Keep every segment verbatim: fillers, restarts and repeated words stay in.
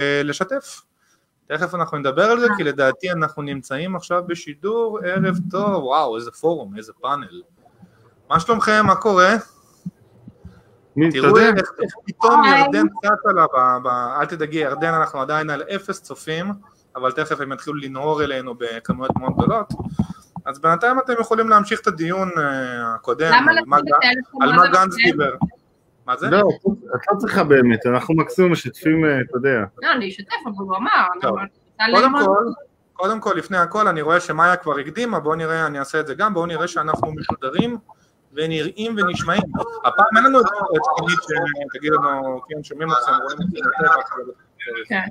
לשתף. תכף אנחנו נדבר על זה, כי לדעתי אנחנו נמצאים עכשיו בשידור, ערב טוב, וואו, איזה פורום, איזה פאנל. מה שלומכם, מה קורה? תראו איך פתאום ירדן קצת עלה, אל תדאגי, ירדן אנחנו עדיין על אפס צופים, אבל תכף הם יתחילו לנהור אלינו בכמויות מאוד גדולות, אז בינתיים אתם יכולים להמשיך את הדיון הקודם, על מה גנץ דיבר. מה זה? לא, את לא צריכה באמת, אנחנו מקסימום משתפים, אתה יודע. לא, אני אשתף, אבל הוא אמר. קודם כל, קודם כל, לפני הכל, אני רואה שמאיה כבר הקדימה, בואו נראה, אני אעשה את זה גם, בואו נראה שאנחנו משודרים ונראים ונשמעים. הפעם אין לנו את חנית שתגיד לנו, כן, שומעים אתכם, רואים אתכם. כן.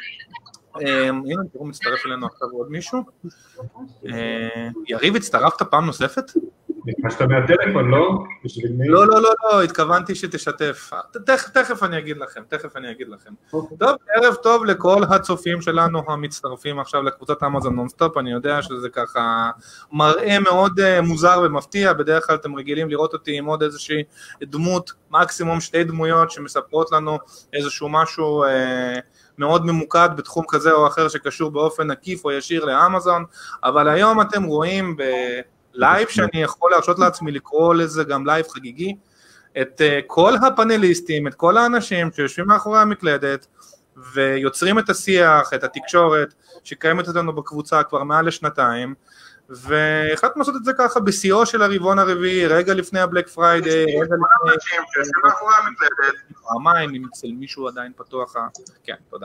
הנה, תראו, מצטרף אלינו עכשיו עוד מישהו. יריב, הצטרפת פעם נוספת? מה שאתה מהטלפון, לא? לא, לא, לא, לא, התכוונתי שתשתף. תכף אני אגיד לכם, תכף אני אגיד לכם. טוב, ערב טוב לכל הצופים שלנו המצטרפים עכשיו לקבוצת אמזון נונסטופ, אני יודע שזה ככה מראה מאוד מוזר ומפתיע, בדרך כלל אתם רגילים לראות אותי עם עוד איזושהי דמות, מקסימום שתי דמויות שמספרות לנו איזשהו משהו מאוד ממוקד בתחום כזה או אחר שקשור באופן עקיף או ישיר לאמזון, אבל היום אתם רואים ב... לייב שאני יכול להרשות לעצמי לקרוא לזה גם לייב חגיגי, את uh, כל הפאנליסטים, את כל האנשים שיושבים מאחורי המקלדת ויוצרים את השיח, את התקשורת שקיימת אותנו בקבוצה כבר מעל לשנתיים, והחלטנו לעשות את זה ככה בשיאו של הרבעון הרביעי, רגע לפני הבלק פריידיי, רגע לפני אנשים שיושבים מאחורי המקלדת, פעמיים אם אצל מישהו עדיין פתוח, כן, תודה.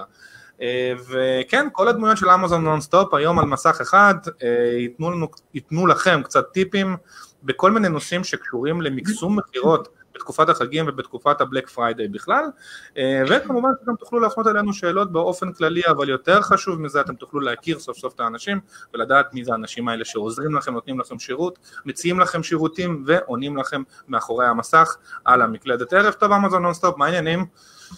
וכן, כל הדמויות של אמזון נונסטופ היום על מסך אחד ייתנו לנו, ייתנו לכם קצת טיפים בכל מיני נושאים שקשורים למקסום מחירות בתקופת החגים ובתקופת הבלק פריידיי בכלל, וכמובן אתם תוכלו להפנות אלינו שאלות באופן כללי, אבל יותר חשוב מזה אתם תוכלו להכיר סוף סוף את האנשים ולדעת מי זה האנשים האלה שעוזרים לכם, נותנים לכם שירות, מציעים לכם שירותים ועונים לכם מאחורי המסך על המקלדת. ערב טוב אמזון נונסטופ, מה העניינים?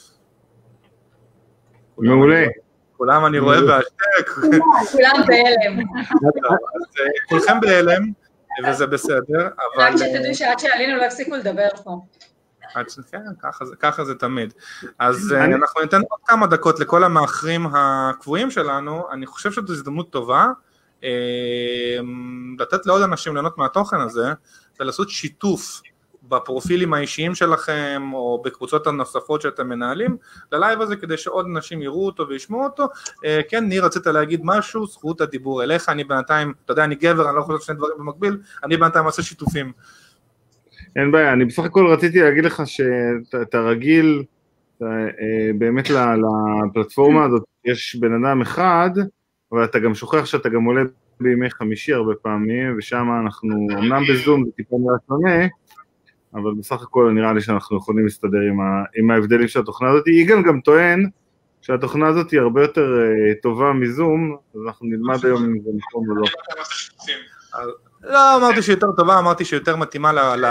מעולה. כולם אני רואה בהשתק. כולם בהלם. כולכם בהלם, וזה בסדר. רק שתדעו שעד שעלינו לא הפסיקו לדבר פה. כן, ככה זה תמיד. אז אנחנו ניתן עוד כמה דקות לכל המאחרים הקבועים שלנו, אני חושב שזו הזדמנות טובה, לתת לעוד אנשים ליהנות מהתוכן הזה, ולעשות שיתוף, בפרופילים האישיים שלכם, או בקבוצות הנוספות שאתם מנהלים, ללייב הזה כדי שעוד אנשים יראו אותו וישמעו אותו. כן, ניר, רצית להגיד משהו, זכות הדיבור אליך, אני בינתיים, אתה יודע, אני גבר, אני לא יכול לעשות שני דברים במקביל, אני בינתיים עושה שיתופים. אין בעיה, אני בסך הכל רציתי להגיד לך שאתה רגיל, באמת לפלטפורמה הזאת, יש בן אדם אחד, אבל אתה גם שוכח שאתה גם עולה בימי חמישי הרבה פעמים, ושם אנחנו, אמנם בזום, זה טיפה נראה שונה, אבל בסך הכל נראה לי שאנחנו יכולים להסתדר עם, ה, עם ההבדלים של התוכנה הזאת. יגאל גם טוען שהתוכנה הזאת היא הרבה יותר uh, טובה מזום, אז אנחנו נלמד היום אם זה נכון או לא. לא אמרתי שיותר טובה, אמרתי שיותר מתאימה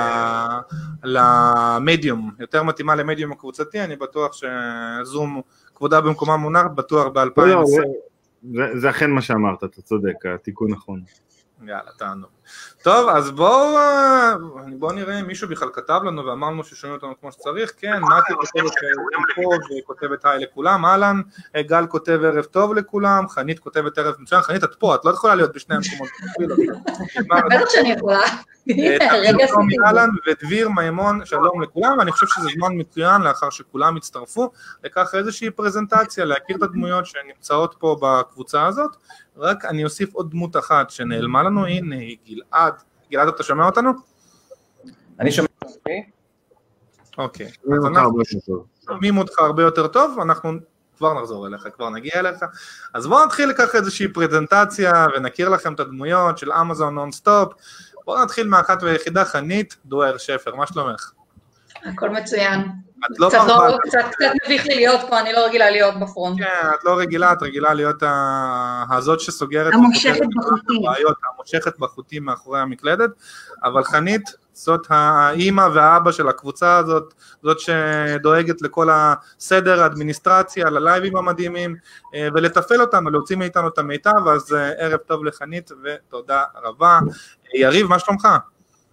למדיום, יותר מתאימה למדיום הקבוצתי, אני בטוח שזום כבודה במקומה מונח, בטוח ב-אלפיים ועשרים. זה, זה אכן מה שאמרת, אתה צודק, התיקון נכון. יאללה, תענו. טוב, אז בואו, בואו נראה אם מישהו בכלל כתב לנו ואמרנו ששומעים אותנו כמו שצריך. כן, מתי כותבת פה וכותבת היי לכולם, אהלן, גל כותב ערב טוב לכולם, חנית כותבת ערב מצוין, חנית את פה, את לא יכולה להיות בשני המקומות. בטח שאני יכולה. אהלן ודביר מימון, שלום לכולם, אני חושב שזה זמן מצוין לאחר שכולם הצטרפו, לקח איזושהי פרזנטציה, להכיר את הדמויות שנמצאות פה בקבוצה הזאת. רק אני אוסיף עוד דמות אחת שנעלמה לנו, הנה גלעד, גלעד אתה שומע אותנו? אני שומע אותך. אוקיי, אז אנחנו שומעים אותך הרבה יותר טוב, אנחנו כבר נחזור אליך, כבר נגיע אליך, אז בואו נתחיל לקח איזושהי פרזנטציה ונכיר לכם את הדמויות של אמזון נונסטופ. בואו נתחיל מאחת ויחידה, חנית דואר שפר, מה שלומך? הכל מצוין. לא קצת, לא, קצת, קצת מביך לי להיות פה, אני לא רגילה להיות בפרונט. כן, את לא רגילה, את רגילה להיות הזאת שסוגרת המושכת בחוטים. הבעיות, המושכת בחוטים מאחורי המקלדת, אבל חנית, זאת האימא והאבא של הקבוצה הזאת, זאת שדואגת לכל הסדר, האדמיניסטרציה, ללייבים המדהימים, ולטפל אותנו, להוציא מאיתנו את המיטב, אז ערב טוב לחנית ותודה רבה. יריב, מה שלומך?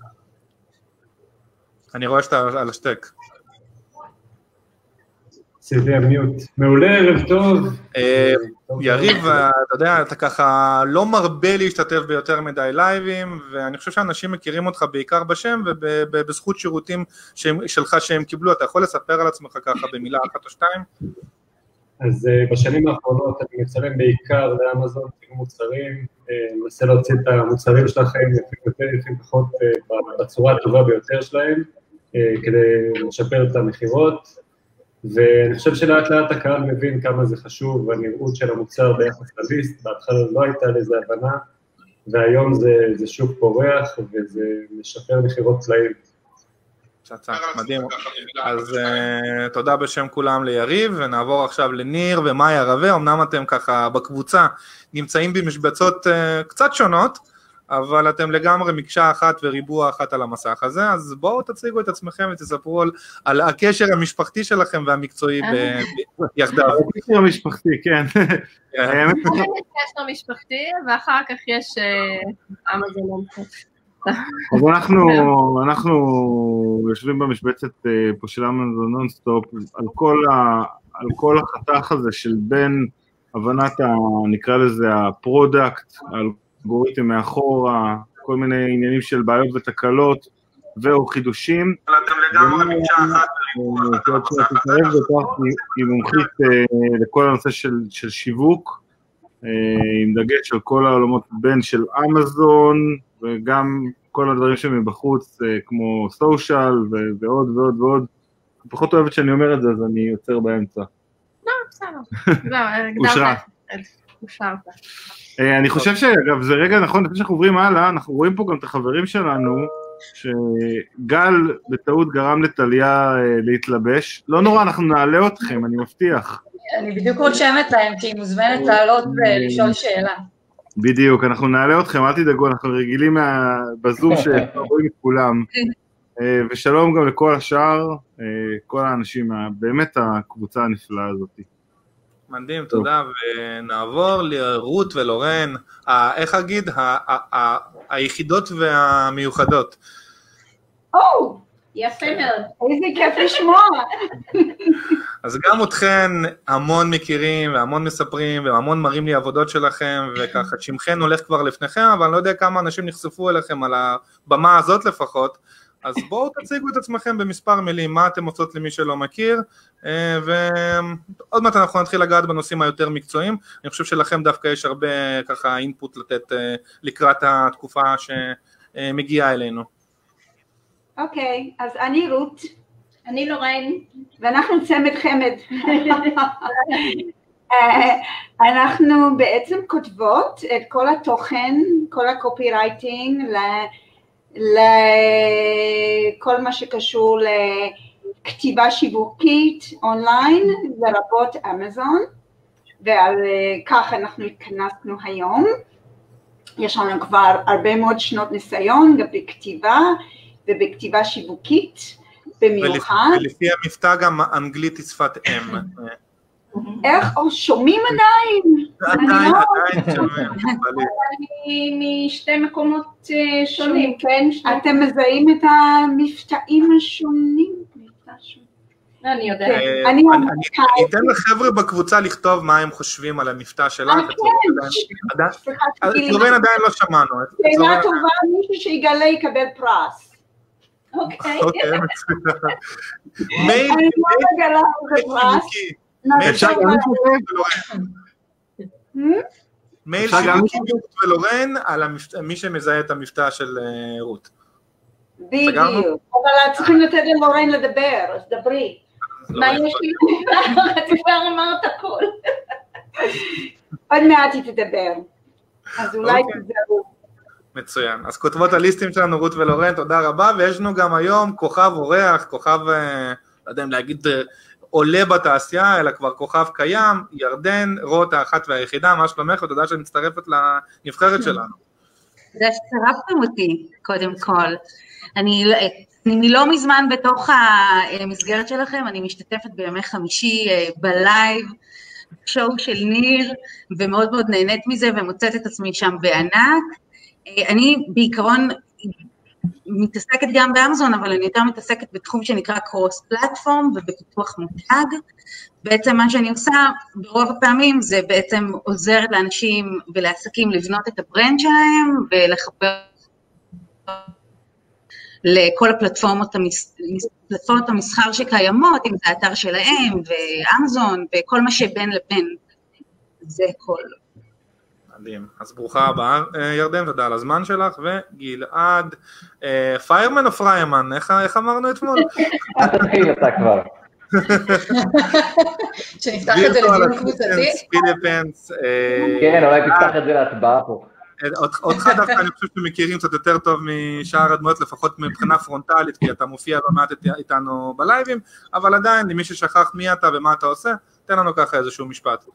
אני רואה שאתה על השטק. אצלי המיוט. מעולה, ערב טוב. יריב, אתה יודע, אתה ככה לא מרבה להשתתף ביותר מדי לייבים, ואני חושב שאנשים מכירים אותך בעיקר בשם ובזכות שירותים שלך שהם קיבלו. אתה יכול לספר על עצמך ככה במילה אחת או שתיים? אז בשנים האחרונות אני מצלם בעיקר לאמזון, מוצרים, מנסה להוציא את המוצרים שלכם יותר יפים פחות בצורה הטובה ביותר שלהם, כדי לשפר את המחירות, ואני חושב שלאט לאט הקהל מבין כמה זה חשוב, והנראות של המוצר ביחס לליסט, בהתחלה לא הייתה לזה הבנה, והיום זה, זה שוק פורח, וזה משפר מחירות פלאים. צצה, מדהים. אז uh, תודה בשם כולם ליריב, ונעבור עכשיו לניר ומאיה רווה. אמנם אתם ככה בקבוצה נמצאים במשבצות uh, קצת שונות, אבל אתם לגמרי מקשה אחת וריבוע אחת על המסך הזה, אז בואו תציגו את עצמכם ותספרו על, על הקשר המשפחתי שלכם והמקצועי יחדיו. הקשר המשפחתי, כן. קשר משפחתי, ואחר כך יש אמזון. אז אנחנו, אנחנו יושבים במשבצת פה של אמזון נונסטופ, על כל, ה, על כל החתך הזה של בין הבנת, ה, נקרא לזה הפרודקט, על אלגוריתם מאחורה, כל מיני עניינים של בעיות ותקלות ואו חידושים. אבל אתם לגמרי מקשה אחת וריבוע. היא מומחית לכל הנושא של שיווק, עם דגש על כל העולמות בין של אמזון, וגם כל הדברים שמבחוץ, כמו סושיאל ועוד ועוד ועוד. פחות אוהבת שאני אומר את זה, אז אני יוצר באמצע. לא, בסדר. אושרה. אושרת. אני חושב שאגב, זה רגע נכון, לפני שאנחנו עוברים הלאה, אנחנו רואים פה גם את החברים שלנו, שגל בטעות גרם לטליה להתלבש. לא נורא, אנחנו נעלה אתכם, אני מבטיח. אני בדיוק רושמת להם, כי היא מוזמנת לעלות ולשאול שאלה. בדיוק, אנחנו נעלה אתכם, אל תדאגו, אנחנו רגילים בזום שרואים את כולם. ושלום גם לכל השאר, כל האנשים, באמת הקבוצה הנפלאה הזאת. מדהים, תודה, ונעבור לרות ולורן, איך אגיד, היחידות והמיוחדות. או, יפה מאוד, איזה כיף לשמוע. אז גם אתכן המון מכירים והמון מספרים והמון מראים לי עבודות שלכם, וככה שמכן הולך כבר לפניכם, אבל אני לא יודע כמה אנשים נחשפו אליכם על הבמה הזאת לפחות, אז בואו תציגו את עצמכם במספר מילים, מה אתם עושות למי שלא מכיר, ועוד מעט אנחנו נתחיל לגעת בנושאים היותר מקצועיים. אני חושב שלכם דווקא יש הרבה ככה אינפוט לתת לקראת התקופה שמגיעה אלינו. אוקיי, אז אני רות, אני לורן, ואנחנו צמד חמד. אנחנו בעצם כותבות את כל התוכן, כל הקופי רייטינג, לכל מה שקשור לכתיבה שיווקית אונליין, לרבות אמזון, ועל כך אנחנו התכנסנו היום. יש לנו כבר הרבה מאוד שנות ניסיון, גם בכתיבה ובכתיבה שיווקית במיוחד. ולפי המבטא גם אנגלית היא שפת אם. איך? או שומעים עדיין? עדיין, עדיין שומעים. משתי מקומות שונים, כן? אתם מזהים את המבטאים השונים? אני יודעת. אני אתן לחבר'ה בקבוצה לכתוב מה הם חושבים על המבטא שלך. לורן עדיין לא שמענו. שאלה טובה, מישהו שיגלה יקבל פרס. אוקיי. אני לא מגלה פרס. אפשר גם מייל שיווקי רות ולורן על מי שמזהה את המבטא של רות. בדיוק, אבל צריכים לתת ללורן לדבר, אז דברי. מה יש לי לדבר? את כבר אמרת הכל. עוד מעט היא תדבר, אז אולי תדברו. מצוין, אז כותבות הליסטים שלנו רות ולורן, תודה רבה, ויש לנו גם היום כוכב אורח, כוכב, לא יודע אם להגיד עולה בתעשייה, אלא כבר כוכב קיים, ירדן, רות האחת והיחידה, מה שלומך, ותודה שאת מצטרפת לנבחרת שלנו. תודה שצרפתם אותי, קודם כל. אני, אני לא מזמן בתוך המסגרת שלכם, אני משתתפת בימי חמישי בלייב, שואו של ניר, ומאוד מאוד נהנית מזה, ומוצאת את עצמי שם בענק. אני בעיקרון מתעסקת גם באמזון, אבל אני יותר מתעסקת בתחום שנקרא קרוס פלטפורם ובפיתוח מותג. בעצם מה שאני עושה ברוב הפעמים זה בעצם עוזרת לאנשים ולעסקים לבנות את הברנד שלהם ולחבר לכל הפלטפורמות המס... פלטפורמות המסחר שקיימות, אם זה האתר שלהם ואמזון וכל מה שבין לבין. זה כל. מדהים. אז ברוכה הבאה, ירדן, תודה על הזמן שלך, וגלעד, פיירמן או פריימן? איך אמרנו אתמול? תתחיל אתה כבר. שנפתח את זה לדיון קבוצתי? פיליפינס. כן, אולי תפתח את זה להצבעה פה. אותך דווקא אני חושב שאתם מכירים קצת יותר טוב משאר הדמויות, לפחות מבחינה פרונטלית, כי אתה מופיע לא מעט איתנו בלייבים, אבל עדיין, למי ששכח מי אתה ומה אתה עושה, תן לנו ככה איזשהו משפט.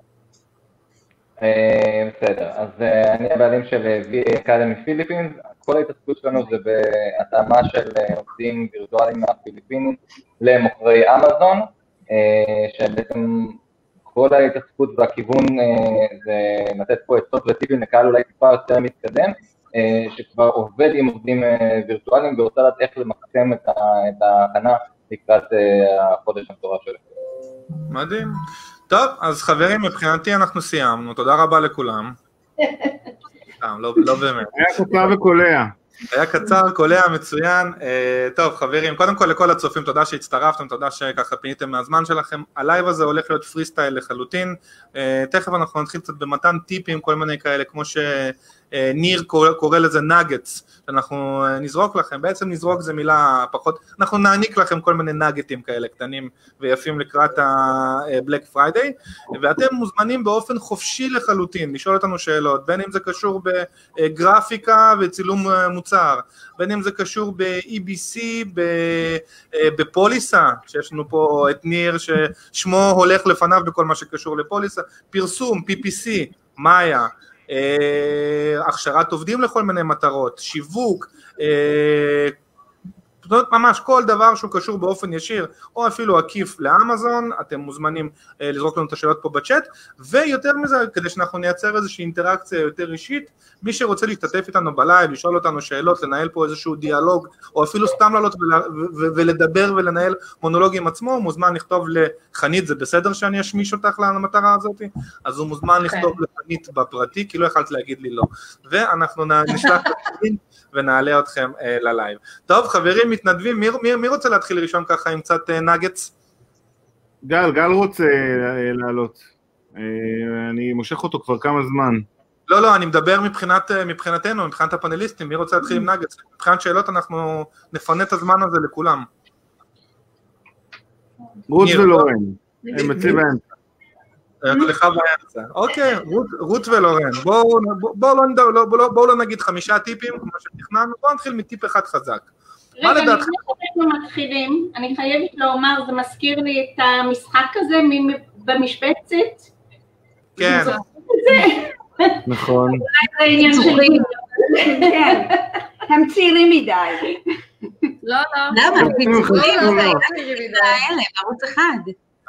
בסדר, אז אני הבעלים של וי איי Academy פיליפינס, כל ההתעסקות שלנו זה בהתאמה של עובדים וירטואליים מהפיליפינים למוכרי אמזון, שבעצם כל ההתעסקות והכיוון זה לתת פה עצות וטיפים לקהל אולי טיפה יותר מתקדם, שכבר עובד עם עובדים וירטואליים ורוצה לדעת איך למקסם את ההכנה לקראת החודש המטורף שלו. מדהים. טוב, אז חברים, מבחינתי אנחנו סיימנו, תודה רבה לכולם. לא, לא באמת. היה קצר וקולע. היה קצר, קולע, מצוין. טוב, חברים, קודם כל לכל הצופים, תודה שהצטרפתם, תודה שככה פיניתם מהזמן שלכם. הלייב הזה הולך להיות פרי סטייל לחלוטין. תכף אנחנו נתחיל קצת במתן טיפים, כל מיני כאלה, כמו שניר קורא לזה נאגטס, שאנחנו נזרוק לכם. בעצם נזרוק זה מילה פחות, אנחנו נעניק לכם כל מיני נאגטים כאלה קטנים ויפים לקראת ה-Black Friday, ואתם מוזמנים באופן חופשי לחלוטין, לשאול אותנו שאלות, בין אם זה קשור בגרפיקה וצילום מוצר, בין אם זה קשור ב-אי בי סי, בפוליסה, שיש לנו פה את ניר ששמו הולך לפניו בכל מה שקשור לפוליסה, פרסום, פי פי סי, מאיה, הכשרת עובדים לכל מיני מטרות, שיווק, ממש כל דבר שהוא קשור באופן ישיר או אפילו עקיף לאמזון, אתם מוזמנים לזרוק לנו את השאלות פה בצ'אט, ויותר מזה, כדי שאנחנו נייצר איזושהי אינטראקציה יותר אישית, מי שרוצה להשתתף איתנו בלייב, לשאול אותנו שאלות, לנהל פה איזשהו דיאלוג, או אפילו סתם לעלות ולדבר ולנהל מונולוג עם עצמו, מוזמן לכתוב לחנית, זה בסדר שאני אשמיש אותך למטרה הזאת? אז הוא מוזמן לכתוב לחנית בפרטי, כי לא יכלת להגיד לי לא, ואנחנו נשלח את ונעלה אתכם ללייב. טוב, חברים, מתנדבים, מי, מי, מי רוצה להתחיל ראשון ככה עם קצת נאגטס? גל, גל רוצה לעלות. אני מושך אותו כבר כמה זמן. לא, לא, אני מדבר מבחינת, מבחינתנו, מבחינת הפאנליסטים, מי רוצה להתחיל עם נאגטס? מבחינת שאלות אנחנו נפנה את הזמן הזה לכולם. רות ולורן, הם מציא באמצע. לך באמצע. אוקיי, רות ולורן, בואו לא נגיד חמישה טיפים, כמו שתכננו, בואו נתחיל מטיפ אחד חזק. רגע, לפני שאנחנו מתחילים, אני חייבת לומר, זה מזכיר לי את המשחק הזה במשבצת. כן. נכון. זה עניין שלי. הם צעירים מדי. לא, לא. למה? הם צעירים מדי, בערוץ אחד.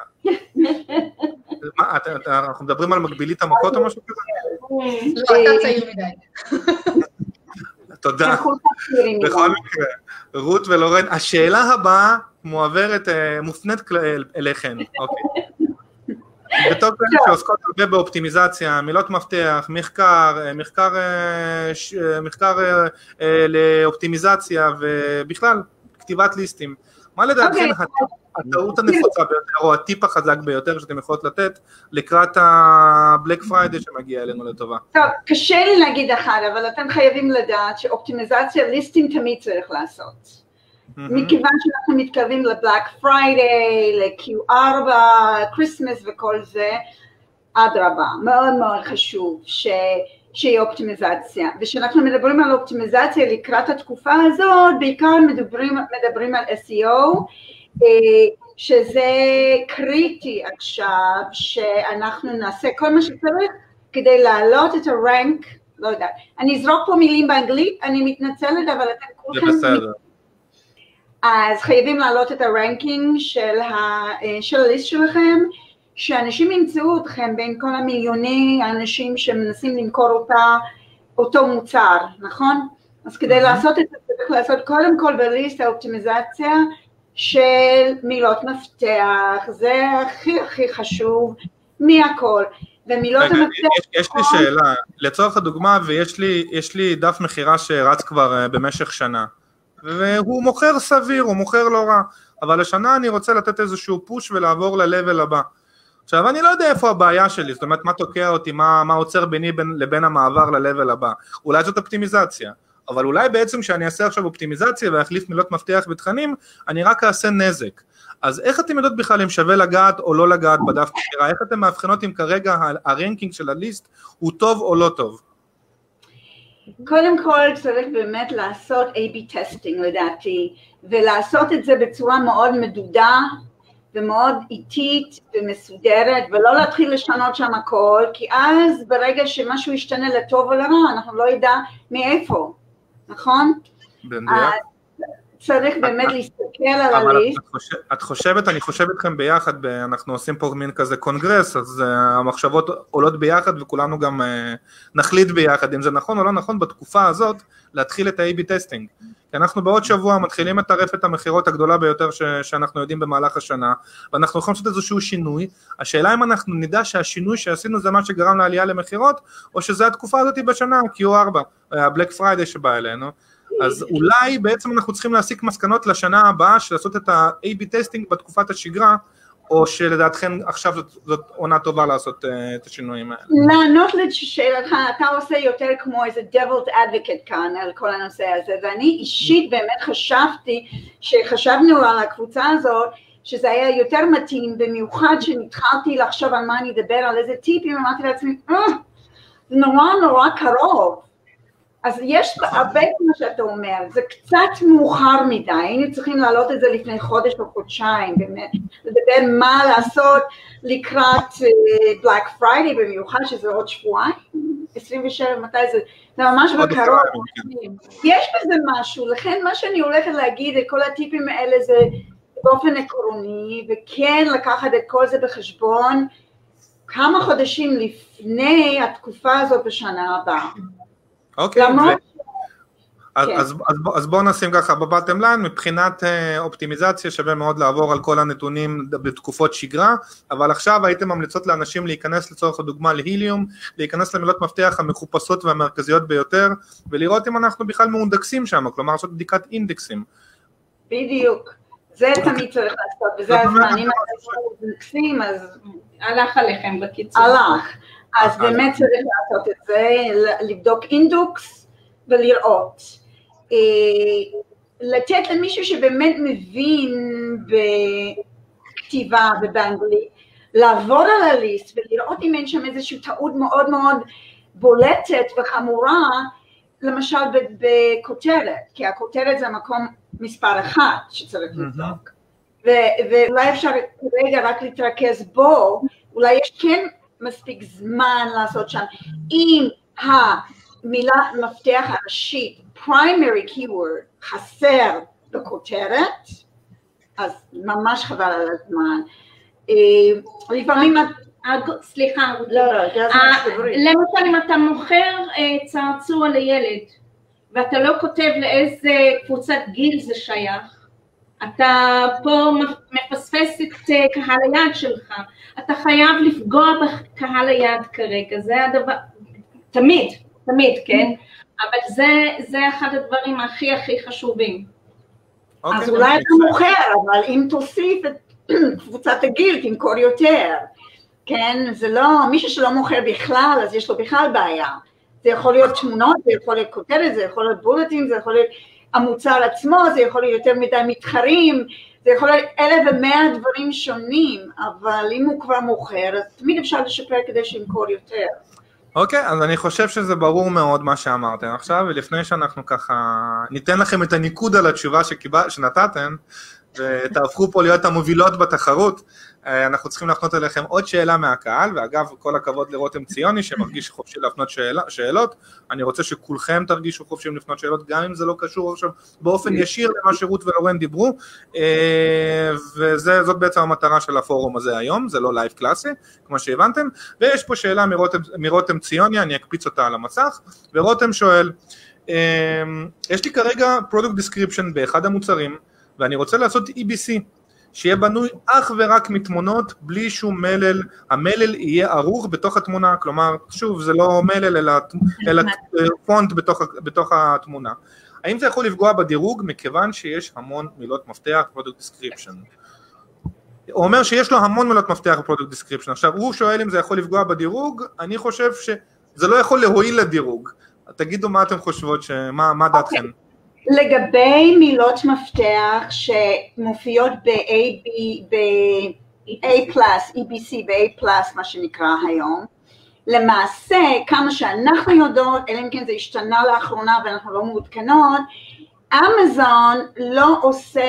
אנחנו מדברים על מקבילית המכות או משהו כזה? לא, אתה צעיר מדי. תודה. בכל מקרה, רות ולורן, השאלה הבאה מועברת, מופנית אליכם, אוקיי. בתור כאלה שעוסקות הרבה באופטימיזציה, מילות מפתח, מחקר, מחקר, מחקר לאופטימיזציה ובכלל, כתיבת ליסטים. מה לדעתכם הטעות הנפוצה ביותר, או הטיפ החזק ביותר שאתם יכולות לתת לקראת ה-Black Friday שמגיע אלינו לטובה? טוב, קשה לי להגיד אחד, אבל אתם חייבים לדעת שאופטימיזציה ליסטים תמיד צריך לעשות. מכיוון שאנחנו מתקרבים ל-Black Friday, ל-קיו ארבע, Christmas וכל זה, אדרבה, מאוד מאוד חשוב שיהיה אופטימיזציה. ושאנחנו מדברים על אופטימיזציה לקראת התקופה הזאת, בעיקר מדברים, מדברים על אס אי או, שזה קריטי עכשיו, שאנחנו נעשה כל מה שצריך כדי להעלות את הרנק, לא יודעת. אני אזרוק פה מילים באנגלית, אני מתנצלת, אבל אתם כולכם... זה בסדר. אז חייבים להעלות את הרנקינג של, ה, של הליסט שלכם, שאנשים ימצאו אתכם בין כל המיליוני האנשים שמנסים למכור אותה, אותו מוצר, נכון? אז כדי לעשות את זה, צריך צריך לעשות קודם כל בליסט האופטימיזציה של מילות מפתח, זה הכי הכי חשוב מהכל. ומילות רגע, המפתח... יש, יש לי שאלה, לצורך הדוגמה, ויש לי, יש לי דף מחירה שרץ כבר במשך שנה, והוא מוכר סביר, הוא מוכר לא רע, אבל לשנה אני רוצה לתת איזשהו פוש ולעבור ל-level הבא. עכשיו, אני לא יודע איפה הבעיה שלי, זאת אומרת, מה תוקע אותי, מה, מה עוצר ביני בין, לבין המעבר ל-level הבא. אולי זאת אופטימיזציה, אבל אולי בעצם כשאני אעשה עכשיו אופטימיזציה ואחליף מילות מפתח בתכנים, אני רק אעשה נזק. אז איך אתם יודעות בכלל אם שווה לגעת או לא לגעת בדף מחירה? איך אתם מאבחנות אם כרגע הרנקינג של הליסט הוא טוב או לא טוב? קודם כל צריך באמת לעשות איי בי טסטינג לדעתי, ולעשות את זה בצורה מאוד מדודה, ומאוד איטית ומסודרת, ולא להתחיל לשנות שם הכל, כי אז ברגע שמשהו ישתנה לטוב או לרע, אנחנו לא ידע מאיפה, נכון? במדויק. צריך באמת להסתכל על הליסט. את חושבת, אני חושב איתכם ביחד, אנחנו עושים פה מין כזה קונגרס, אז המחשבות עולות ביחד וכולנו גם נחליט ביחד, אם זה נכון או לא נכון בתקופה הזאת, להתחיל את ה-איי בי טסטינג. כי אנחנו בעוד שבוע מתחילים את טרפת המחירות הגדולה ביותר ש- שאנחנו יודעים במהלך השנה, ואנחנו יכולים לעשות איזשהו שינוי. השאלה אם אנחנו נדע שהשינוי שעשינו זה מה שגרם לעלייה למחירות, או שזה התקופה הזאת בשנה, קיו ארבע, הבלק פריידי שבא אלינו. אז אולי בעצם אנחנו צריכים להסיק מסקנות לשנה הבאה, של לעשות את ה-איי בי טסטינג בתקופת השגרה, או שלדעתכם עכשיו זאת, זאת עונה טובה לעשות uh, את השינויים האלה? לענות לשאלתך, אתה עושה יותר כמו איזה devil's advocate כאן על כל הנושא הזה, ואני אישית באמת חשבתי, שחשבנו על הקבוצה הזאת, שזה היה יותר מתאים, במיוחד שנתחלתי לחשוב על מה אני אדבר, על איזה טיפים, אמרתי לעצמי, אה, זה נורא נורא קרוב. אז יש הרבה כמו שאתה אומר, זה קצת מאוחר מדי, היינו צריכים להעלות את זה לפני חודש או חודשיים, באמת, לדבר מה לעשות לקראת בלק פריידי במיוחד, שזה עוד שבועיים, עשרים ושבע, מתי זה, זה ממש בקרוב, יש בזה משהו, לכן מה שאני הולכת להגיד, את כל הטיפים האלה זה באופן עקרוני, וכן לקחת את כל זה בחשבון, כמה חודשים לפני התקופה הזאת בשנה הבאה. אוקיי, אז בואו נשים ככה בבטם ליין, מבחינת אופטימיזציה שווה מאוד לעבור על כל הנתונים בתקופות שגרה, אבל עכשיו הייתם ממליצות לאנשים להיכנס לצורך הדוגמה להיליום, להיכנס למילות מפתח המחופשות והמרכזיות ביותר, ולראות אם אנחנו בכלל מאונדקסים שם, כלומר לעשות בדיקת אינדקסים. בדיוק, זה תמיד צריך לעשות, וזה הזמן, אם אנחנו מאונדקסים, אז הלך עליכם בקיצור. הלך. אז באמת צריך לעשות את זה, לבדוק אינדוקס ולראות. לתת למישהו שבאמת מבין בכתיבה ובאנגלית, לעבור על הליסט ולראות אם אין שם איזושהי טעות מאוד מאוד בולטת וחמורה, למשל בכותרת, כי הכותרת זה המקום מספר אחד שצריך לבדוק. ואולי אפשר כרגע רק להתרכז בו, אולי יש כן מספיק זמן לעשות שם, אם המילה מפתח הראשית, primary keyword, חסר בכותרת, אז ממש חבל על הזמן. לפעמים, סליחה, לא, לא, למשל אם אתה מוכר צעצוע לילד, ואתה לא כותב לאיזה קבוצת גיל זה שייך, אתה פה מפספס את קהל היעד שלך, אתה חייב לפגוע בקהל היעד כרגע, זה הדבר, תמיד, תמיד, כן? אבל זה, זה אחד הדברים הכי הכי חשובים. אז אולי אתה מוכר, אבל אם תוסיף את קבוצת הגיל, תמכור יותר, כן? זה לא, מישהו שלא מוכר בכלל, אז יש לו בכלל בעיה. זה יכול להיות תמונות, זה יכול להיות כותרת, זה יכול להיות בולטים, זה יכול להיות המוצר עצמו, זה יכול להיות יותר מדי מתחרים, זה יכול להיות אלף ומאה דברים שונים, אבל אם הוא כבר מוכר, אז תמיד אפשר לשפר כדי שימכור יותר. אוקיי, אז אני חושב שזה ברור מאוד מה שאמרתם עכשיו, ולפני שאנחנו ככה ניתן לכם את הניקוד על התשובה שקיבל, שנתתם, ותהפכו פה להיות המובילות בתחרות, אנחנו צריכים להפנות אליכם עוד שאלה מהקהל, ואגב, כל הכבוד לרותם ציוני, שמרגיש חופשי להפנות שאלה, שאלות, אני רוצה שכולכם תרגישו חופשיים לפנות שאלות, גם אם זה לא קשור עכשיו באופן ישיר למה שרות ולורן דיברו, וזאת בעצם המטרה של הפורום הזה היום, זה לא לייב קלאסי, כמו שהבנתם, ויש פה שאלה מרותם, מרותם ציוני, אני אקפיץ אותה על המסך, ורותם שואל, יש לי כרגע product description באחד המוצרים, ואני רוצה לעשות E B C, שיהיה בנוי אך ורק מתמונות, בלי שום מלל, המלל יהיה ערוך בתוך התמונה, כלומר, שוב, זה לא מלל, אלא, אלא פונט בתוך, בתוך התמונה. האם זה יכול לפגוע בדירוג? מכיוון שיש המון מילות מפתח product description. הוא אומר שיש לו המון מילות מפתח product description, עכשיו הוא שואל אם זה יכול לפגוע בדירוג, אני חושב שזה לא יכול להועיל לדירוג. תגידו מה אתם חושבות, שמה, מה דעתכם? Okay. לגבי מילות מפתח שמופיעות ב-A פלאס, E B C ב-A פלאס, מה שנקרא היום, למעשה, כמה שאנחנו יודעות, אלא אם כן זה השתנה לאחרונה ואנחנו לא מעודכנות, אמזון לא עושה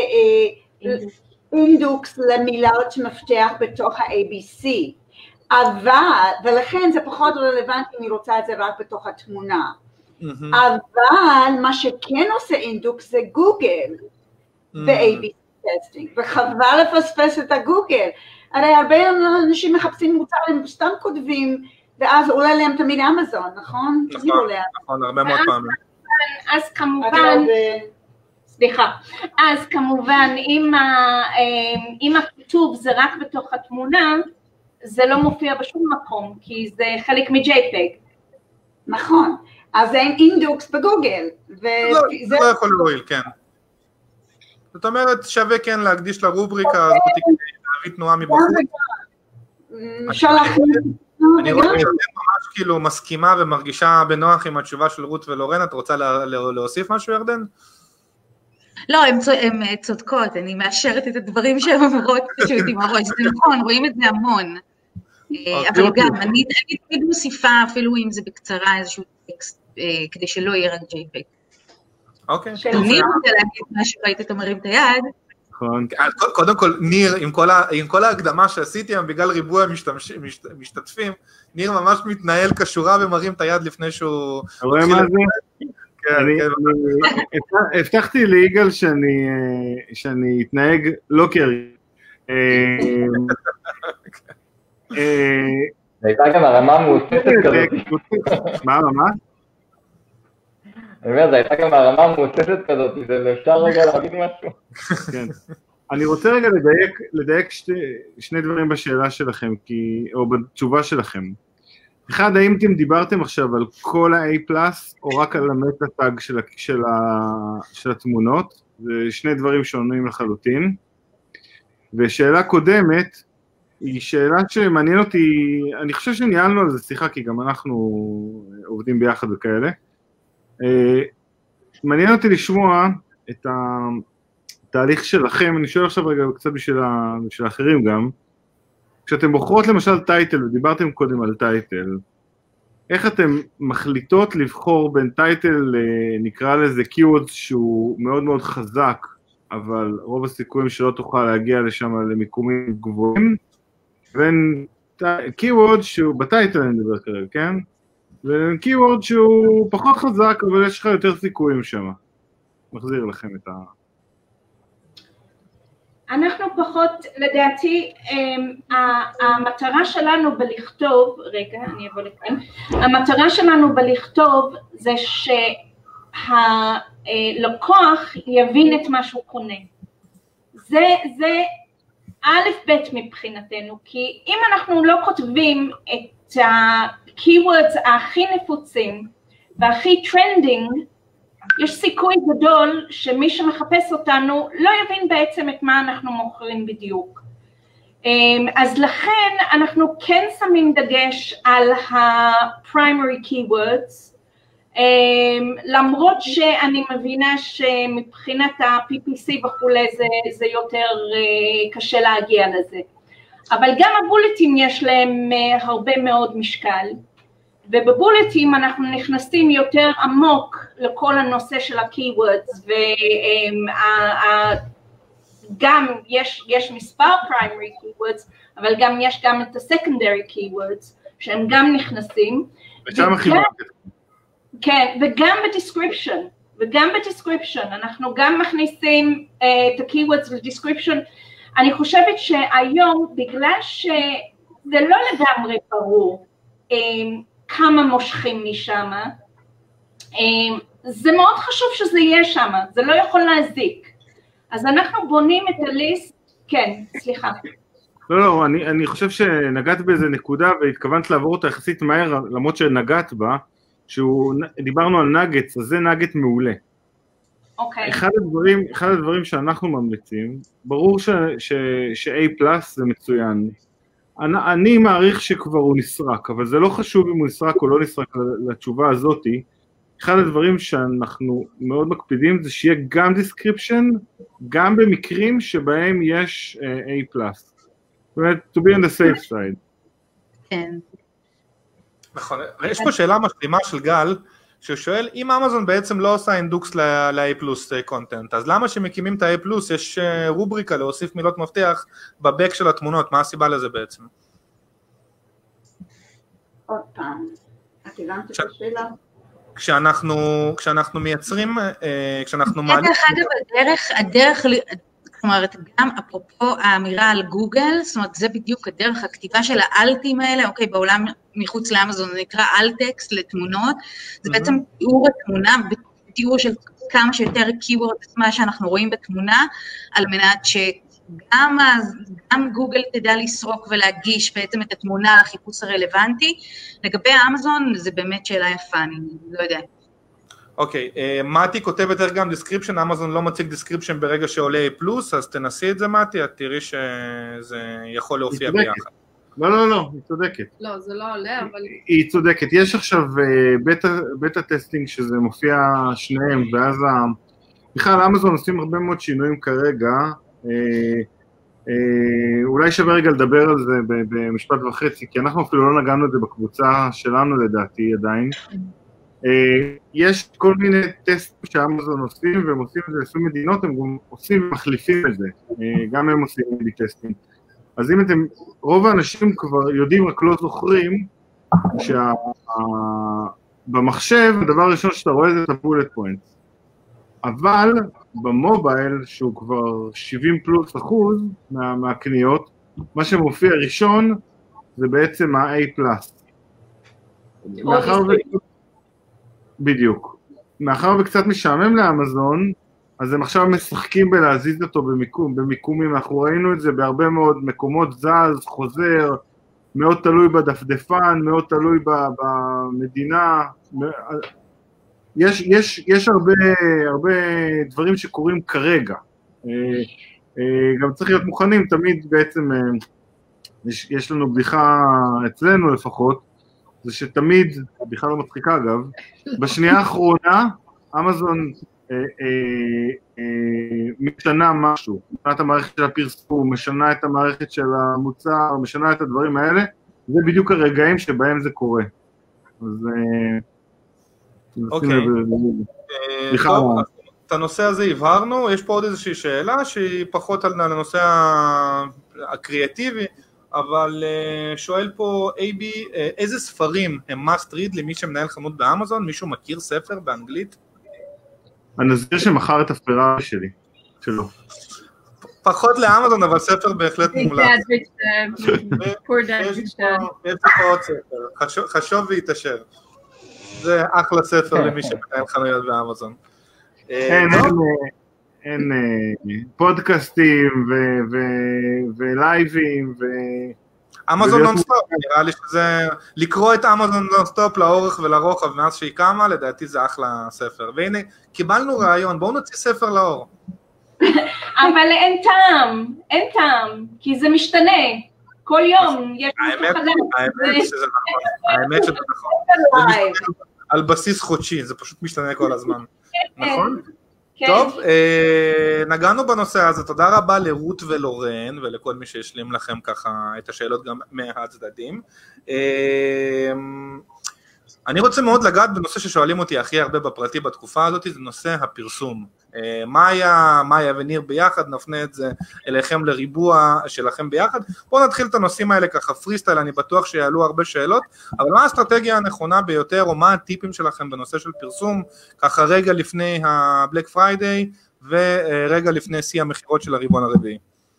אינדוקס למילות מפתח בתוך ה-A B C, אבל, ולכן זה פחות רלוונטי אם היא רוצה את זה רק בתוך התמונה. אבל מה שכן עושה אינדוקס זה גוגל ב-A B C טסטינג, וחבל לפספס את הגוגל. הרי הרבה אנשים מחפשים מוצר, הם סתם כותבים, ואז עולה להם תמיד אמזון, נכון? נכון, נכון, הרבה מאוד פעמים. אז כמובן, סליחה, אז כמובן, אם הכתוב זה רק בתוך התמונה, זה לא מופיע בשום מקום, כי זה חלק מ-JPEG. נכון. אז אין אינדוקס בגוגל. זה לא יכול להועיל, כן. זאת אומרת, שווה כן להקדיש לרובריקה הזאת, להביא תנועה מבחוץ. אפשר להכניס. אני רואה שאת ממש כאילו מסכימה ומרגישה בנוח עם התשובה של רות ולורן, את רוצה להוסיף משהו, ירדן? לא, הן צודקות, אני מאשרת את הדברים שהן אומרות פשוט עם הראש, זה נכון, רואים את זה המון. אבל גם, אני תמיד מוסיפה, אפילו אם זה בקצרה, איזשהו טקסט, כדי שלא יהיה רק JPEG. אוקיי. אני רוצה להגיד משהו, ראית את מרים את היד. קודם כל, ניר, עם כל ההקדמה שעשיתי, בגלל ריבוי המשתתפים, ניר ממש מתנהל כשורה ומרים את היד לפני שהוא... רואה מה זה? הבטחתי ליגאל שאני אתנהג לא כהרגל. זה הייתה גם הרמה מוצצת כזאת. מה, מה? אני אומר, זה הייתה גם הרמה מוצצת כזאת, זה אפשר רגע להגיד משהו. כן. אני רוצה רגע לדייק שני דברים בשאלה שלכם, או בתשובה שלכם. אחד, האם אתם דיברתם עכשיו על כל ה-A פלאס, או רק על המטה-טאג של התמונות? זה שני דברים שונים לחלוטין. ושאלה קודמת, היא שאלה שמעניין אותי, אני חושב שניהלנו על זה שיחה, כי גם אנחנו עובדים ביחד וכאלה. מעניין אותי לשמוע את התהליך שלכם, אני שואל עכשיו רגע קצת בשביל האחרים גם, כשאתם בוחרות למשל טייטל, ודיברתם קודם על טייטל, איך אתם מחליטות לבחור בין טייטל, נקרא לזה keywords שהוא מאוד מאוד חזק, אבל רוב הסיכויים שלא תוכל להגיע לשם למיקומים גבוהים, בין keyword שהוא בטייטל אני מדבר כרגע, כן? ובין keyword שהוא פחות חזק, אבל יש לך יותר סיכויים שם. מחזיר לכם את ה... אנחנו פחות, לדעתי, המטרה שלנו בלכתוב, רגע, אני אבוא לכאן, המטרה שלנו בלכתוב זה שהלקוח יבין את מה שהוא קונה. זה, זה א' ב' מבחינתנו, כי אם אנחנו לא כותבים את ה-keywords הכי נפוצים והכי טרנדינג, יש סיכוי גדול שמי שמחפש אותנו לא יבין בעצם את מה אנחנו מוכרים בדיוק. אז לכן אנחנו כן שמים דגש על ה-primary keywords, למרות שאני מבינה שמבחינת ה-P P C וכולי זה, זה יותר קשה להגיע לזה. אבל גם הבולטים יש להם הרבה מאוד משקל. ובבולטים אנחנו נכנסים יותר עמוק לכל הנושא של ה-keywords, וגם יש, יש מספר primary keywords, אבל גם יש גם את ה-secondary keywords, שהם גם נכנסים. ושם החיבור. כן, וגם ב-description, וגם ב-description, אנחנו גם מכניסים uh, את ה-keywords ל-description. אני חושבת שהיום, בגלל שזה לא לגמרי ברור, um, כמה מושכים משם, זה מאוד חשוב שזה יהיה שם, זה לא יכול להזיק. אז אנחנו בונים את הליסט, כן, סליחה. לא, לא, אני, אני חושב שנגעת באיזה נקודה והתכוונת לעבור אותה יחסית מהר, למרות שנגעת בה, שדיברנו על נגץ, אז זה נגט מעולה. אוקיי. אחד הדברים, אחד הדברים שאנחנו ממליצים, ברור ש, ש, ש-A פלאס זה מצוין. אני, אני מעריך שכבר הוא נסרק, אבל זה לא חשוב אם הוא נסרק או לא נסרק לתשובה הזאת. אחד הדברים שאנחנו מאוד מקפידים זה שיהיה גם description, גם במקרים שבהם יש uh, A פלאס. זאת אומרת, to be on the safe side. כן. נכון, יש פה שאלה משלימה של גל, ששואל, אם אמזון בעצם לא עושה אינדוקס ל-A פלוס קונטנט, אז למה שמקימים את ה-A פלוס יש רובריקה להוסיף מילות מפתח בבק של התמונות, מה הסיבה לזה בעצם? עוד פעם, את הבנת את השאלה? כשאנחנו, כשאנחנו מייצרים, כשאנחנו מעלים... דרך אגב, הדרך, הדרך, כלומר, גם אפרופו האמירה על גוגל, זאת אומרת, זה בדיוק הדרך, הכתיבה של האלטים האלה, אוקיי, בעולם מחוץ לאמזון, זה נקרא אלטקסט לתמונות, זה בעצם תיאור התמונה, תיאור של כמה שיותר קיוורד, מה שאנחנו רואים בתמונה, על מנת שגם גם גוגל תדע לסרוק ולהגיש בעצם את התמונה לחיפוש הרלוונטי. לגבי האמזון, זה באמת שאלה יפה, אני לא יודע. אוקיי, מתי כותבת איך גם דיסקריפשן, אמזון לא מציג דיסקריפשן ברגע שעולה A פלוס, אז תנסי את זה מתי, את תראי שזה יכול להופיע ביחד. לא, לא, לא, היא צודקת. לא, זה לא עולה, אבל... היא צודקת, יש עכשיו בטה טסטינג שזה מופיע שניהם, ואז בכלל אמזון עושים הרבה מאוד שינויים כרגע, אולי שווה רגע לדבר על זה במשפט וחצי, כי אנחנו אפילו לא נגענו את זה בקבוצה שלנו לדעתי עדיין, יש כל מיני טסטים שאמזון עושים, והם עושים את זה לפי מדינות, הם גם עושים ומחליפים את זה, גם הם עושים בי טסטים. אז אם אתם, רוב האנשים כבר יודעים, רק לא זוכרים, שבמחשב, הדבר הראשון שאתה רואה זה את הבולט פוינטס. אבל במובייל, שהוא כבר שבעים פלוס אחוז מה, מהקניות, מה שמופיע ראשון, זה בעצם ה-A פלאס. מאחר ו... בדיוק. מאחר וקצת משעמם לאמזון, אז הם עכשיו משחקים בלהזיז אותו במיקום, במיקומים, אנחנו ראינו את זה בהרבה מאוד מקומות, זז, חוזר, מאוד תלוי בדפדפן, מאוד תלוי במדינה, יש, יש, יש הרבה, הרבה דברים שקורים כרגע, גם צריך להיות מוכנים, תמיד בעצם, יש, יש לנו בדיחה אצלנו לפחות, זה שתמיד, בדיחה לא מצחיקה אגב, בשנייה האחרונה, אמזון, משנה משהו, משנה את המערכת של הפרסום, משנה את המערכת של המוצר, משנה את הדברים האלה, זה בדיוק הרגעים שבהם זה קורה. אז... אוקיי. טוב, את הנושא הזה הבהרנו, יש פה עוד איזושהי שאלה שהיא פחות על הנושא הקריאטיבי, אבל שואל פה איי בי, איזה ספרים הם must read למי שמנהל חנות באמזון? מישהו מכיר ספר באנגלית? הנזיר שמכר את הפרארי שלי, שלו. פחות לאמזון, אבל ספר בהחלט מומלץ. יש פה עוד ספר, חשוב והתאשר. זה אחלה ספר למי שמנהל חנויות באמזון. אין פודקאסטים ולייבים ו... אמזון נונסטופ, נראה לי שזה, לקרוא את אמזון נונסטופ לאורך ולרוחב מאז שהיא קמה, לדעתי זה אחלה ספר. והנה, קיבלנו רעיון, בואו נוציא ספר לאור. אבל אין טעם, אין טעם, כי זה משתנה. כל יום יש משהו חדש. האמת שזה נכון, האמת שזה נכון. על בסיס חודשי, זה פשוט משתנה כל הזמן. נכון? טוב, נגענו בנושא הזה, תודה רבה לרות ולורן ולכל מי שהשלים לכם ככה את השאלות גם מהצדדים. אני רוצה מאוד לגעת בנושא ששואלים אותי הכי הרבה בפרטי בתקופה הזאת, זה נושא הפרסום. מאיה, מאיה וניר ביחד, נפנה את זה אליכם לריבוע שלכם ביחד. בואו נתחיל את הנושאים האלה ככה פרי סטייל, אני בטוח שיעלו הרבה שאלות, אבל מה האסטרטגיה הנכונה ביותר, או מה הטיפים שלכם בנושא של פרסום, ככה רגע לפני הבלק פריידיי, ורגע לפני שיא המחירות של הרבעון הרביעי?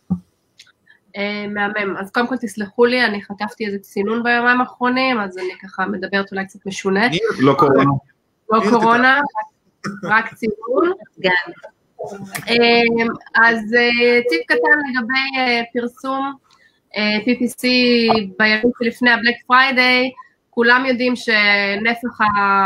מהמם, אז קודם כל תסלחו לי, אני חטפתי איזה צינון ביומיים האחרונים, אז אני ככה מדברת אולי קצת משונה. לא קורונה. לא קורונה, רק ציון. אז טיפ קטן לגבי פרסום פי פי סי בימים שלפני הבלק פריידיי, כולם יודעים שנפח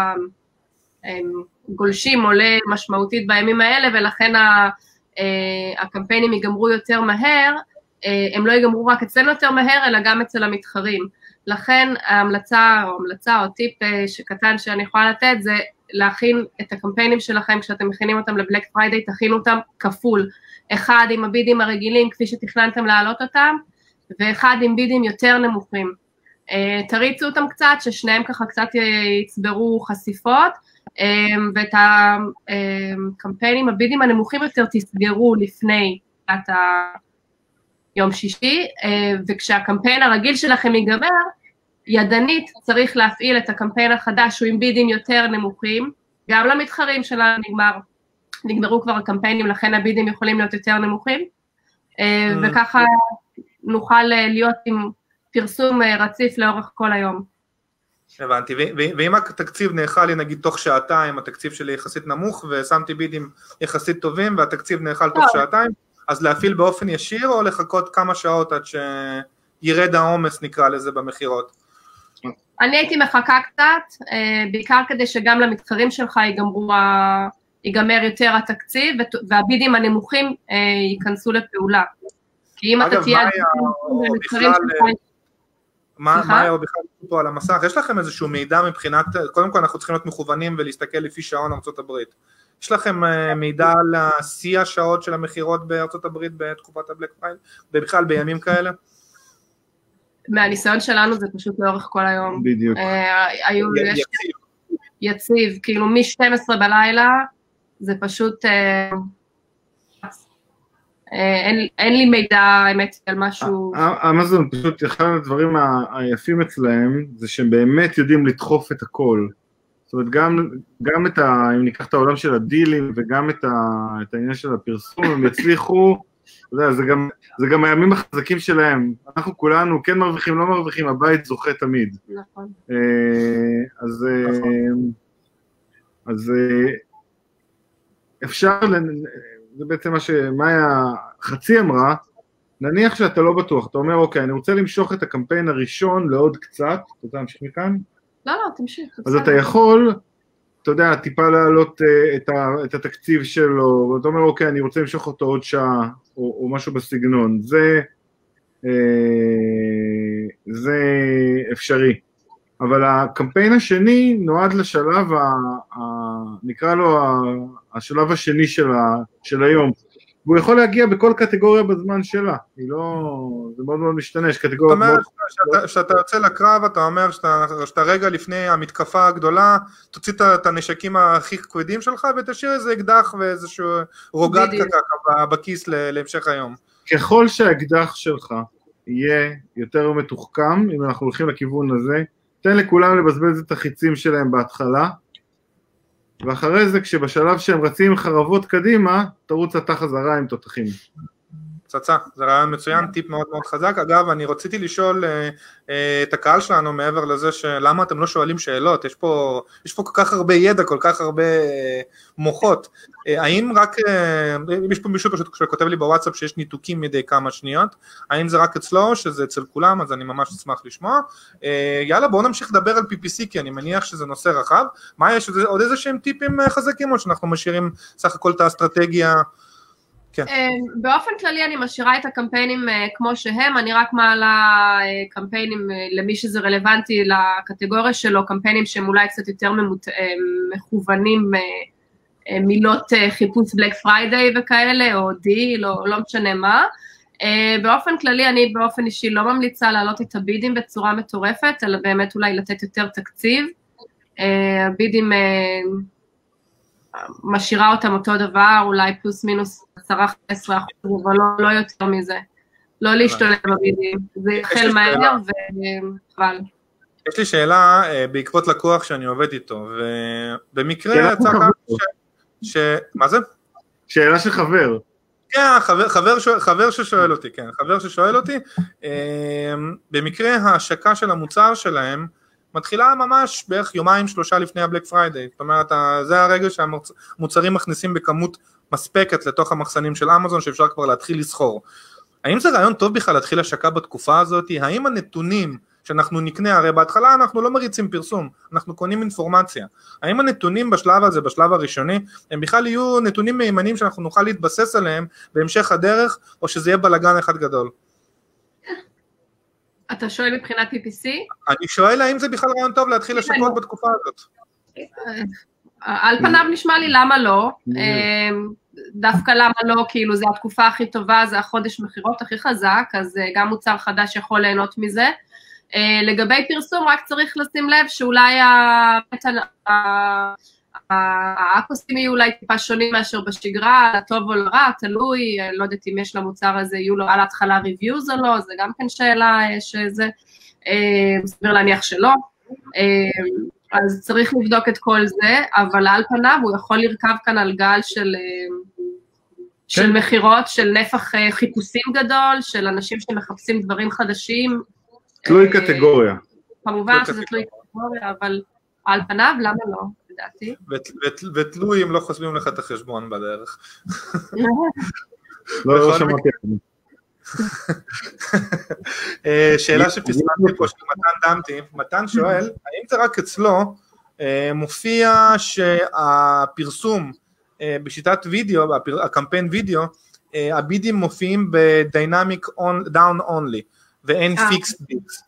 הגולשים עולה משמעותית בימים האלה, ולכן הקמפיינים ייגמרו יותר מהר, הם לא ייגמרו רק אצלנו יותר מהר, אלא גם אצל המתחרים. לכן ההמלצה או המלצה או טיפ שקטן שאני יכולה לתת זה להכין את הקמפיינים שלכם, כשאתם מכינים אותם לבלק פריידיי, תכינו אותם כפול, אחד עם הבידים הרגילים כפי שתכננתם להעלות אותם, ואחד עם בידים יותר נמוכים. תריצו אותם קצת, ששניהם ככה קצת יצברו חשיפות, ואת הקמפיינים, הבידים הנמוכים יותר תסגרו לפני את היום שישי, וכשהקמפיין הרגיל שלכם ייגמר, ידנית צריך להפעיל את הקמפיין החדש, שהוא עם בידים יותר נמוכים, גם למתחרים שלנו נגמר, נגמרו כבר הקמפיינים, לכן הבידים יכולים להיות יותר נמוכים, וככה נוכל להיות עם פרסום רציף לאורך כל היום. הבנתי, ואם התקציב נאכל לי נגיד תוך שעתיים, התקציב שלי יחסית נמוך, ושמתי בידים יחסית טובים, והתקציב נאכל תוך שעתיים, אז להפעיל באופן ישיר, או לחכות כמה שעות עד שירד העומס נקרא לזה במחירות? אני הייתי מחכה קצת, בעיקר כדי שגם למתחרים שלך ייגמרו, ייגמר יותר התקציב, והבידים הנמוכים ייכנסו לפעולה. כי אם אתה תהיה... מה היה בכלל פה על המסך? יש לכם איזשהו מידע מבחינת, קודם כל אנחנו צריכים להיות מכוונים ולהסתכל לפי שעון ארצות הברית. יש לכם מידע על שיא השעות של המחירות בארצות הברית בתקופת הבלק פריידיי, בכלל בימים כאלה? מהניסיון שלנו זה פשוט לאורך כל היום. בדיוק. יציב. יציב, כאילו מ-שתים עשרה בלילה, זה פשוט... אין, אין לי מידע, האמת, על משהו... אמזון, פשוט אחד הדברים היפים אצלהם, זה שהם באמת יודעים לדחוף את הכל. זאת אומרת, גם, גם את ה... אם ניקח את העולם של הדילים, וגם את, ה, את העניין של הפרסום, הם יצליחו, אתה יודע, זה גם, זה גם הימים החזקים שלהם. אנחנו כולנו כן מרוויחים, לא מרוויחים, הבית זוכה תמיד. נכון. אז... אז אפשר... זה בעצם מה שמאיה חצי אמרה, נניח שאתה לא בטוח, אתה אומר, אוקיי, אני רוצה למשוך את הקמפיין הראשון לעוד קצת, אתה רוצה להמשיך מכאן? לא, לא, תמשיך. אז אתה יכול, אתה יודע, טיפה להעלות את, ה, את התקציב שלו, ואתה אומר, אוקיי, אני רוצה למשוך אותו עוד שעה, או, או משהו בסגנון, זה, זה אפשרי. אבל הקמפיין השני נועד לשלב, ה, ה, נקרא לו השלב השני של, ה, של היום, והוא יכול להגיע בכל קטגוריה בזמן שלה, היא לא, זה מאוד מאוד משתנה, יש קטגוריה... זאת אומרת, שאתה, שאתה יוצא לקרב, אתה אומר שאתה, שאתה רגע לפני המתקפה הגדולה, תוציא את הנשקים הכי כבדים שלך, ותשאיר איזה אקדח ואיזשהו רוגת ככה בכיס להמשך היום. ככל שהאקדח שלך יהיה יותר מתוחכם, אם אנחנו הולכים לכיוון הזה, תן לכולם לבזבז את החיצים שלהם בהתחלה, ואחרי זה כשבשלב שהם רצים חרבות קדימה, תרוץ אתה חזרה עם תותחים. פצצה, זה רעיון מצוין, טיפ מאוד מאוד חזק. אגב, אני רציתי לשאול uh, את הקהל שלנו מעבר לזה שלמה אתם לא שואלים שאלות, יש פה, יש פה כל כך הרבה ידע, כל כך הרבה uh, מוחות. Uh, האם רק, uh, יש פה מישהו פשוט שכותב לי בוואטסאפ שיש ניתוקים מדי כמה שניות, האם זה רק אצלו, שזה אצל כולם, אז אני ממש אשמח לשמוע. Uh, יאללה, בואו נמשיך לדבר על פי פי סי, כי אני מניח שזה נושא רחב. מה יש, עוד איזה שהם טיפים חזקים, או שאנחנו משאירים סך הכל את האסטרטגיה, כן. באופן כללי אני משאירה את הקמפיינים כמו שהם, אני רק מעלה קמפיינים למי שזה רלוונטי לקטגוריה שלו, קמפיינים שהם אולי קצת יותר מכוונים, מילות חיפוש בלק פריידיי וכאלה, או דיל, או לא משנה מה. באופן כללי אני באופן אישי לא ממליצה להעלות את הבידים בצורה מטורפת, אלא באמת אולי לתת יותר תקציב. הבידים... משאירה אותם אותו דבר, אולי פלוס מינוס עשרה עד חמש עשרה אחוז, אבל לא, לא יותר מזה. לא להשתולל בבידים, זה יחל מהר וחבל. יש לי שאלה בעקבות לקוח שאני עובד איתו, ובמקרה יצא כאן ש... מה זה? שאלה של חבר. כן, חבר, חבר, חבר ששואל אותי, כן, חבר ששואל אותי, במקרה ההשקה של המוצר שלהם, מתחילה ממש בערך יומיים שלושה לפני הבלק פריידיי, זאת אומרת, זה הרגע שהמוצרים מכניסים בכמות מספקת לתוך המחסנים של אמזון, שאפשר כבר להתחיל לסחור. האם זה רעיון טוב בכלל להתחיל השקה בתקופה הזאת? האם הנתונים שאנחנו נקנה, הרי בהתחלה אנחנו לא מריצים פרסום, אנחנו קונים אינפורמציה. האם הנתונים בשלב הזה, בשלב הראשוני, הם בכלל יהיו נתונים מהימנים שאנחנו נוכל להתבסס עליהם בהמשך הדרך, או שזה יהיה בלגן אחד גדול? אתה שואל מבחינת פי פי סי? אני שואל האם זה בכלל רעיון טוב להתחיל השקות בתקופה הזאת. על פניו נשמע לי למה לא, דווקא למה לא, כאילו זה התקופה הכי טובה, זה החודש מחירות הכי חזק, אז גם מוצר חדש יכול ליהנות מזה. לגבי פרסום רק צריך לשים לב שאולי האקוסים יהיו אולי טיפה שונים מאשר בשגרה, לטוב או לרע, תלוי, לא יודעת אם יש למוצר הזה, יהיו לו על ההתחלה ריוויוז או לא, זה גם כן שאלה שזה, סביר להניח שלא, אז צריך לבדוק את כל זה, אבל על פניו הוא יכול לרכב כאן על גל של, של מחירות, של נפח חיפושים גדול, של אנשים שמחפשים דברים חדשים. תלוי קטגוריה. כמובן שזה תלוי קטגוריה, אבל על פניו למה לא? לדעתי. ותלוי אם לא חוסמים לך את החשבון בדרך. לא, לא שמעתי. שאלה שפספסתי פה של מתן דמתי, מתן שואל, האם זה רק אצלו מופיע שהפרסום בשיטת וידאו, הקמפיין וידאו, הבידים מופיעים בדיינמיק דאון אונלי, ואין פיקסט בידס?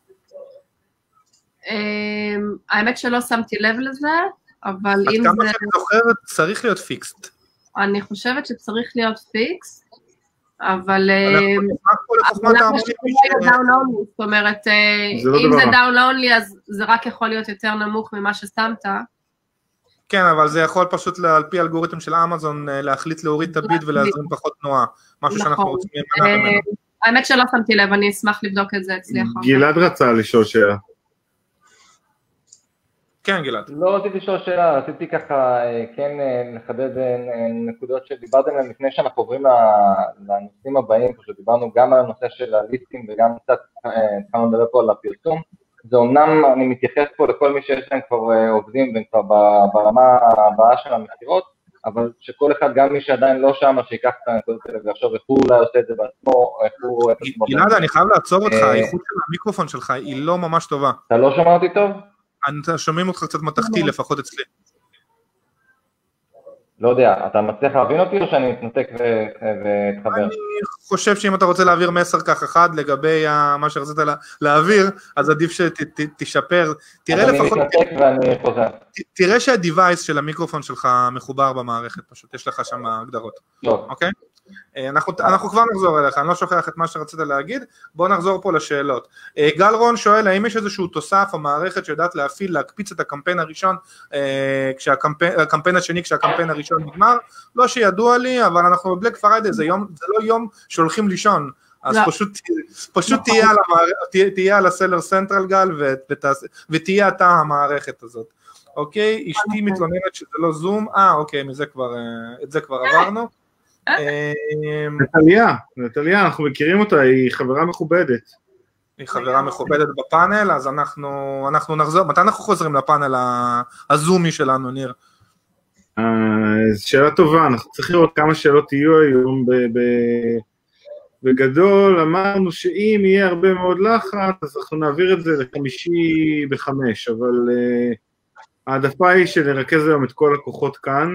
האמת שלא שמתי לב לזה, אבל אם זה... עד כמה שאני זוכרת, צריך להיות פיקסט. אני חושבת שצריך להיות פיקסט, אבל... זאת אומרת, אם זה דאון אונלי, אז זה רק יכול להיות יותר נמוך ממה ששמת. כן, אבל זה יכול פשוט על פי אלגוריתם של אמזון להחליט להוריד את הביד ולהזרים פחות תנועה, משהו שאנחנו רוצים להימנע ממנו. האמת שלא שמתי לב, אני אשמח לבדוק את זה אצלי אחר. גלעד רצה לשאול שאלה. כן, גלעד. לא רציתי לשאול שאלה, רציתי ככה כן לחדד נקודות שדיברתם עליהן לפני שאנחנו עוברים לנושאים הבאים, פשוט דיברנו גם על הנושא של הליסטים וגם קצת התחלנו לדבר פה על הפרסום. זה אומנם, אני מתייחס פה לכל מי שיש להם כבר עובדים והם כבר ברמה הבאה של המחירות, אבל שכל אחד, גם מי שעדיין לא שם, שיקח את הנקודות האלה ויחשוב איך הוא אולי עושה את זה בעצמו, איך הוא... גלעד, אני חייב לעצור אותך, האיכות של המיקרופון שלך היא לא ממש טובה. אתה לא שומע אותי טוב? שומעים אותך קצת מתחתי, לפחות אצלי. לא יודע, אתה מצליח להבין אותי או שאני מתנתק ואתחבר? אני חושב שאם אתה רוצה להעביר מסר כך אחד לגבי מה שרצית להעביר, אז עדיף שתשפר. אז אני מתנתק ואני חוזר. תראה שהדיווייס של המיקרופון שלך מחובר במערכת, פשוט יש לך שם הגדרות. טוב. אוקיי? אנחנו כבר נחזור אליך, אני לא שוכח את מה שרצית להגיד, בואו נחזור פה לשאלות. גל רון שואל, האם יש איזשהו תוסף המערכת שיודעת להפעיל, להקפיץ את הקמפיין הראשון, הקמפיין השני כשהקמפיין הראשון נגמר? לא שידוע לי, אבל אנחנו בבלק פריידיי, זה לא יום שהולכים לישון, אז פשוט תהיה על הסלר סנטרל גל, ותהיה אתה המערכת הזאת. אוקיי, אשתי מתלוננת שזה לא זום, אה אוקיי, את זה כבר עברנו. נטליה, נטליה, אנחנו מכירים אותה, היא חברה מכובדת. היא חברה מכובדת בפאנל, אז אנחנו נחזור, מתי אנחנו חוזרים לפאנל הזומי שלנו, ניר? שאלה טובה, אנחנו צריכים לראות כמה שאלות יהיו היום, בגדול אמרנו שאם יהיה הרבה מאוד לחץ, אז אנחנו נעביר את זה לחמישי בחמש, אבל העדפה היא שנרכז היום את כל הכוחות כאן,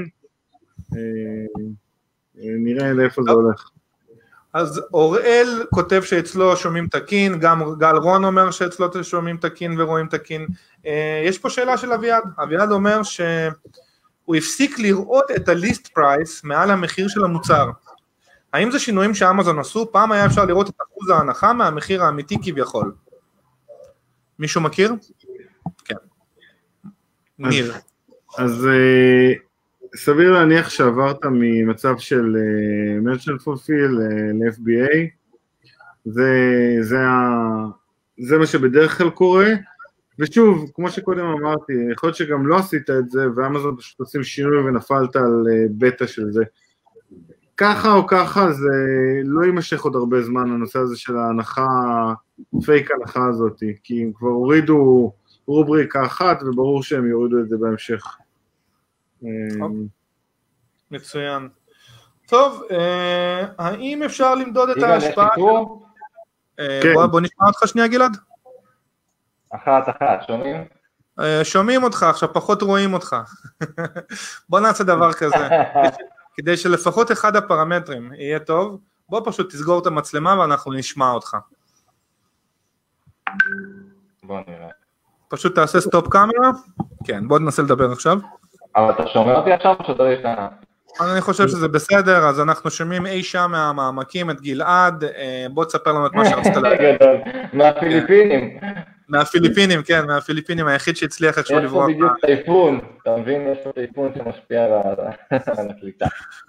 נראה לאיפה זה הולך. אז אוראל כותב שאצלו שומעים תקין, גם גל רון אומר שאצלו שומעים תקין ורואים תקין. יש פה שאלה של אביעד, אביעד אומר שהוא הפסיק לראות את הליסט פרייס מעל המחיר של המוצר. האם זה שינויים שאמזון עשו? פעם היה אפשר לראות את אחוז ההנחה מהמחיר האמיתי כביכול. מישהו מכיר? כן. ניר. אז... סביר להניח שעברת ממצב של merchant fulfill ל-אף בי איי, זה, זה, זה מה שבדרך כלל קורה, ושוב, כמו שקודם אמרתי, יכול להיות שגם לא עשית את זה, ואמזון פשוט עושים שינוי ונפלת על בטא של זה. ככה או ככה, זה לא יימשך עוד הרבה זמן, הנושא הזה של ההנחה, פייק ההנחה הזאת, כי הם כבר הורידו רובריקה אחת, וברור שהם יורידו את זה בהמשך. מצוין. טוב, האם אפשר למדוד את ההשפעה? בוא נשמע אותך שנייה גלעד. אחת אחת, שומעים? שומעים אותך, עכשיו פחות רואים אותך. בוא נעשה דבר כזה, כדי שלפחות אחד הפרמטרים יהיה טוב, בוא פשוט תסגור את המצלמה ואנחנו נשמע אותך. בוא נראה. פשוט תעשה סטופ קאמרה, כן, בוא ננסה לדבר עכשיו. אבל אתה שומע אותי עכשיו או שאתה ישנה? אני חושב שזה בסדר, אז אנחנו שומעים אי שם מהמעמקים את גלעד, בוא תספר לנו את מה שרצית להגיד. מהפיליפינים. מהפיליפינים, כן, מהפיליפינים, היחיד שהצליח איכשהו לברוח. יש פה בדיוק טייפון, אתה מבין? יש פה טייפון שמשפיע על הקליטה.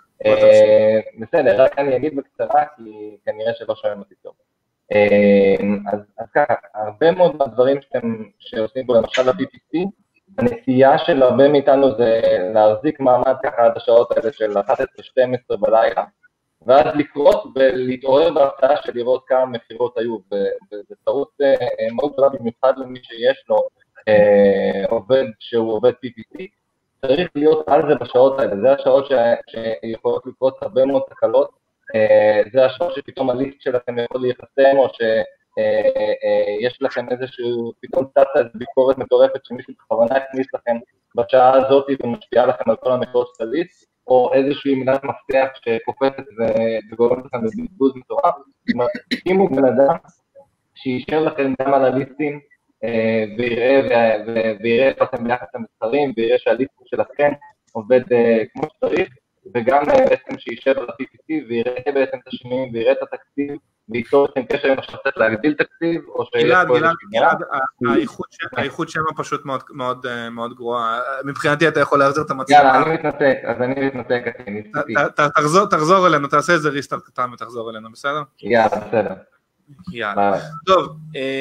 בסדר, רק אני אגיד בקצרה, כי כנראה שלא שומעים אותי טוב. אז ככה, הרבה מאוד מהדברים שעושים בו, למשל ה-פי פי סי, הנטייה של הרבה מאיתנו זה להחזיק מעמד ככה עד השעות האלה של אחת עשרה שתים עשרה בלילה, ואז לקרות ולהתעורר בהפתעה של לראות כמה מחירות היו, וזה טעות מאוד גדולה במיוחד למי שיש לו עובד שהוא עובד פי פי סי, צריך להיות על זה בשעות האלה, זה השעות שיכולות לקרות הרבה מאוד תקלות, זה השעות שפתאום הליסט שלכם יכול להיחסם, או שיש לכם איזשהו, פתאום צצה איזו ביקורת מטורפת שמישהו בכוונה הכניס לכם בשעה הזאת ומשפיעה לכם על כל המחירות של הליסט, או איזושהי מילת מפתח שקופצת וגורמת לכם לבזבוז מטורף. זאת אומרת, אם הוא בן אדם שישאר לכם גם על הליסטים, ויראה איפה אתם ביחס למסחרים, ויראה שהליסטים שלכם עובד כמו שצריך, וגם בעצם שישב על ה-פי פי סי ויראה בעצם את השינויים, ויראה את התקציב, וייצור אתכם קשר עם עכשיו צריך להגדיל תקציב, או שיש פה איזושהי גמירה. האיכות שמה פשוט מאוד גרועה, מבחינתי אתה יכול להחזיר את המצלמה. יאללה, אני מתנתק, אז אני מתנתק, אני ניסיתי. תחזור אלינו, תעשה איזה ריסטארט קטן ותחזור אלינו, בסדר? יאללה, בסדר. יאללה. טוב,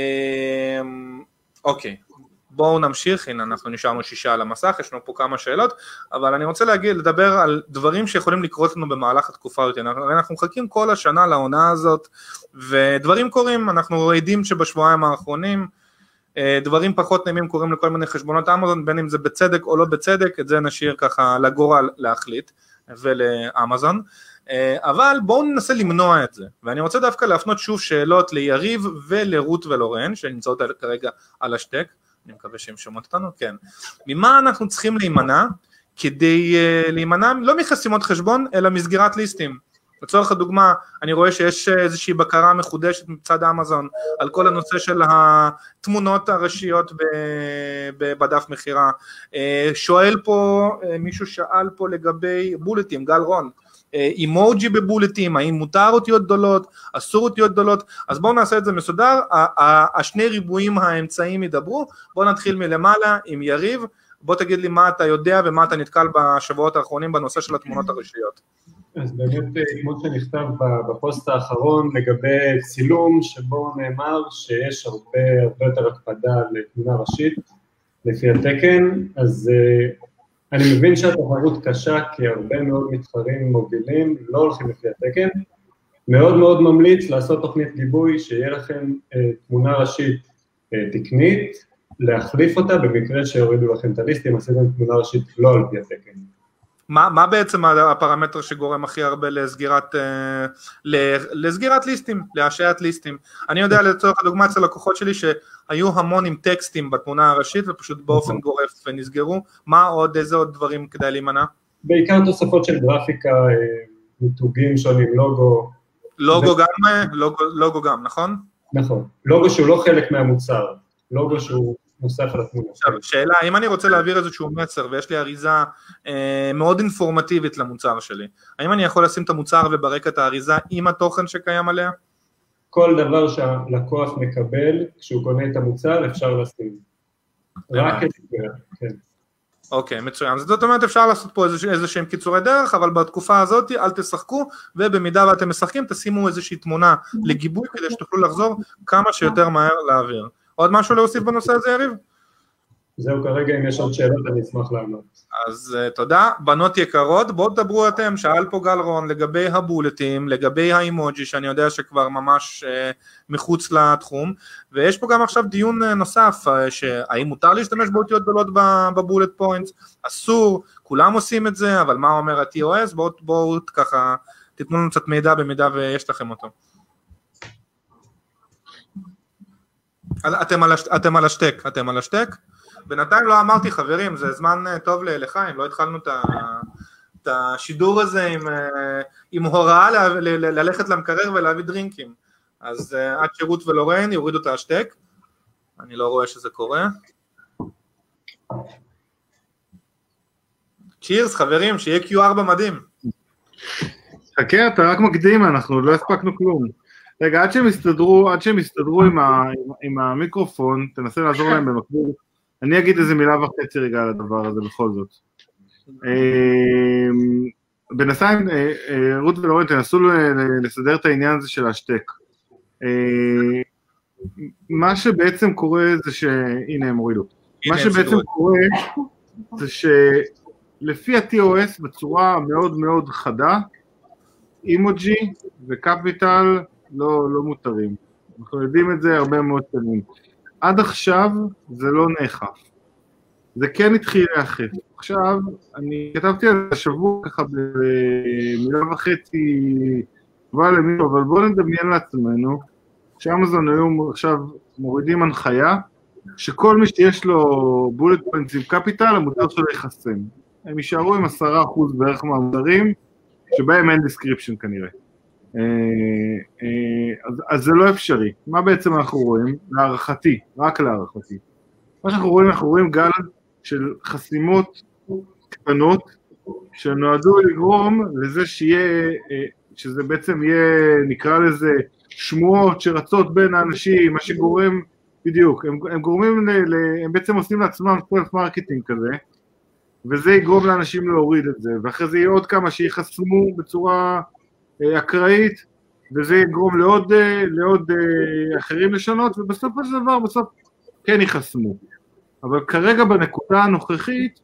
אוקיי. בואו נמשיך, הנה אנחנו נשארנו שישה על המסך, יש לנו פה כמה שאלות, אבל אני רוצה להגיד, לדבר על דברים שיכולים לקרות לנו במהלך התקופה הזאת, אנחנו מחכים כל השנה לעונה הזאת, ודברים קורים, אנחנו עדים שבשבועיים האחרונים, דברים פחות נעימים קורים לכל מיני חשבונות אמזון, בין אם זה בצדק או לא בצדק, את זה נשאיר ככה לגורל להחליט, ולאמזון, אבל בואו ננסה למנוע את זה, ואני רוצה דווקא להפנות שוב שאלות ליריב ולרות ולורן, שנמצאות כרגע על השטק, אני מקווה שהם שומעות אותנו, כן. ממה אנחנו צריכים להימנע, כדי uh, להימנע, לא מחסימות חשבון, אלא מסגירת ליסטים. לצורך הדוגמה, אני רואה שיש איזושהי בקרה מחודשת מצד אמזון, על כל הנושא של התמונות הראשיות בדף מחירה. שואל פה, מישהו שאל פה לגבי בולטים, גל רון, אימוג'י בבולטים, האם מותר אותיות גדולות, אסור אותיות גדולות, אז בואו נעשה את זה מסודר, השני ריבועים האמצעיים ידברו, בואו נתחיל מלמעלה עם יריב, בוא תגיד לי מה אתה יודע ומה אתה נתקל בשבועות האחרונים בנושא של התמונות הראשיות. אז באמת, כמו שנכתב בפוסט האחרון לגבי צילום, שבו נאמר שיש הרבה, הרבה יותר הקפדה לתמונה ראשית, לפי התקן, אז אני מבין שהתחרות קשה, כי הרבה מאוד מתחרים מובילים, לא הולכים לפי התקן, מאוד מאוד ממליץ לעשות תוכנית גיבוי, שיהיה לכם תמונה ראשית תקנית, להחליף אותה במקרה שהורידו לכם את הליסטים, עשיתם תמונה ראשית לא על פי התקן. מה, מה בעצם הפרמטר שגורם הכי הרבה לסגירת, לסגירת ליסטים, להשעיית ליסטים? אני יודע לצורך הדוגמה אצל לקוחות שלי שהיו המון עם טקסטים בתמונה הראשית ופשוט באופן גורף ונסגרו, מה עוד, איזה עוד דברים כדאי להימנע? בעיקר תוספות של גרפיקה, מיתוגים שונים, לוגו. לוגו גם, לוגו, לוגו גם, נכון? נכון, לוגו שהוא לא חלק מהמוצר, לוגו שהוא נוסף על התמונה. שאלה, אם אני רוצה להעביר איזשהו מסר ויש לי אריזה אה, מאוד אינפורמטיבית למוצר שלי, האם אני יכול לשים את המוצר וברקע את האריזה עם התוכן שקיים עליה? כל דבר שהלקוח מקבל כשהוא קונה את המוצר אפשר לשים. רק את זה, כן. אוקיי, מצוין. זאת אומרת, אפשר לעשות פה איזשהם קיצורי דרך, אבל בתקופה הזאת אל תשחקו, ובמידה ואתם משחקים, תשימו איזושהי תמונה לגיבוי, כדי שתוכלו לחזור כמה שיותר מהר להעביר. עוד משהו להוסיף בנושא הזה, יריב? זהו כרגע, אם יש עוד שאלות, אני אשמח לענות. אז uh, תודה. בנות יקרות, בואו תדברו אתם, שאל פה גל רון לגבי הבולטים, לגבי האימוג'י, שאני יודע שכבר ממש uh, מחוץ לתחום, ויש פה גם עכשיו דיון uh, נוסף, uh, שהאם מותר להשתמש באותיות גדולות בבולט פוינטס, אסור, כולם עושים את זה, אבל מה אומר ה-טי או אס? בואו בוא, ככה, תתנו לנו קצת מידע במידה ויש לכם אותו. אתם על, השט, אתם על השטק, אתם על השטק? בינתיים לא אמרתי חברים, זה זמן טוב לחיים, לא התחלנו את השידור הזה עם, עם הוראה ל, ל, ל, ללכת למקרר ולהביא דרינקים, אז עד שרות ולורן יורידו את השטק, אני לא רואה שזה קורה. צ'ירס חברים, שיהיה קיו ארבע מדהים. חכה, אתה רק מקדים, אנחנו לא הספקנו כלום. רגע, עד שהם יסתדרו, עד שהם יסתדרו עם, ה, עם, עם המיקרופון, תנסה לעזור להם במקביל. אני אגיד איזה מילה וחצי רגע על הדבר הזה בכל זאת. בינתיים, רות ולורן, תנסו לסדר את העניין הזה של השטק. מה שבעצם קורה זה ש... הנה הם הורידו. מה שבעצם קורה זה שלפי ה-טי או אס בצורה מאוד מאוד חדה, אימוג'י וקפיטל לא, לא מותרים. אנחנו יודעים את זה הרבה מאוד שנים. עד עכשיו זה לא נאכף. זה כן התחיל לאכף. עכשיו, אני כתבתי על השבוע ככה במילה וחצי, אבל בואו נדמיין לעצמנו, שאמזון היו עכשיו מורידים הנחיה, שכל מי שיש לו בולט פוינטס עם קפיטל, המוצר שלו יחסם. הם יישארו עם עשרה אחוז בערך מהמוצרים, שבהם אין דיסקריפשן כנראה. אז, אז זה לא אפשרי. מה בעצם אנחנו רואים? להערכתי, רק להערכתי. מה שאנחנו רואים, אנחנו רואים גל של חסימות קטנות, שנועדו לגרום לזה שיהיה, שזה בעצם יהיה, נקרא לזה, שמועות שרצות בין האנשים, מה שגורם, בדיוק, הם, הם גורמים, ל, ל, הם בעצם עושים לעצמם סלף מרקטינג כזה, וזה יגרום לאנשים להוריד את זה, ואחרי זה יהיה עוד כמה שיחסמו בצורה אקראית, וזה יגרום לעוד, לעוד אחרים לשנות, ובסופו של דבר, בסוף כן יחסמו. אבל כרגע בנקודה הנוכחית,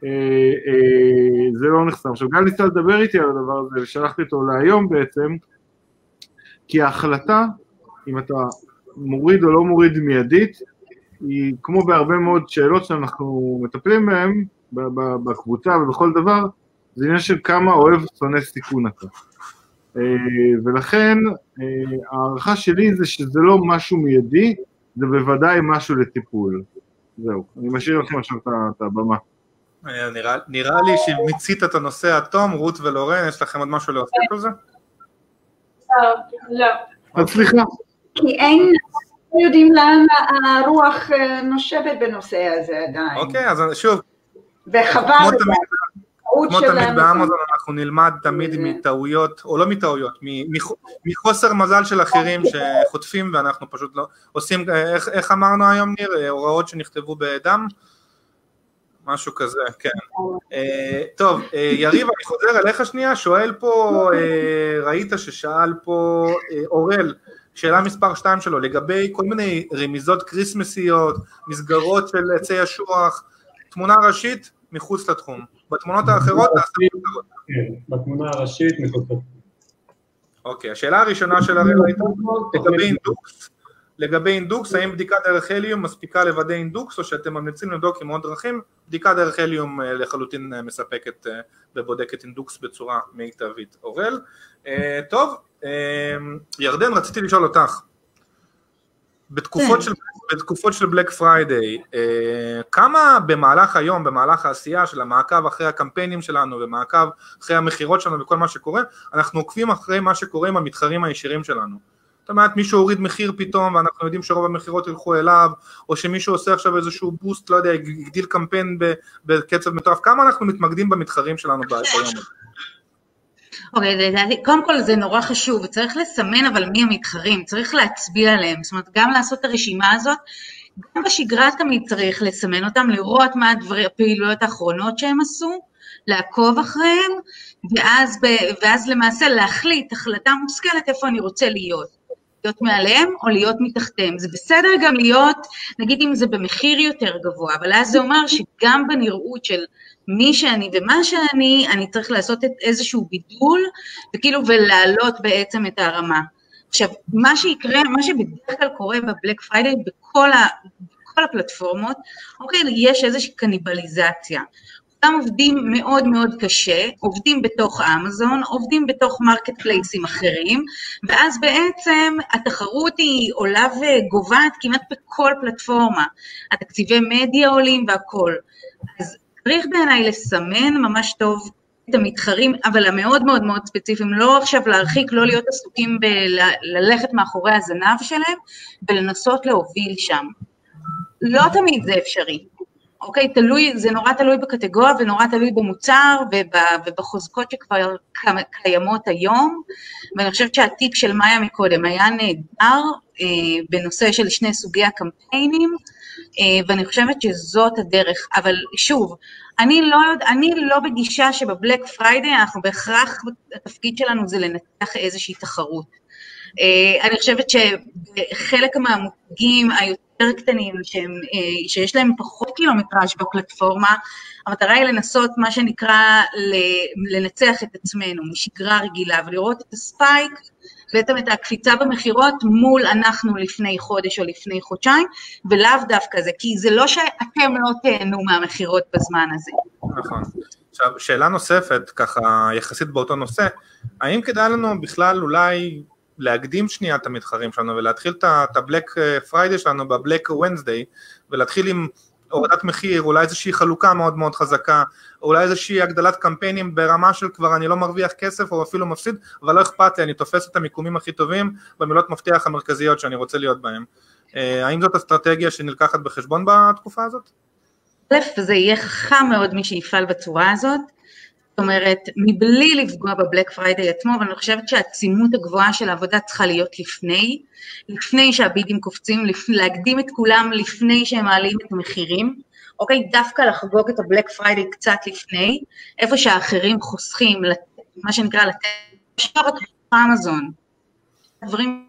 זה לא נחסם. עכשיו, גם ניסה לדבר איתי על הדבר הזה, ושלחתי אותו להיום בעצם, כי ההחלטה, אם אתה מוריד או לא מוריד מיידית, היא כמו בהרבה מאוד שאלות שאנחנו מטפלים בהן, בקבוצה ובכל דבר, זה עניין של כמה אוהב שונא סיכון אתה. ולכן, הערכה שלי זה שזה לא משהו מיידי, זה בוודאי משהו לטיפול. זהו, אני משאיר לכם עכשיו את הבמה. נראה, נראה לי שמיצית את הנושא התום, רות ולורן, יש לכם עוד משהו להוסיף על זה? לא. אז סליחה. כי אין, לא יודעים לאן הרוח נושבת בנושא הזה עדיין. אוקיי, אז שוב. וחבל. כמו תמיד באמזון אנחנו נלמד תמיד מטעויות, או לא מטעויות, מחוסר מזל של אחרים שחוטפים ואנחנו פשוט לא עושים, איך אמרנו היום ניר, הוראות שנכתבו בדם? משהו כזה, כן. טוב, יריב, אני חוזר אליך שנייה, שואל פה, ראית ששאל פה אורל, שאלה מספר שתיים שלו, לגבי כל מיני רמיזות קריסמסיות, מסגרות של עצי אשוח, תמונה ראשית מחוץ לתחום. בתמונות האחרות, כן, בתמונה הראשית מחוץ לתחום. אוקיי, השאלה הראשונה של הראל הייתה, לגבי אינדוקס, לגבי אינדוקס, האם בדיקה דרך הליום מספיקה לוודא אינדוקס, או שאתם ממליצים לבדוק עם עוד דרכים, בדיקה דרך הליום לחלוטין מספקת ובודקת אינדוקס בצורה מיטבית. אורל, טוב, ירדן, רציתי לשאול אותך, בתקופות של, בתקופות של בלק פריידיי, כמה במהלך היום, במהלך העשייה של המעקב אחרי הקמפיינים שלנו, ומעקב אחרי המחירות שלנו וכל מה שקורה, אנחנו עוקבים אחרי מה שקורה עם המתחרים הישירים שלנו. זאת אומרת, מישהו הוריד מחיר פתאום, ואנחנו יודעים שרוב המחירות ילכו אליו, או שמישהו עושה עכשיו איזשהו בוסט, לא יודע, יגדיל קמפיין בקצב מטורף, כמה אנחנו מתמקדים במתחרים שלנו ביום הזה? אוקיי, קודם כל זה נורא חשוב, וצריך לסמן אבל מי המתחרים, צריך להצביע עליהם, זאת אומרת גם לעשות את הרשימה הזאת, גם בשגרה תמיד צריך לסמן אותם, לראות מה הפעילויות האחרונות שהם עשו, לעקוב אחריהם, ואז, ואז למעשה להחליט החלטה מושכלת איפה אני רוצה להיות. להיות מעליהם או להיות מתחתיהם. זה בסדר גם להיות, נגיד אם זה במחיר יותר גבוה, אבל אז זה אומר שגם בנראות של מי שאני ומה שאני, אני צריך לעשות את איזשהו בידול, וכאילו ולהעלות בעצם את הרמה. עכשיו, מה שיקרה, מה שבדרך כלל קורה בבלק פריידיי, בכל, ה, בכל הפלטפורמות, אוקיי, יש איזושהי קניבליזציה. כולם עובדים מאוד מאוד קשה, עובדים בתוך אמזון, עובדים בתוך מרקט פלייסים אחרים, ואז בעצם התחרות היא עולה וגובעת כמעט בכל פלטפורמה. התקציבי מדיה עולים והכל. אז צריך בעיניי לסמן ממש טוב את המתחרים, אבל המאוד מאוד מאוד ספציפיים, לא עכשיו להרחיק, לא להיות עסוקים בללכת מאחורי הזנב שלהם, ולנסות להוביל שם. לא תמיד זה אפשרי. אוקיי, תלוי, זה נורא תלוי בקטגוריה, ונורא תלוי במוצר, ובחוזקות שכבר קיימות היום, ואני חושבת שהטיפ של מאיה מקודם היה נהדר, בנושא של שני סוגי הקמפיינים, ואני חושבת שזאת הדרך, אבל שוב, אני לא, אני לא בגישה שבבלק פריידיי, אנחנו בהכרח, התפקיד שלנו זה לנתח איזושהי תחרות. אני חושבת שחלק מהמותגים היותר קטנים, שהם, שיש להם פחות קילומטראז' בפלטפורמה, המטרה היא לנסות מה שנקרא לנצח את עצמנו משגרה רגילה, ולראות את הספייק, בעצם את הקפיצה במחירות מול אנחנו לפני חודש או לפני חודשיים, ולאו דווקא זה, כי זה לא שאתם לא תהנו מהמחירות בזמן הזה. נכון. עכשיו, שאלה נוספת, ככה יחסית באותו נושא, האם כדאי לנו בכלל אולי להקדים שנייה את המתחרים שלנו, ולהתחיל את הבלק פריידיי שלנו בבלק וונסדיי, ולהתחיל עם הורדת מחיר, אולי איזושהי חלוקה מאוד מאוד חזקה, אולי איזושהי הגדלת קמפיינים ברמה של כבר אני לא מרוויח כסף או אפילו מפסיד, אבל לא אכפת לי, אני תופס את המיקומים הכי טובים במילות מפתח המרכזיות שאני רוצה להיות בהם. האם זאת אסטרטגיה שנלקחת בחשבון בתקופה הזאת? א', זה יהיה חכם מאוד מי שיפעל בצורה הזאת, זאת אומרת, מבלי לפגוע בבלק פריידיי עצמו, אבל אני חושבת שהעצימות הגבוהה של העבודה צריכה להיות לפני, לפני שהבידים קופצים, להקדים את כולם לפני שהם מעלים את המחירים, אוקיי, דווקא לחגוג את הבלק פריידיי קצת לפני, איפה שהאחרים חוסכים, מה שנקרא לתת, שרת אמזון, הדברים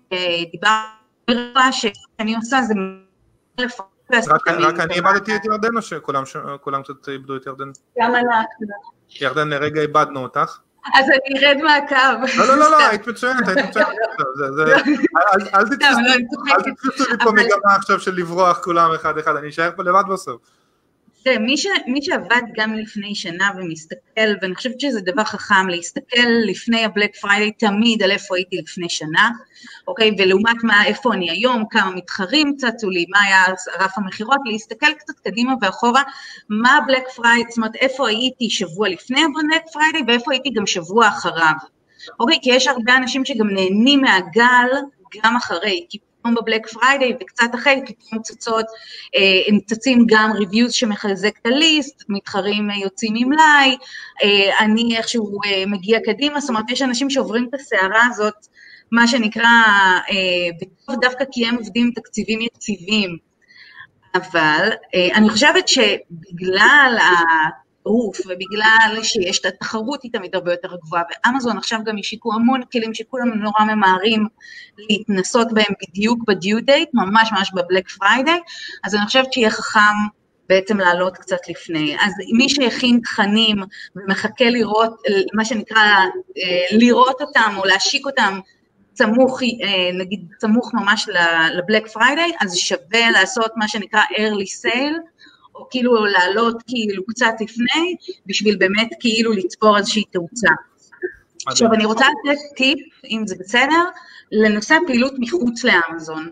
דיברתי שאני עושה זה לפרק, רק אני איבדתי את ירדן או שכולם קצת איבדו את ירדן? גם אנחנו. ירדן, לרגע איבדנו אותך. אז אני ארד מהקו. לא, לא, לא, לא, היית מצוינת, היית מצוינת. אל תתפסו לי פה מגמה עכשיו של לברוח כולם אחד אחד, אני אשאר פה לבד בסוף. מי שעבד גם לפני שנה ומסתכל, ואני חושבת שזה דבר חכם, להסתכל לפני הבלק פריידיי תמיד על איפה הייתי לפני שנה, אוקיי, ולעומת מה, איפה אני היום, כמה מתחרים צצו לי, מה היה רף המחירות, להסתכל קצת קדימה ואחורה, מה הבלק פריידיי, זאת אומרת, איפה הייתי שבוע לפני הבלק פריידיי, ואיפה הייתי גם שבוע אחריו, אוקיי, כי יש הרבה אנשים שגם נהנים מהגל, גם אחרי, כי פתאום בבלק פריידיי וקצת אחרי, פתאום צצות, הם צצים גם ריוויוז שמחזק את הליסט, מתחרים יוצאים עם לי, אני איכשהו מגיע קדימה, זאת אומרת, יש אנשים שעוברים את הסערה הזאת, מה שנקרא, בטוב דווקא כי הם עובדים תקציבים יציבים, אבל אני חושבת שבגלל הטירוף, ובגלל שיש את התחרות היא תמיד הרבה יותר גבוהה, ואמזון עכשיו גם השיקו המון כלים שכולם נורא ממהרים להתנסות בהם בדיוק בדיו דייט, ממש ממש בבלק פריידיי, אז אני חושבת שיהיה חכם בעצם לעלות קצת לפני. אז מי שהכין תכנים ומחכה לראות, מה שנקרא, לראות אותם או להשיק אותם, צמוך, נגיד צמוך ממש לבלק פריידיי, אז שווה לעשות מה שנקרא early sale, או כאילו לעלות כאילו קצת לפני, בשביל באמת כאילו לצפור איזושהי תאוצה. עכשיו אני רוצה לתת טיפ, אם זה בסדר, לנושא פעילות מחוץ לאמזון.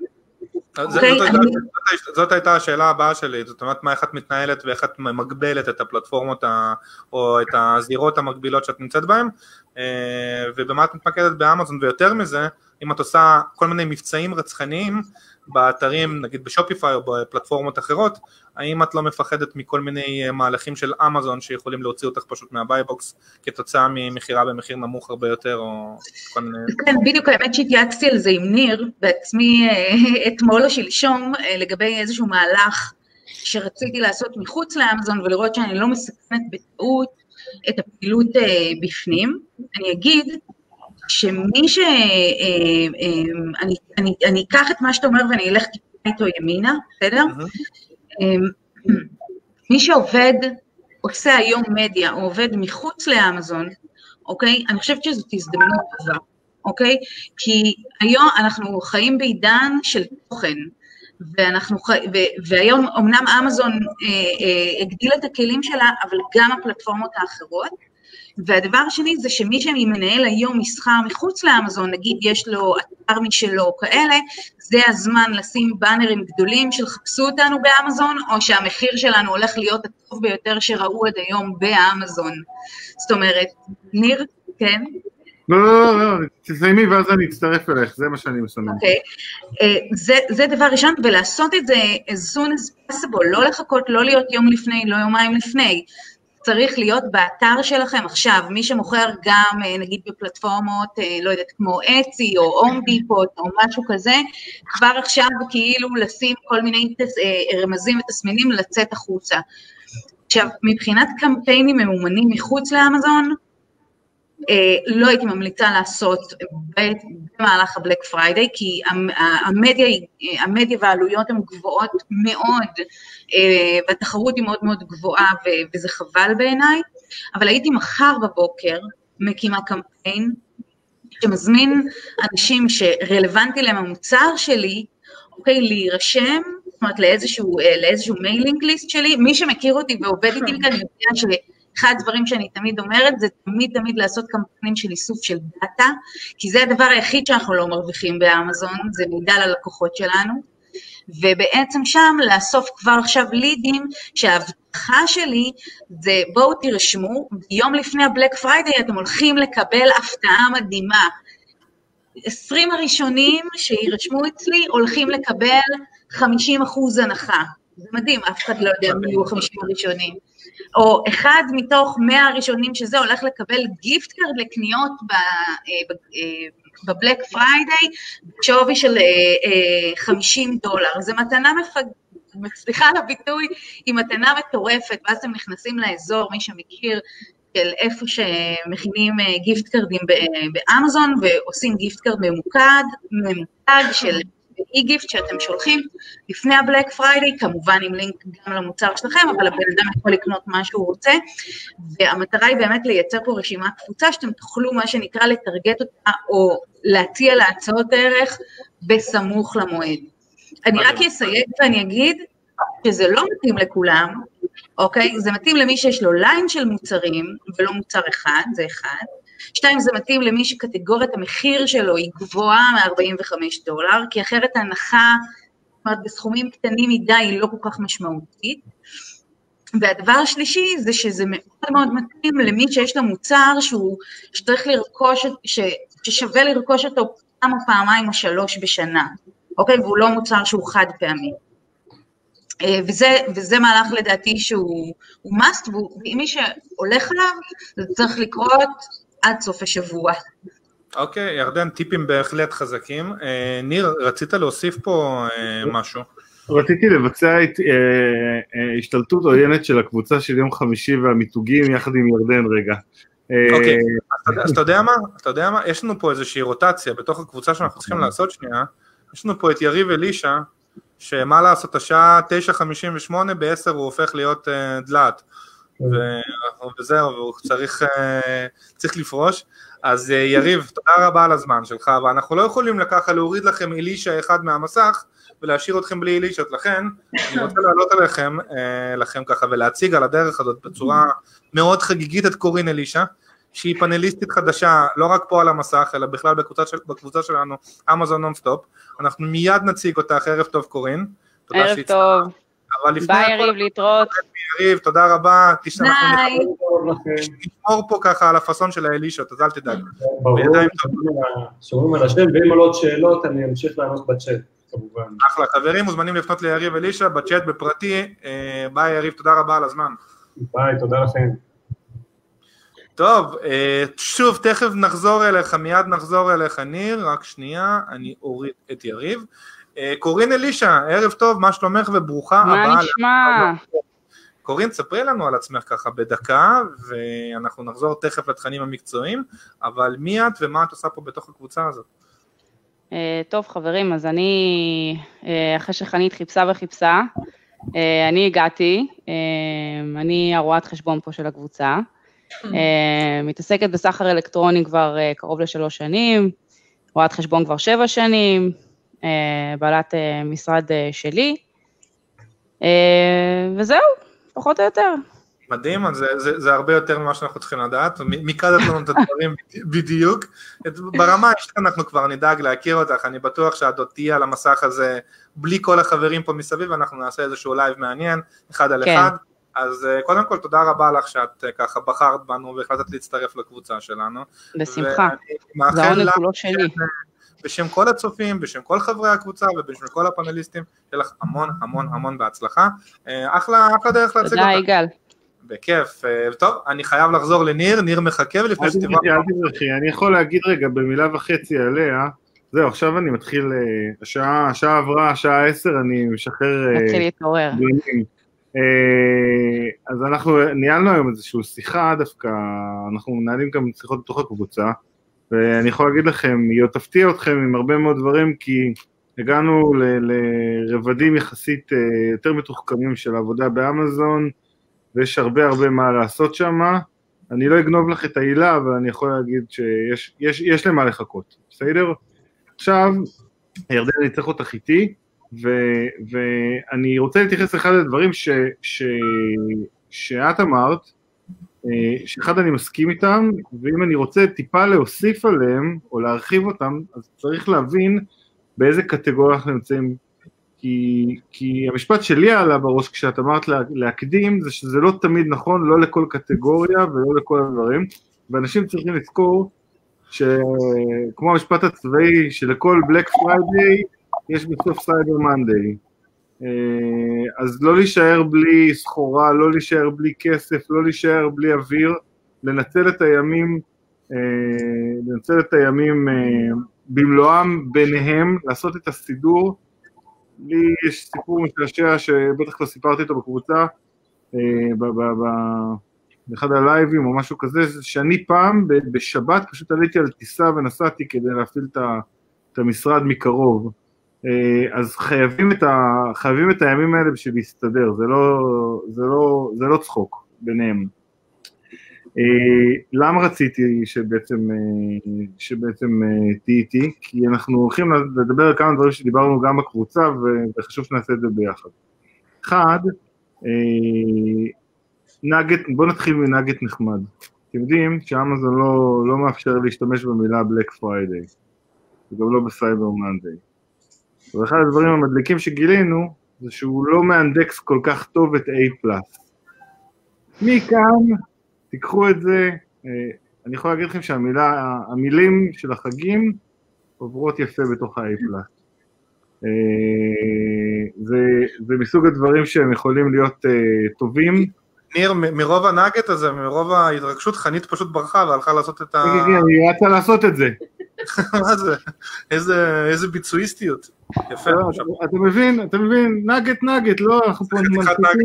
זאת הייתה השאלה הבאה שלי, זאת אומרת מה איך את מתנהלת ואיך את מגבלת את הפלטפורמות או את הזירות המקבילות שאת נמצאת בהן, ובמה את מתמקדת באמזון, ויותר מזה, אם את עושה כל מיני מבצעים רצחניים באתרים, נגיד בשופיפיי או בפלטפורמות אחרות, האם את לא מפחדת מכל מיני מהלכים של אמזון שיכולים להוציא אותך פשוט מהבייבוקס כתוצאה ממחירה במחיר נמוך הרבה יותר או כל מיני... כן, בדיוק האמת שהתייעצתי על זה עם ניר בעצמי אתמול או שלשום לגבי איזשהו מהלך שרציתי לעשות מחוץ לאמזון ולראות שאני לא מסכנת בטעות את הפעילות בפנים. אני אגיד שמי ש... אני, אני, אני אקח את מה שאתה אומר ואני אלך איתו ימינה, בסדר? מי שעובד, עושה היום מדיה, או עובד מחוץ לאמזון, אוקיי? אני חושבת שזאת הזדמנות טובה, אוקיי? כי היום אנחנו חיים בעידן של תוכן, ואנחנו חי... ו... והיום אמנם אמזון אה, אה, הגדיל את הכלים שלה, אבל גם הפלטפורמות האחרות, והדבר השני זה שמי שמנהל היום מסחר מחוץ לאמזון, נגיד יש לו אתר משלו כאלה, זה הזמן לשים באנרים גדולים של חפשו אותנו באמזון, או שהמחיר שלנו הולך להיות הטוב ביותר שראו עד היום באמזון. זאת אומרת, ניר, כן? לא, לא, לא, לא, תסיימי ואז אני אצטרף אלייך, זה מה שאני מסמן. אוקיי, זה, זה דבר ראשון, ולעשות את זה as soon as possible, לא לחכות, לא להיות יום לפני, לא יומיים לפני, צריך להיות באתר שלכם עכשיו, מי שמוכר גם נגיד בפלטפורמות, לא יודעת, כמו אצי או הום דיפוט או משהו כזה, כבר עכשיו כאילו לשים כל מיני רמזים ותסמינים לצאת החוצה. עכשיו, מבחינת קמפיינים ממומנים מחוץ לאמזון, לא הייתי ממליצה לעשות במהלך הבלק פריידיי, כי המדיה, המדיה והעלויות הן גבוהות מאוד, והתחרות היא מאוד מאוד גבוהה, וזה חבל בעיניי, אבל הייתי מחר בבוקר מקימה קמפיין, שמזמין אנשים שרלוונטי להם המוצר שלי, אוקיי, להירשם, זאת אומרת לאיזשהו, לאיזשהו מיילינג ליסט שלי, מי שמכיר אותי ועובד איתי כאן יודע ש... אחד הדברים שאני תמיד אומרת, זה תמיד תמיד לעשות קמפיינים של איסוף של דאטה, כי זה הדבר היחיד שאנחנו לא מרוויחים באמזון, זה מידע ללקוחות שלנו, ובעצם שם לאסוף כבר עכשיו לידים, שההבטחה שלי זה בואו תרשמו, יום לפני הבלק פריידיי אתם הולכים לקבל הפתעה מדהימה, עשרים הראשונים שירשמו אצלי הולכים לקבל חמישים אחוז הנחה, זה מדהים, אף אחד לא יודע מי יהיו חמישים הראשונים, או אחד מתוך מאה הראשונים שזה הולך לקבל גיפט קארד לקניות בבלק פריידיי, בשווי של חמישים דולר, זה מתנה מפג... סליחה על הביטוי, היא מתנה מטורפת, ואז אתם נכנסים לאזור, מי שמכיר, של איפה שמכינים גיפט קארדים באמזון, ועושים גיפט קארד ממוקד, ממותג של... אי-גיפט שאתם שולחים לפני הבלק פריידיי, כמובן עם לינק גם למוצר שלכם, אבל הבן אדם יכול לקנות מה שהוא רוצה, והמטרה היא באמת לייצר פה רשימה קבוצה, שאתם תוכלו מה שנקרא לטרגט אותה, או להציע להצעות ערך בסמוך למועד. אני רק אסייג ואני אגיד, שזה לא מתאים לכולם, אוקיי? זה מתאים למי שיש לו ליין של מוצרים, ולא מוצר אחד, זה אחד, שתיים, זה מתאים למי שקטגוריית המחיר שלו היא גבוהה מ-ארבעים וחמישה דולר, כי אחרת ההנחה, זאת אומרת, בסכומים קטנים מדי היא לא כל כך משמעותית. והדבר השלישי זה שזה מאוד מאוד מתאים למי שיש לו מוצר שהוא, שצריך לרכוש, ש, ששווה לרכוש אותו פעם או פעמיים או שלוש בשנה, אוקיי? והוא לא מוצר שהוא חד פעמי. וזה, וזה מהלך לדעתי שהוא must, ומי שהולך עליו, זה צריך לקרות עד סוף השבוע. אוקיי, ירדן, טיפים בהחלט חזקים. ניר, רצית להוסיף פה משהו? רציתי לבצע את השתלטות עוינת של הקבוצה של יום חמישי והמיתוגים יחד עם ירדן רגע. אוקיי, אז אתה יודע מה? אתה יודע מה? יש לנו פה איזושהי רוטציה בתוך הקבוצה שאנחנו צריכים לעשות שנייה. יש לנו פה את יריב אלישע, שמה לעשות, השעה תשע חמישים ושמונה, ב-עשר הוא הופך להיות דלת. וזהו, והוא צריך, צריך לפרוש, אז יריב, תודה רבה על הזמן שלך, ואנחנו לא יכולים לקחת, להוריד לכם אלישע אחד מהמסך, ולהשאיר אתכם בלי אלישעות, לכן, אני רוצה לעלות עליכם, לכם ככה, ולהציג על הדרך הזאת, בצורה מאוד חגיגית את קורין אלישע, שהיא פאנליסטית חדשה, לא רק פה על המסך, אלא בכלל בקבוצה, של, בקבוצה שלנו, אמזון נונסטופ, אנחנו מיד נציג אותך, ערב טוב קורין, ערב טוב. ביי יריב, להתראות. יריב, תודה רבה. ביי. נשמור פה ככה על הפסון של האלישות, אז אל תדאג. ברור, שומעים על השם, ואם עולות שאלות, אני אמשיך לענות בצ'אט, כמובן. אחלה, חברים מוזמנים לפנות ליריב אלישע, בצ'אט, בפרטי. ביי יריב, תודה רבה על הזמן. ביי, תודה לכם. טוב, שוב, תכף נחזור אליך, מיד נחזור אליך ניר, רק שנייה, אני אוריד את יריב. קורין אלישע, ערב טוב, מה שלומך וברוכה הבאה. מה נשמע? קורין, תספרי לנו על עצמך ככה בדקה, ואנחנו נחזור תכף לתכנים המקצועיים, אבל מי את ומה את עושה פה בתוך הקבוצה הזאת? טוב חברים, אז אני, אחרי שחנית חיפשה וחיפשה, אני הגעתי, אני הרואת חשבון פה של הקבוצה, מתעסקת בסחר אלקטרוני כבר קרוב לשלוש שנים, רואת חשבון כבר שבע שנים, בעלת משרד שלי, וזהו, פחות או יותר. מדהים, זה, זה, זה הרבה יותר ממה שאנחנו צריכים לדעת, מקדת לנו את הדברים בדיוק, ברמה האישית אנחנו כבר נדאג להכיר אותך, אני בטוח שאת עוד תהיה על המסך הזה, בלי כל החברים פה מסביב, אנחנו נעשה איזשהו לייב מעניין, אחד על אחד, אז קודם כל תודה רבה לך שאת ככה בחרת בנו, והחלטת להצטרף לקבוצה שלנו. בשמחה, זה העונג כולו שלי. בשם כל הצופים, בשם כל חברי הקבוצה, ובשם כל הפאנליסטים, שיהיה לך המון המון המון בהצלחה, אחלה, אחלה דרך להציג אותך. תודה יגאל. בכיף, טוב, אני חייב לחזור לניר, ניר מחכה ולפני שתבוא. אל תברכי, אני יכול להגיד רגע במילה וחצי עליה, זהו, עכשיו אני מתחיל, השעה, השעה עברה, השעה עשר, אני משחרר... מתחיל להתעורר. אז אנחנו ניהלנו היום איזושהי שיחה דווקא, אנחנו מנהלים גם שיחות בתוך הקבוצה, ואני יכול להגיד לכם, היא עוד תפתיע אתכם עם הרבה מאוד דברים, כי הגענו לרבדים יחסית יותר מתוחכמים של עבודה באמזון, ויש הרבה הרבה מה לעשות שם, אני לא אגנוב לך את העילה, אבל אני יכול להגיד שיש יש, יש למה לחכות, בסדר? עכשיו, ירדן, אני צריך אותך איתי, ו, ואני רוצה להתייחס לאחד הדברים ש, ש, שאת אמרת, שאחד אני מסכים איתם, ואם אני רוצה טיפה להוסיף עליהם, או להרחיב אותם, אז צריך להבין באיזה קטגוריה אנחנו נמצאים, כי, כי המשפט שלי עלה בראש כשאת אמרת לה, להקדים, זה שזה לא תמיד נכון, לא לכל קטגוריה ולא לכל הדברים, ואנשים צריכים לזכור, שכמו המשפט הצבאי, שלכל בלק פריידיי, יש בסוף סייבר מנדיי, אז לא להישאר בלי סחורה, לא להישאר בלי כסף, לא להישאר בלי אוויר, לנצל את הימים, לנצל את הימים במלואם ביניהם, לעשות את הסידור. לי יש סיפור משעשע שבטח לא סיפרתי אותו בקבוצה, באחד הלייבים או משהו כזה, שאני פעם בשבת פשוט עליתי על טיסה ונסעתי כדי להפעיל את המשרד מקרוב, אז חייבים את, ה, חייבים את הימים האלה בשביל להסתדר, זה לא, זה לא, זה לא צחוק ביניהם. למה רציתי שבעצם, שבעצם תהי איתי? כי אנחנו הולכים לדבר על כמה דברים שדיברנו גם בקבוצה, וחשוב שנעשה את זה ביחד. אחד, נגט, בוא נתחיל מנגט נחמד. אתם יודעים שאמזון לא, לא מאפשר להשתמש במילה בלק פריידיי, וגם לא בסייבר מנדיי. ואחד הדברים המדליקים שגילינו, זה שהוא לא מאנדקס כל כך טוב את A+. מכאן, תיקחו את זה, אני יכול להגיד לכם שהמילה, המילים של החגים, עוברות יפה בתוך ה-A+. זה, זה מסוג הדברים שהם יכולים להיות טובים. ניר, מרוב הנגט הזה, מרוב ההתרגשות, חנית פשוט ברחה והלכה לעשות את ה... כן, כן, היא רצה לעשות את זה. מה זה? איזה, איזה ביצועיסטיות. יפה. אתה מבין, אתה מבין, נגט נגט, לא, אנחנו פה מלכתים.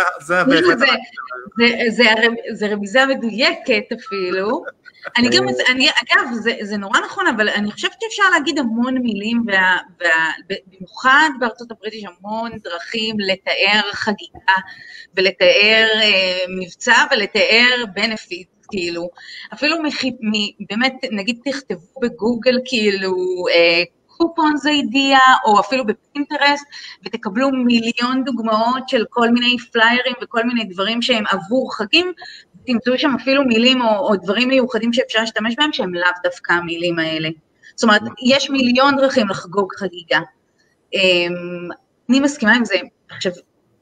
זה רמיזה מדויקת אפילו. אני גם, אגב, זה נורא נכון, אבל אני חושבת שאפשר להגיד המון מילים, במיוחד בארצות הברית יש המון דרכים לתאר חגיגה, ולתאר מבצע, ולתאר בנפיט. כאילו, אפילו באמת, נגיד תכתבו בגוגל, כאילו, קופון זה אידיעה, או אפילו בפינטרסט, ותקבלו מיליון דוגמאות של כל מיני פליירים, וכל מיני דברים שהם עבור חגים, תמצאו שם אפילו מילים, או, או דברים מיוחדים שאפשר להשתמש בהם, שהם לאו דווקא המילים האלה. זאת אומרת, יש מיליון דרכים לחגוג חגיגה. אני מסכימה עם זה, עכשיו,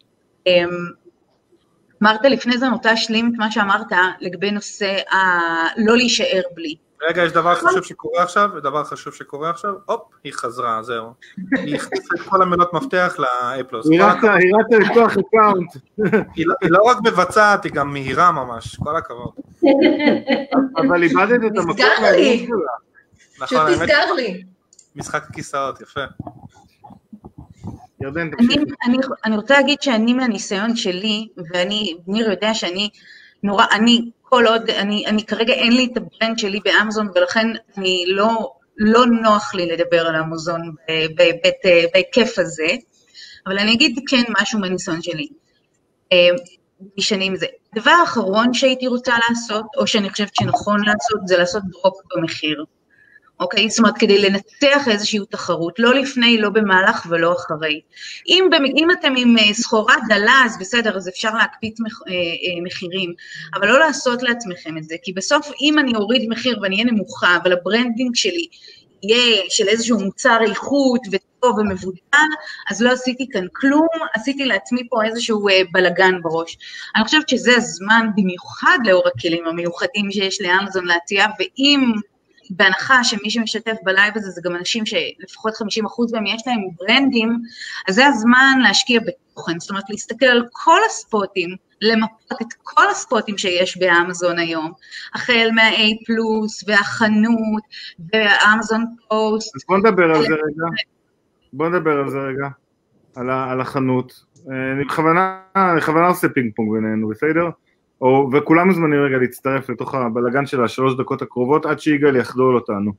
אמרת לפני זה, אני רוצה להשלים את מה שאמרת, לגבי נושא לא להישאר בלי. רגע, יש דבר חשוב שקורה עכשיו, ודבר חשוב שקורה עכשיו, הופ, היא חזרה, זהו. היא הכניסה את כל המילות מפתח ל-A+. היא רצה לפתוח אקאונט. היא לא רק מבצעת, היא גם מהירה ממש, כל הכבוד. אבל איבדת את המקום. נסגר לי. פשוט נסגר לי. משחק הכיסאות, יפה. ירדן, תמשיך. אני, אני רוצה להגיד שאני מהניסיון שלי, ואני, ניר יודע שאני נורא, אני כל עוד, אני, אני כרגע אין לי את הברנד שלי באמזון, ולכן אני לא, לא נוח לי לדבר על אמזון בהיקף הזה, אבל אני אגיד כן משהו מהניסיון שלי. משנים זה. הדבר האחרון שהייתי רוצה לעשות, או שאני חושבת שנכון לעשות, זה לעשות דרופ במחיר. אוקיי? זאת אומרת, כדי לנתח איזושהי תחרות, לא לפני, לא במהלך ולא אחרי. אם, אם אתם עם סחורה דלה, אז בסדר, אז אפשר להקפיץ מח, מחירים, אבל לא לעשות לעצמכם את זה, כי בסוף אם אני אוריד מחיר ואני אהיה נמוכה, אבל הברנדינג שלי יהיה של איזשהו מוצר איכות וטוב ומבודל, אז לא עשיתי כאן כלום, עשיתי לעצמי פה איזשהו בלגן בראש. אני חושבת שזה הזמן במיוחד לאור הכלים המיוחדים שיש לאמזון להציע, ואם בהנחה שמי שמשתף בלייב הזה זה גם אנשים שלפחות חמישים אחוז מהם יש להם ברנדים, אז זה הזמן להשקיע בתוכן, זאת אומרת להסתכל על כל הספוטים, למפות את כל הספוטים שיש באמזון היום, החל מה-A פלוס והחנות והאמזון פוסט. אז בוא נדבר על זה רגע, בוא נדבר על זה רגע, על, על החנות. אני בכוונה, אני בכוונה עושה פינג פונג בינינו, בסדר? או, וכולם מזמנים רגע להצטרף לתוך הבלגן של השלוש דקות הקרובות, עד שיגאל יחדול אותנו.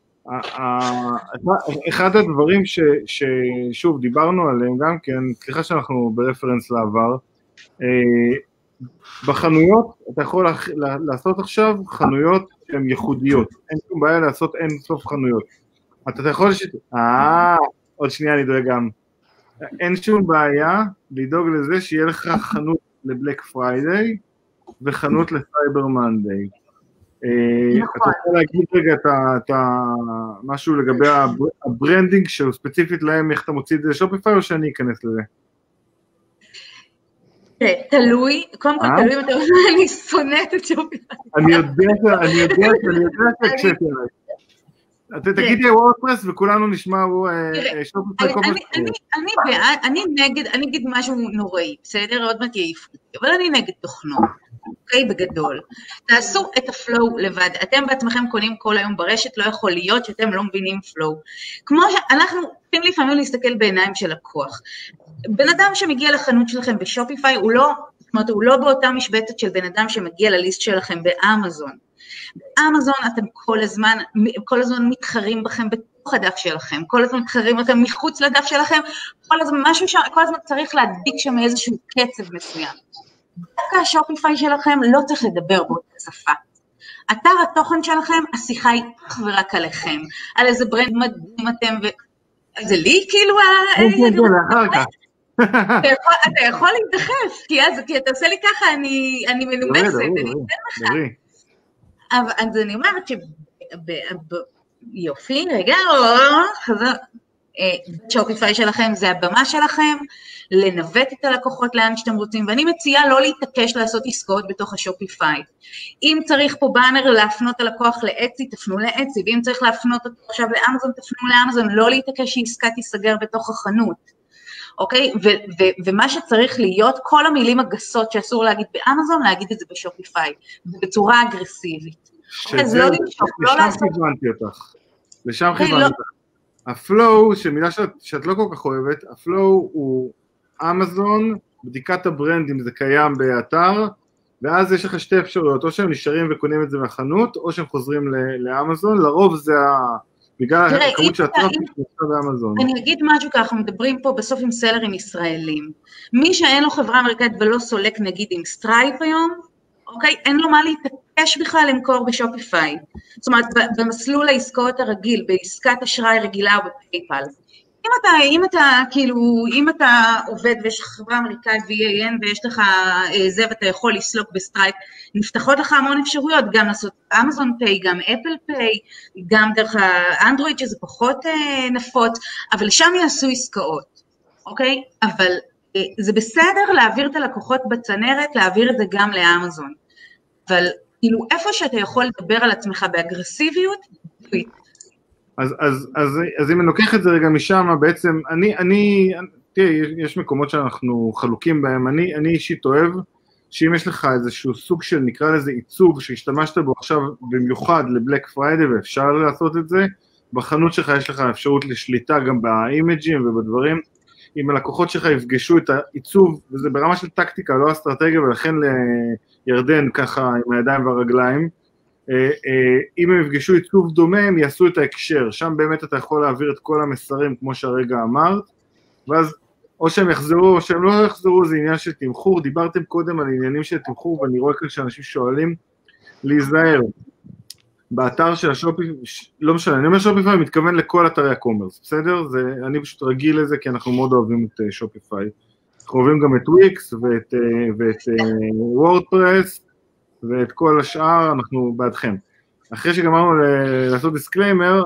אחד הדברים ש, ששוב דיברנו עליהם גם כן, סליחה שאנחנו ברפרנס לעבר, בחנויות אתה יכול לעשות עכשיו חנויות שהן ייחודיות, אין שום בעיה לעשות אין סוף חנויות. אתה יכול, אה, עוד שנייה אני דואג גם, אין שום בעיה לדאוג לזה שיהיה לך חנות לבלק פריידיי, וחנות לסייבר מנדיי. אתה יכול להגיד רגע את משהו לגבי הברנדינג שהוא ספציפית להם, איך אתה מוציא את זה לשופיפיי, או שאני אכנס לזה? תלוי, קודם כל תלוי, אני שונאת את שופיפיי. אני יודע, אני יודע, אני יודע שהקשבתי עליי. אתה תגידי וורדפרס וכולנו נשמע שופיפיי קומץ. אני בעד, אני נגד, אני אגיד משהו נוראי, בסדר? עוד מעט יעיף לי, אבל אני נגד תוכנות. אוקיי, בגדול. תעשו את הפלואו לבד. אתם בעצמכם קונים כל היום ברשת, לא יכול להיות שאתם לא מבינים פלואו. כמו שאנחנו צריכים לפעמים להסתכל בעיניים של לקוח. בן אדם שמגיע לחנות שלכם בשופיפיי, הוא לא, זאת אומרת, הוא לא באותה משבצת של בן אדם שמגיע לליסט שלכם באמזון. באמזון אתם כל הזמן, כל הזמן מתחרים בכם בתוך הדף שלכם, כל הזמן מתחרים בכם מחוץ לדף שלכם, כל הזמן משהו ש... כל הזמן צריך להדביק שם איזשהו קצב מסוים. דווקא השופיפיי שלכם לא צריך לדבר באותה שפה. אתר התוכן שלכם, השיחה היא אך ורק עליכם, על איזה ברנד מדהים אתם, ו... זה לי כאילו... אתה יכול להתדחף, כי אתה עושה לי ככה, אני מנומסת, אני אתן לך. אז אני אומרת שיופי, רגע, שופיפיי שלכם זה הבמה שלכם, לנווט את הלקוחות לאן שאתם רוצים, ואני מציעה לא להתעקש לעשות עסקאות בתוך השופיפיי. אם צריך פה באנר להפנות הלקוח לאצי, תפנו לאצי, ואם צריך להפנות אותו עכשיו לאמזון, תפנו לאמזון, לא להתעקש שעסקה תיסגר בתוך החנות. אוקיי? ומה שצריך להיות, כל המילים הגסות שאסור להגיד באמזון, להגיד את זה בשופיפיי, בצורה אגרסיבית. אז לא למשוך, לא לעשות. לשם כיוונתי אותך. לשם כיוונתי אותך. הפלואו, שמילה שאת לא כל כך אוהבת, הפלואו הוא אמזון, בדיקת הברנדים זה קיים באתר, ואז יש לך שתי אפשרויות, או שהם נשארים וקונים את זה מהחנות, או שהם חוזרים לאמזון, לרוב זה בגלל הכמות שהטראפיק נמצא באמזון. אני אגיד משהו ככה, אנחנו מדברים פה בסוף עם סלרים ישראלים. מי שאין לו חברה אמריקאית ולא סולק נגיד עם סטרייפ היום, אוקיי, אין לו מה להתעקש בכלל למכור בשופיפיי. זאת אומרת, במסלול העסקאות הרגיל, בעסקת אשראי רגילה או בפייפל. אם אתה, אם אתה, כאילו, אם אתה עובד ויש לך חברה אמריקאית ו-אי איי אן ויש לך זה ואתה יכול לסלוק בסטרייפ, נפתחות לך המון אפשרויות, גם לעשות אמזון פיי, גם אפל פיי, גם דרך האנדרואיד שזה פחות נפוץ, אבל שם יעשו עסקאות, אוקיי? אבל זה בסדר להעביר את הלקוחות בצנרת, להעביר את זה גם לאמזון. אבל כאילו איפה שאתה יכול לדבר על עצמך באגרסיביות, אז, אז, אז, אז אם אני לוקח את זה רגע משם, בעצם, אני, אני, תראה, יש מקומות שאנחנו חלוקים בהם, אני, אני אישית אוהב, שאם יש לך איזשהו סוג של, נקרא לזה עיצוב, שהשתמשת בו עכשיו במיוחד לבלק פריידי, ואפשר לעשות את זה, בחנות שלך יש לך אפשרות לשליטה גם באימג'ים ובדברים, אם הלקוחות שלך יפגשו את העיצוב, וזה ברמה של טקטיקה, לא אסטרטגיה, ולכן לירדן ככה עם הידיים והרגליים, אם הם יפגשו עיצוב דומה, הם יעשו את ההקשר, שם באמת אתה יכול להעביר את כל המסרים, כמו שהרגע אמרת, ואז או שהם יחזרו, או שהם לא יחזרו, זה עניין של תמחור, דיברתם קודם על עניינים של תמחור, ואני רואה כאן שאנשים שואלים, להיזהר, באתר של השופיפיי, לא משנה, אני אומר שופיפיי, מתכוון לכל אתרי הקומרס, בסדר? זה, אני פשוט רגיל לזה, כי אנחנו מאוד אוהבים את שופיפיי, אנחנו אוהבים גם את וויקס, ואת, ואת וורדפרס, ואת כל השאר, אנחנו בעדכם. אחרי שגמרנו לעשות דיסקליימר,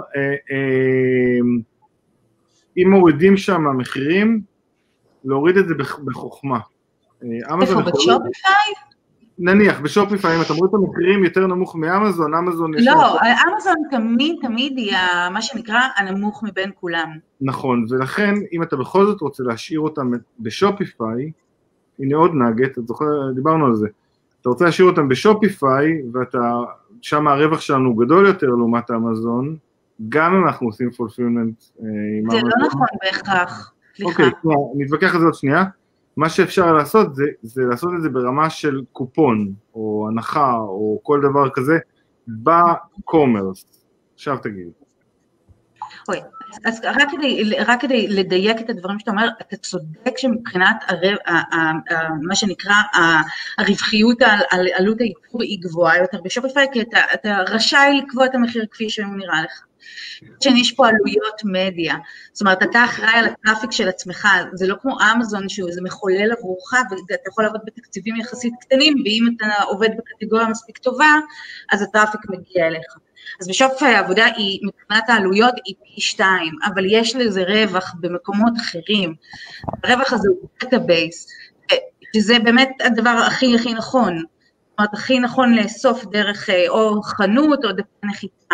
אם מורידים שם המחירים, להוריד את זה בחוכמה. איפה, בשופיפיי? נניח, בשופיפיי, אם אתה מוריד את המחירים יותר נמוך מאמזון, אמזון... לא, אמזון תמיד, תמיד היא מה שנקרא הנמוך מבין כולם. נכון, ולכן, אם אתה בכל זאת רוצה להשאיר אותם בשופיפיי, הנה עוד נגט, אתה זוכר, דיברנו על זה, אתה רוצה להשאיר אותם בשופיפיי, ואתה, שם הרווח שלנו גדול יותר לעומת אמזון, גם אם אנחנו עושים פולפילמנט עם אמזון. זה לא נכון בהכרח, סליחה. אוקיי, נתווכח על זה עוד שנייה. מה שאפשר לעשות זה, זה לעשות את זה ברמה של קופון, או הנחה, או כל דבר כזה, בקומרס. עכשיו תגיד. אוי, אז רק כדי, רק כדי לדייק את הדברים שאתה אומר, אתה צודק שמבחינת הרב, מה שנקרא הרווחיות על, על עלות הייצור היא גבוהה יותר בשופיפיי, כי אתה, אתה רשאי לקבוע את המחיר כפי שהוא נראה לך. שיש פה עלויות מדיה, זאת אומרת, אתה אחראי על הטראפיק של עצמך, זה לא כמו אמזון שהוא איזה מחולל עבורך, ואתה יכול לעבוד בתקציבים יחסית קטנים, ואם אתה עובד בקטגוריה מספיק טובה, אז הטראפיק מגיע אליך. אז בשופיפיי העבודה היא, מבחינת העלויות, היא פי שתיים, אבל יש לזה רווח במקומות אחרים. הרווח הזה הוא דאטאבייס, שזה באמת הדבר הכי הכי נכון, זאת אומרת, הכי נכון לאסוף דרך או חנות או דפי נחיתה.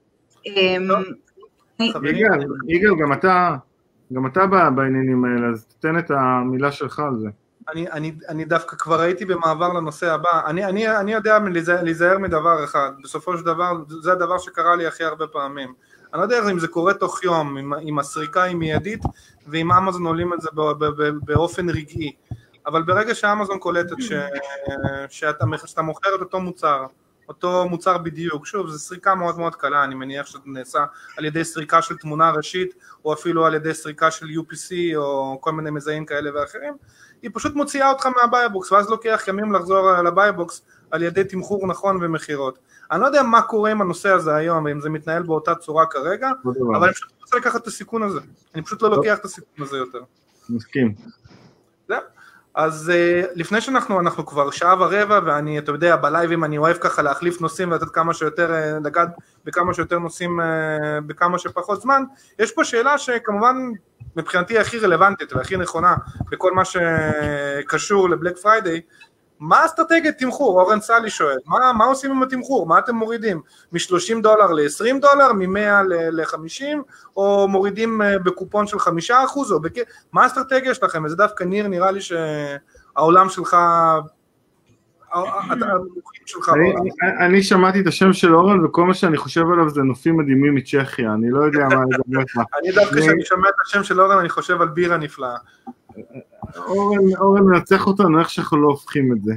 יגאל, גם אתה, גם אתה בעניינים האלה, אז תתן את המילה שלך על זה. אני, אני, אני דווקא כבר הייתי במעבר לנושא הבא, אני, אני, אני יודע להיזהר מדבר אחד, בסופו של דבר, זה הדבר שקרה לי הכי הרבה פעמים. אני לא יודע אם זה קורה תוך יום, עם, עם הסריקה היא מיידית, ועם אמזון עולים את זה באופן רגעי. אבל ברגע שאמזון קולטת ש, שאתה, שאתה מוכר את אותו מוצר, אותו מוצר בדיוק, שוב, זו סריקה מאוד מאוד קלה, אני מניח שזה נעשה על ידי סריקה של תמונה ראשית, או אפילו על ידי סריקה של יו פי סי, או כל מיני מזהים כאלה ואחרים, היא פשוט מוציאה אותך מהבייבוקס, ואז לוקח ימים לחזור לבייבוקס, על ידי תמחור נכון ומחירות. אני לא יודע מה קורה עם הנושא הזה היום, אם זה מתנהל באותה צורה כרגע, אבל אני פשוט רוצה לקחת את הסיכון הזה, אני פשוט לא לוקח את הסיכון הזה יותר. מסכים. זהו. אז uh, לפני שאנחנו אנחנו כבר שעה ורבע, ואני, אתה יודע, בלייבים אני אוהב ככה להחליף נושאים, ולתת כמה שיותר, לגעת בכמה שיותר נושאים, uh, בכמה שפחות זמן, יש פה שאלה שכמובן מבחינתי הכי רלוונטית והכי נכונה, בכל מה שקשור לבלק פריידיי, מה האסטרטגיית תמחור? אורן סלי שואל, מה, מה עושים עם התמחור? מה אתם מורידים? מ-שלושים דולר ל-עשרים דולר, מ-מאה ל-חמישים, או מורידים בקופון של חמישה אחוז, או בק... מה האסטרטגיה שלכם? וזה דווקא ניר, נראה לי שהעולם שלך, המומחים שלך... אני שמעתי את השם של אורן, וכל מה שאני חושב עליו זה נופים מדהימים מצ'כיה, אני לא יודע מה לדבר לך. אני דווקא כשאני שומע את השם של אורן, אני חושב על בירה נפלאה. אורן, אורן מנצח אותנו, איך שאנחנו לא הופכים את זה.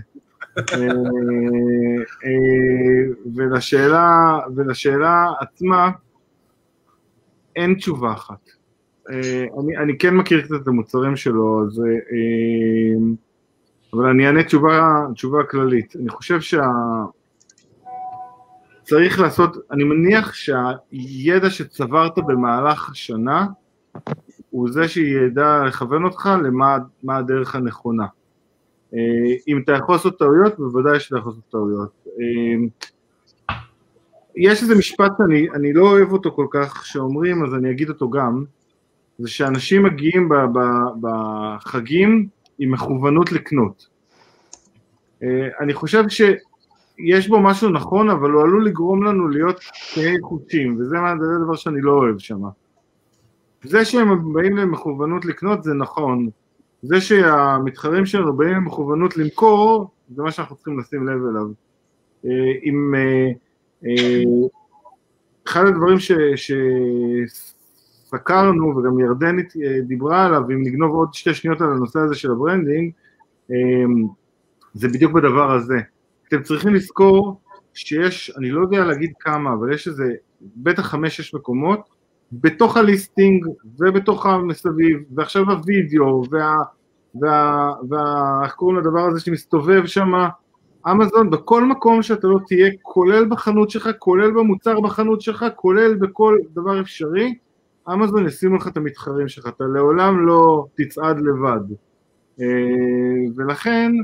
ולשאלה, ולשאלה עצמה, אין תשובה אחת. אני, אני כן מכיר קצת את המוצרים שלו, אז, אבל אני אענה תשובה, תשובה כללית. אני חושב שה... צריך לעשות, אני מניח שהידע שצברת במהלך השנה, הוא זה שידע לכוון אותך למה מה הדרך הנכונה. אם אתה יכול לעשות טעויות, בוודאי שאתה יכול לעשות טעויות. יש איזה משפט שאני אני לא אוהב אותו כל כך שאומרים, אז אני אגיד אותו גם, זה שאנשים מגיעים בחגים עם מכוונות לקנות. אני חושב שיש בו משהו נכון, אבל הוא עלול לגרום לנו להיות תהי חושים, וזה דבר שאני לא אוהב שם. זה שהם באים למכוונות לקנות זה נכון, זה שהמתחרים שלנו באים למכוונות למכור, זה מה שאנחנו צריכים לשים לב אליו. עם, אחד הדברים סקרנו, וגם ירדנית דיברה עליו, ואם נגנוב עוד שתי שניות על הנושא הזה של הברנדינג, זה בדיוק בדבר הזה. אתם צריכים לזכור שיש, אני לא יודע להגיד כמה, אבל יש איזה, בטח חמש-שש מקומות, בתוך הליסטינג ובתוך המסביב, ועכשיו הווידאו, וה, וה, וה, איך קוראים לדבר הזה שמסתובב שם, אמזון, בכל מקום שאתה לא תהיה, כולל בחנות שלך, כולל במוצר בחנות שלך, כולל בכל דבר אפשרי, אמזון ישימו לך את המתחרים שלך, אתה לעולם לא תצעד לבד. ולכן,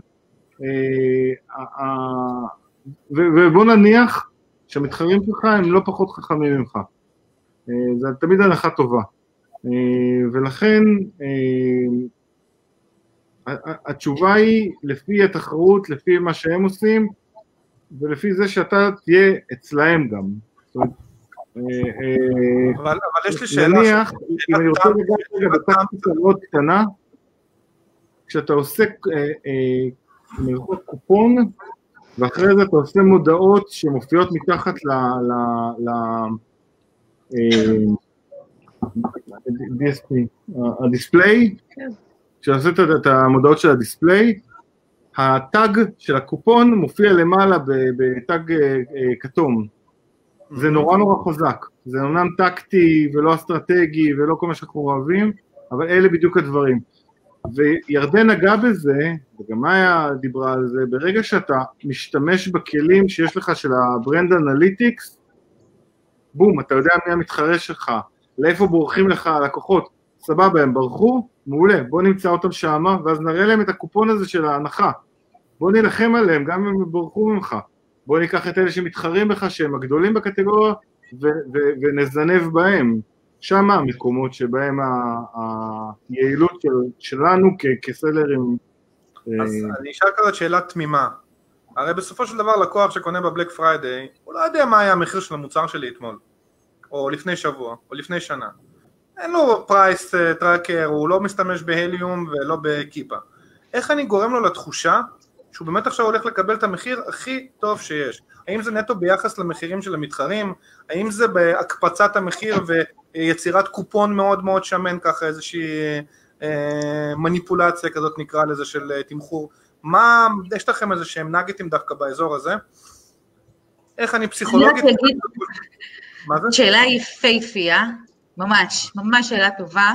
ובוא נניח שהמתחרים שלך הם לא פחות חכמים ממך. זה תמיד הנחה טובה. ולכן, התשובה היא לפי התחרות, לפי מה שהם עושים, ולפי זה שאתה תהיה אצלהם גם. אבל יש לי שאלה... נניח, אם אני רוצה לגעת בטקטיקה מאוד קטנה, כשאתה עושה קופון, ואחרי זה אתה עושה מודעות שמופיעות מתחת לדיספליי, כשעושה את המודעות של הדיספליי, הטאג של הקופון מופיע למעלה בטאג כתום. זה נורא נורא חזק. זה אומנם טקטי ולא אסטרטגי ולא כל מה שאנחנו אוהבים, אבל אלה בדיוק הדברים. וירדן נגע בזה, וגם מאיה דיברה על זה, ברגע שאתה משתמש בכלים שיש לך של הברנד אנליטיקס, בום, אתה יודע מי המתחרה שלך, לאיפה בורחים לך הלקוחות, סבבה, הם ברחו, מעולה, בוא נמצא אותם שם, ואז נראה להם את הקופון הזה של ההנחה, בוא נלחם עליהם, גם אם הם ברחו ממך, בוא ניקח את אלה שמתחרים בך, שהם הגדולים בקטגוריה, ו- ו- ונזנב בהם, שם המקומות שבהם היעילות של, שלנו כ- כסלרים. אז אני אשאל כזאת שאלה תמימה, הרי בסופו של דבר לקוח שקונה בבלק פריידיי, הוא לא יודע מה היה המחיר של המוצר שלי אתמול, או לפני שבוע, או לפני שנה. אין לו פרייס טראקר, הוא לא משתמש בהליום ולא בקיפה. איך אני גורם לו לתחושה שהוא באמת עכשיו הולך לקבל את המחיר הכי טוב שיש? האם זה נטו ביחס למחירים של המתחרים? האם זה בהקפצת המחיר ויצירת קופון מאוד מאוד שמן, ככה איזושהי אה, מניפולציה כזאת נקרא לזה של תמחור? מה, יש לכם איזה שהם נגטים דווקא באזור הזה? איך אני פסיכולוגית? אני אגיד, שאלה יפהפייה, ממש, ממש שאלה טובה.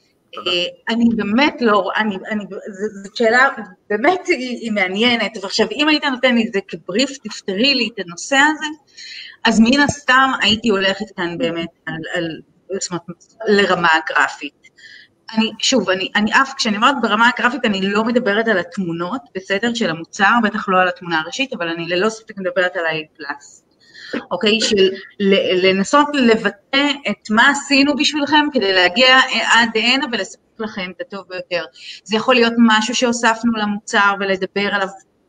אני באמת לא, אני, אני, זו שאלה באמת היא מעניינת, ועכשיו אם היית נותן לי את זה כבריף, תפתרי לי את הנושא הזה, אז מן הסתם הייתי הולכת כאן באמת על, על, זאת אומרת, לרמה הגרפית. אני, שוב, אני, אני אף, כשאני אומרת ברמה הגרפית, אני לא מדברת על התמונות, בסדר, של המוצר, בטח לא על התמונה הראשית, אבל אני ללא ספק מדברת על ה-A פלאס. אוקיי, של לנסות לבטא את מה עשינו בשבילכם, כדי להגיע עד הנה ולספק לכם את הטוב ביותר. זה יכול להיות משהו שהוספנו למוצר, ולדבר עליו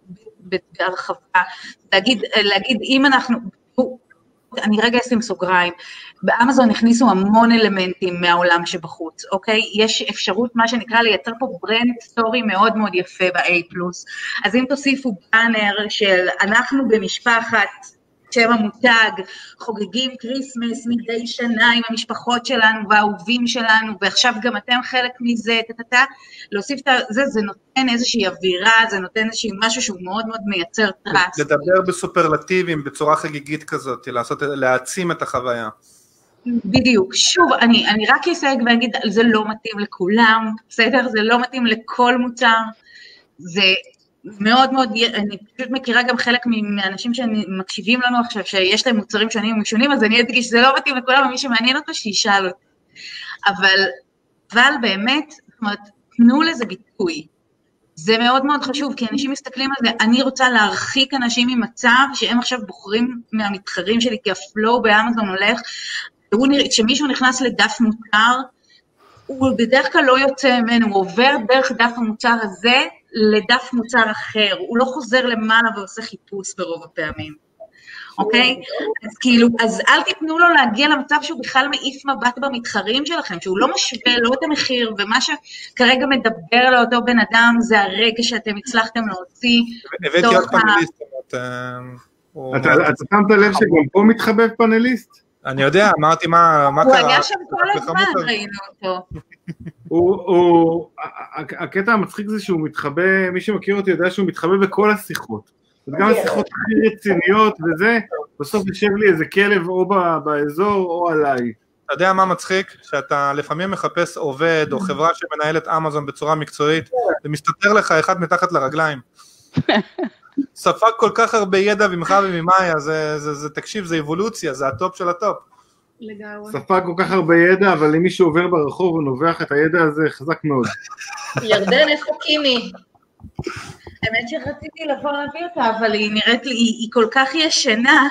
בהרחבה, להגיד, להגיד, אם אנחנו, אני רגע אשים סוגריים, באמזון הכניסו המון אלמנטים מהעולם שבחוץ, אוקיי? יש אפשרות, מה שנקרא, לייצר פה ברנד סטורי מאוד מאוד יפה ב-A פלוס, אז אם תוסיפו באנר של אנחנו במשפחת, שם המותג, חוגגים קריסמס מדי שנה עם המשפחות שלנו והאהובים שלנו, ועכשיו גם אתם חלק מזה, תתתה, להוסיף את זה, זה נותן איזושהי אווירה, זה נותן איזושהי משהו שהוא מאוד מאוד מייצר טראסט. לדבר בסופרלטיבים, בצורה חגיגית כזאת, לעשות, להעצים את החוויה. בדיוק, שוב, אני, אני רק אסייג ואגיד, זה לא מתאים לכולם, בסדר? זה לא מתאים לכל מוצר, זה מאוד מאוד, אני פשוט מכירה גם חלק מהאנשים שמקשיבים לנו עכשיו, שיש להם מוצרים שונים ומשונים, אז אני אדגיש שזה לא מתאים לכולם, ומי שמעניין אותו, שישאל אותי. אבל, אבל באמת, זאת אומרת, תנו לזה ביטוי. זה מאוד מאוד חשוב, כי אנשים מסתכלים על זה, אני רוצה להרחיק אנשים ממצב, שהם עכשיו בוחרים מהמתחרים שלי, כי הפלואו באמזון הולך, כשמישהו נכנס לדף מוצר, הוא בדרך כלל לא יוצא ממנו, הוא עובר דרך דף המוצר הזה, לדף מוצר אחר, הוא לא חוזר למעלה ועושה חיפוש ברוב הפעמים, אוקיי? אז כאילו, אז אל תיתנו לו להגיע למצב שהוא בכלל מעיף מבט במתחרים שלכם, שהוא לא משווה, לא את המחיר, ומה שכרגע מדבר לאותו בן אדם, זה הרגע שאתם הצלחתם להוציא. הבאתי עוד פאנליסט. אתה שמת לב שגם פה מתחבב פאנליסט? אני יודע, אמרתי מה קרה. הוא היה שם כל הזמן, ראינו אותו. הקטע המצחיק זה שהוא מתחבא, מי שמכיר אותי יודע שהוא מתחבא בכל השיחות. גם השיחות הכי רציניות וזה, בסוף יושב לי איזה כלב או באזור או עליי. אתה יודע מה מצחיק? שאתה לפעמים מחפש עובד או חברה שמנהלת אמזון בצורה מקצועית, ומסתתר לך אחד מתחת לרגליים. ספק כל כך הרבה ידע ממך וממאיה, זה, זה, זה, תקשיב, זה אבולוציה, זה הטופ של הטופ. לגמרי. ספק כל כך הרבה ידע, אבל אם מישהו עובר ברחוב ונובח את הידע הזה, חזק מאוד. ירדן, איפה קימי? האמת שרציתי לבוא להביא אותה, אבל היא נראית לי, היא, היא כל כך ישנה.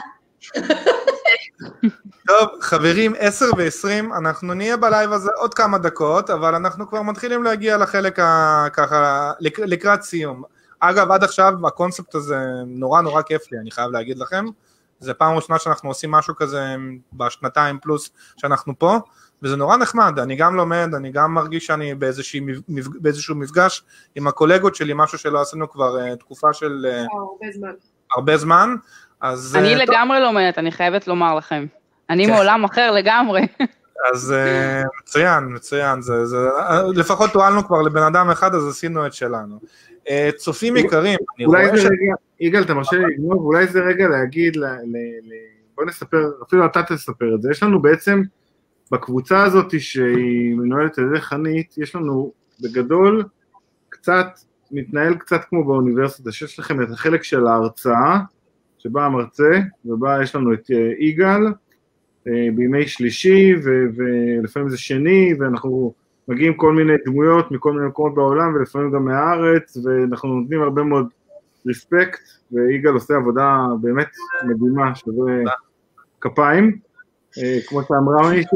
טוב, חברים, עשר ועשרים, אנחנו נהיה בלייב הזה עוד כמה דקות, אבל אנחנו כבר מתחילים להגיע לחלק ככה, לקראת סיום. אגב, עד עכשיו הקונספט הזה נורא נורא כיף לי, אני חייב להגיד לכם. זה פעם ראשונה שאנחנו עושים משהו כזה בשנתיים פלוס שאנחנו פה, וזה נורא נחמד, אני גם לומד, אני גם מרגיש שאני באיזשהו, באיזשהו מפגש עם הקולגות שלי, משהו שלא עשינו כבר תקופה של הרבה זמן. הרבה זמן. אז, אני טוב. לגמרי לומדת, אני חייבת לומר לכם. אני מעולם אחר לגמרי. אז מצוין, מצוין, זה, זה, לפחות תועלנו כבר לבן אדם אחד, אז עשינו את שלנו. צופים יקרים, אני אולי רואה זה ש... רגע, יגאל, אתה מרשה לי לגנוב, אולי זה רגע להגיד, ל, ל, ל, בוא נספר, אפילו אתה תספר את זה, יש לנו בעצם, בקבוצה הזאת שהיא מנוהלת על ידי חנית, יש לנו בגדול, קצת, מתנהל קצת כמו באוניברסיטה, שיש לכם את החלק של ההרצאה, שבה המרצה, ובה יש לנו את יגאל, בימי שלישי, ולפעמים זה שני, ואנחנו מגיעים כל מיני דמויות מכל מיני מקומות בעולם, ולפעמים גם מהארץ, ואנחנו נותנים הרבה מאוד ריספקט, ויגאל עושה עבודה באמת מדהימה, שווה כפיים, כמו שאמרה מישהו,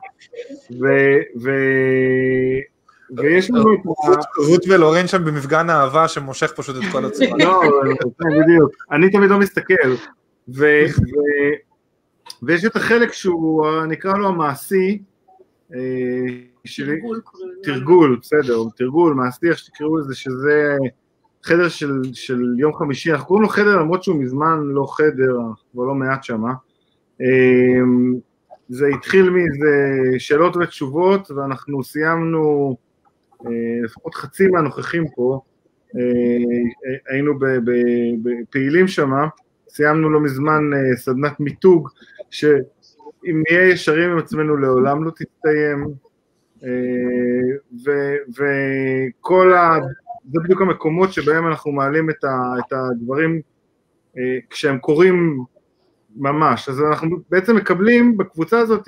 ויש לנו את רות ולורן שם במפגן האהבה, שמושך פשוט את כל הצורה. לא, בדיוק, אני תמיד לא מסתכל, ויש את החלק שהוא, נקרא לו המעשי, תרגול, תרגול, בסדר, תרגול, מעשי, איך שתקראו לזה, שזה חדר של, של יום חמישי, אנחנו קוראים לו חדר, למרות שהוא מזמן לא חדר, אבל לא מעט שמה, זה התחיל מזה שאלות ותשובות, ואנחנו סיימנו, לפחות חצי מהנוכחים פה, היינו בפעילים שמה, סיימנו לא מזמן סדנת מיתוג, שאם נהיה ישרים עם עצמנו לעולם לא תסתיים, וכל ה... זה בדיוק המקומות שבהם אנחנו מעלים את הדברים כשהם קורים ממש, אז אנחנו בעצם מקבלים בקבוצה הזאת,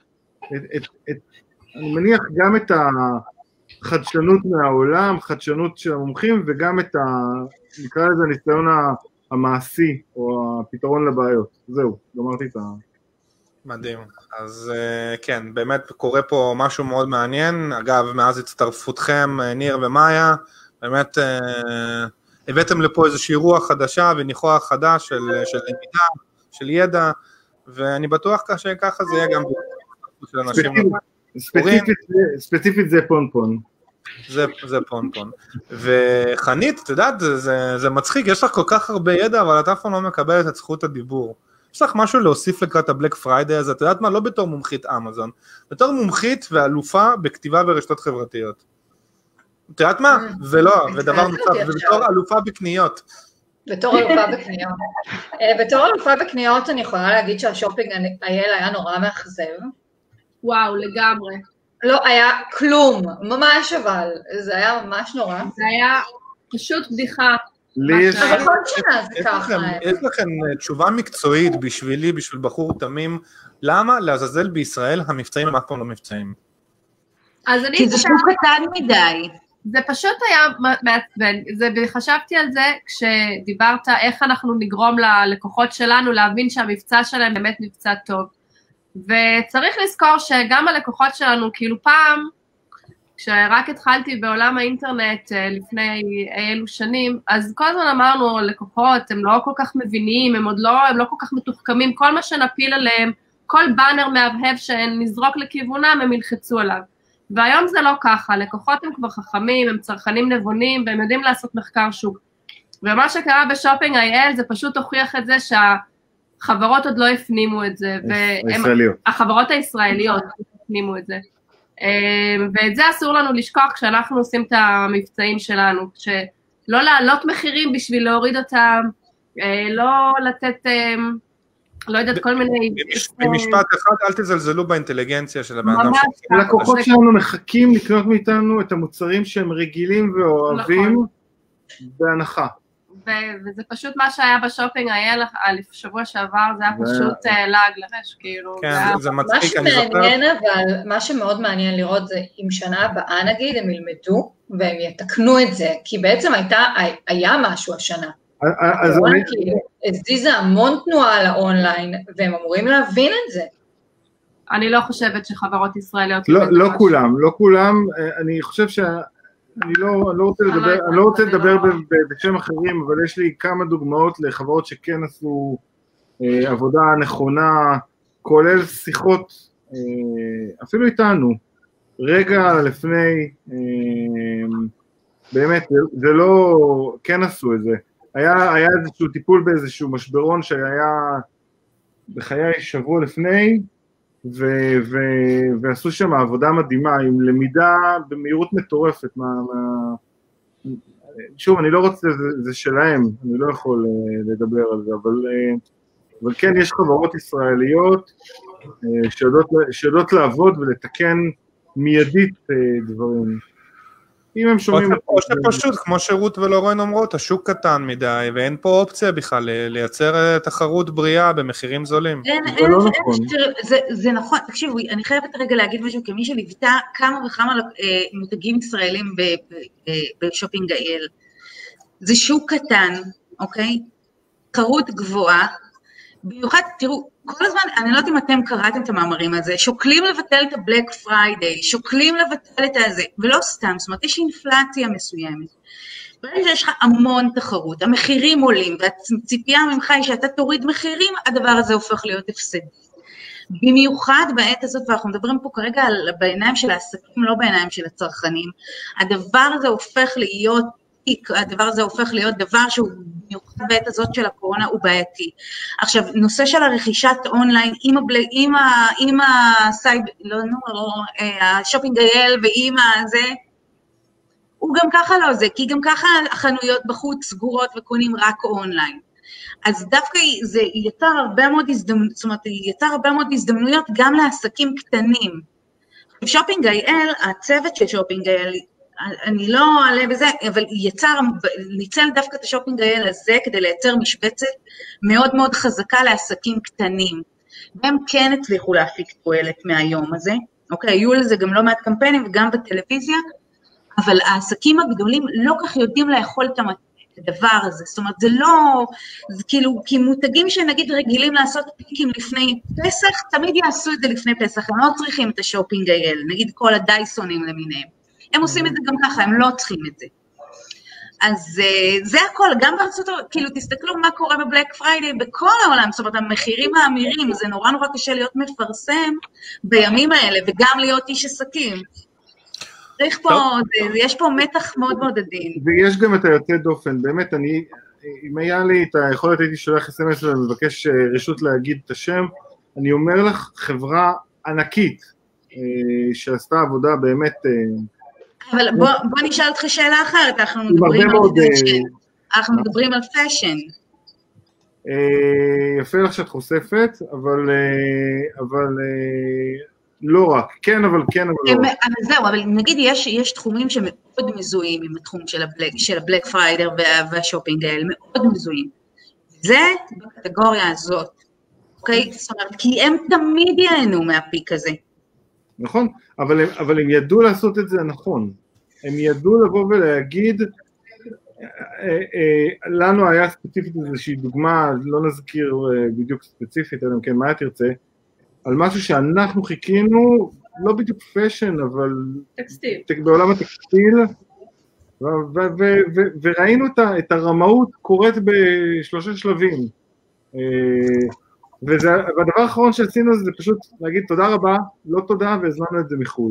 אני מניח גם את החדשנות מהעולם, חדשנות של המומחים, וגם את ה... נקרא לזה ניסיון המעשי, או הפתרון לבעיות. זהו, גמרתי את ה... מדהים. אז כן, באמת קורה פה משהו מאוד מעניין. אגב, מאז הצטרפותכם, ניר ומאיה, באמת הבאתם לפה איזושהי רוח חדשה וניחוח חדש של, של למידה, של ידע, ואני בטוח שככה זה יהיה גם של אנשים. ספציפית, ספציפית זה פונפון. זה, זה פונפון. וחנית, את יודעת, זה, זה, זה מצחיק, יש לך כל כך הרבה ידע, אבל את אף פעם לא מקבלת את זכות הדיבור. יש לך משהו להוסיף לקראת הבלק פריידי הזה, את יודעת מה? לא בתור מומחית אמזון, בתור מומחית ואלופה בכתיבה ברשתות חברתיות. את יודעת מה? ולא, ודבר נוסף, ובתור אלופה בקניות. בתור אלופה בקניות. בתור אלופה בקניות אני יכולה להגיד שהשופינג אייל היה נורא מאכזב. וואו, לגמרי. לא היה כלום, ממש אבל, זה היה ממש נורא. זה היה פשוט בדיחה. אבל כל שנה זה ככה. יש לכם תשובה מקצועית בשבילי, בשביל בחור תמים, למה לעזאזל בישראל המבצעים הם אף פעם לא מבצעים? כי זה שוק קטן מדי. זה פשוט היה מעצבן, חשבתי על זה כשדיברת איך אנחנו נגרום ללקוחות שלנו להבין שהמבצע שלהם באמת מבצע טוב. וצריך לזכור שגם הלקוחות שלנו, כאילו פעם, כשרק התחלתי בעולם האינטרנט לפני אילו שנים, אז כל הזמן אמרנו, לקוחות, הם לא כל כך מבינים, הם עוד לא, הם לא כל כך מתוחכמים, כל מה שנפיל עליהם, כל באנר מהבהב שנזרוק לכיוונם, הם ילחצו עליו. והיום זה לא ככה, לקוחות הם כבר חכמים, הם צרכנים נבונים, והם יודעים לעשות מחקר שוק. ומה שקרה בשופינג איי אל, זה פשוט הוכיח את זה שה... חברות עוד לא הפנימו את זה, והחברות הישראליות הפנימו את זה. ואת זה אסור לנו לשכוח כשאנחנו עושים את המבצעים שלנו, שלא לעלות מחירים בשביל להוריד אותם, לא לתת, לא יודעת, כל מיני... במשפט אחד, אל תזלזלו באינטליגנציה של הבן אדם. הלקוחות שלנו מחכים לקנות מאיתנו את המוצרים שהם רגילים ואוהבים בהנחה. וזה פשוט מה שהיה בשופינג היה שבוע שעבר, זה היה פשוט לעג לרש, כאילו. כן, זה מצחיק, אני זוכר. מה שמעניין, אבל מה שמאוד מעניין לראות זה, אם שנה הבאה נגיד, הם ילמדו, והם יתקנו את זה, כי בעצם היה משהו השנה. אז הזיזה המון תנועה לאונליין, והם אמורים להבין את זה. אני לא חושבת שחברות ישראליות... לא כולם, לא כולם, אני חושב ש... אני לא, לא רוצה לדבר, אני לא רוצה לדבר בשם אחרים, אבל יש לי כמה דוגמאות לחברות שכן עשו אה, עבודה נכונה, כולל שיחות, אה, אפילו איתנו, רגע לפני, אה, באמת, זה, זה לא, כן עשו את זה. היה, היה איזשהו טיפול באיזשהו משברון שהיה בחיי שבוע לפני, ו- ו- ועשו שם עבודה מדהימה, עם למידה במהירות מטורפת, מה, מה... שוב, אני לא רוצה, זה, זה שלהם, אני לא יכול uh, לדבר על זה, אבל, uh, אבל כן, יש חברות ישראליות uh, שיודעות, שיודעות לעבוד ולתקן מיידית uh, דברים. אם הם שומעים... או שפשוט, כמו שרות ולורן אומרות, השוק קטן מדי, ואין פה אופציה בכלל לייצר תחרות בריאה במחירים זולים. זה לא נכון. זה נכון, תקשיבו, אני חייבת רגע להגיד משהו, כמי שליוותה כמה וכמה מותגים ישראלים בשופינג אייל. זה שוק קטן, אוקיי? תחרות גבוהה, במיוחד, תראו, כל הזמן, אני לא יודעת אם אתם קראתם את המאמרים הזה, שוקלים לבטל את הבלק פריידיי, שוקלים לבטל את הזה, ולא סתם, זאת אומרת, יש אינפלציה מסוימת. ברגע שיש לך המון תחרות, המחירים עולים, והציפייה ממך היא שאתה תוריד מחירים, הדבר הזה הופך להיות הפסדי. במיוחד בעת הזאת, ואנחנו מדברים פה כרגע על, בעיניים של העסקים, לא בעיניים של הצרכנים, הדבר הזה הופך להיות, הדבר הזה הופך להיות דבר שהוא במיוחד בעת הזאת של הקורונה הוא בעייתי. עכשיו, נושא של הרכישת אונליין עם, הבל... עם, ה... עם הסייב... לא, לא, לא, השופינג אייל ועם הזה, הוא גם ככה לא זה, כי גם ככה החנויות בחוץ סגורות וקונים רק אונליין. אז דווקא זה יצר הרבה מאוד הזדמנויות, זאת אומרת, יצר הרבה מאוד הזדמנויות גם לעסקים קטנים. שופינג אייל, הצוות של שופינג אייל, אני לא עלה בזה, אבל יצר, ניצל דווקא את השופינג אייל הזה כדי לייצר משבצת מאוד מאוד חזקה לעסקים קטנים. והם כן הצליחו להפיק תועלת מהיום הזה, אוקיי, היו לזה גם לא מעט קמפיינים וגם בטלוויזיה, אבל העסקים הגדולים לא כך יודעים לאכול את הדבר הזה, זאת אומרת, זה לא, זה כאילו, כי מותגים שנגיד רגילים לעשות פיקים לפני פסח, תמיד יעשו את זה לפני פסח, הם לא צריכים את השופינג אייל, נגיד כל הדייסונים למיניהם. הם עושים את זה גם ככה, הם לא צריכים את זה. אז זה הכל, גם בארצות, כאילו תסתכלו מה קורה בבלק פריידיי, בכל העולם, זאת אומרת, המחירים האמירים, זה נורא נורא קשה להיות מפרסם בימים האלה, וגם להיות איש עסקים. צריך פה, יש פה מתח מאוד מאוד עדין. ויש גם את היוצא דופן, באמת, אני, אם היה לי את היכולת, הייתי שולח אס אם אס ומבקש רשות להגיד את השם, אני אומר לך, חברה ענקית, שעשתה עבודה באמת, אבל בוא, בוא נשאל אותך שאלה אחרת, אנחנו מדברים על פשן, אנחנו מדברים על פשן. יפה לך שאת חושפת, אבל, אבל לא רק, כן אבל כן אבל לא רק. אבל זהו, אבל נגיד יש, יש תחומים שמאוד מזוהים עם התחום של הבלק, של הבלק פריידר והשופינג אייל, מאוד מזוהים. זה בקטגוריה הזאת, אוקיי? זאת אומרת, כי הם תמיד ייהנו מהפיק הזה. נכון, אבל הם, אבל הם ידעו לעשות את זה נכון, הם ידעו לבוא ולהגיד, לנו היה ספציפית איזושהי דוגמה, לא נזכיר בדיוק ספציפית, אלא כן, מה תרצה, על משהו שאנחנו חיכינו, לא בדיוק פשן, אבל טקסטיל. בעולם הטקסטיל, וראינו את הרמאות קורית בשלושה שלבים, והדבר האחרון שעשינו זה פשוט להגיד תודה רבה, לא תודה, והזמנו את זה מחו"ל.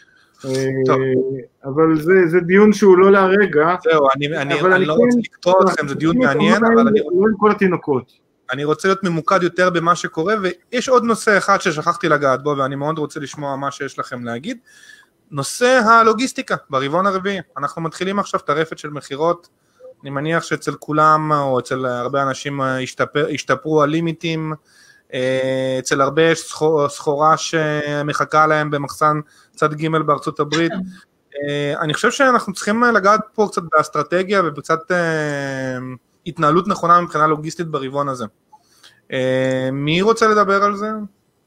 אבל זה דיון שהוא לא להרגע. זהו, אני לא רוצה לקטוע אתכם, זה דיון מעניין, אבל אני... לא עם כל התינוקות. אני רוצה להיות ממוקד יותר במה שקורה, ויש עוד נושא אחד ששכחתי לגעת בו, ואני מאוד רוצה לשמוע מה שיש לכם להגיד, נושא הלוגיסטיקה ברבעון הרביעי. אנחנו מתחילים עכשיו טרפת של מחירות, אני מניח שאצל כולם, או אצל הרבה אנשים השתפר, השתפרו הלימיטים, אצל הרבה יש סחורה שמחכה להם במחסן צד ג' בארצות הברית. אני חושב שאנחנו צריכים לגעת פה קצת באסטרטגיה ובקצת התנהלות נכונה מבחינה לוגיסטית ברבעון הזה. מי רוצה לדבר על זה?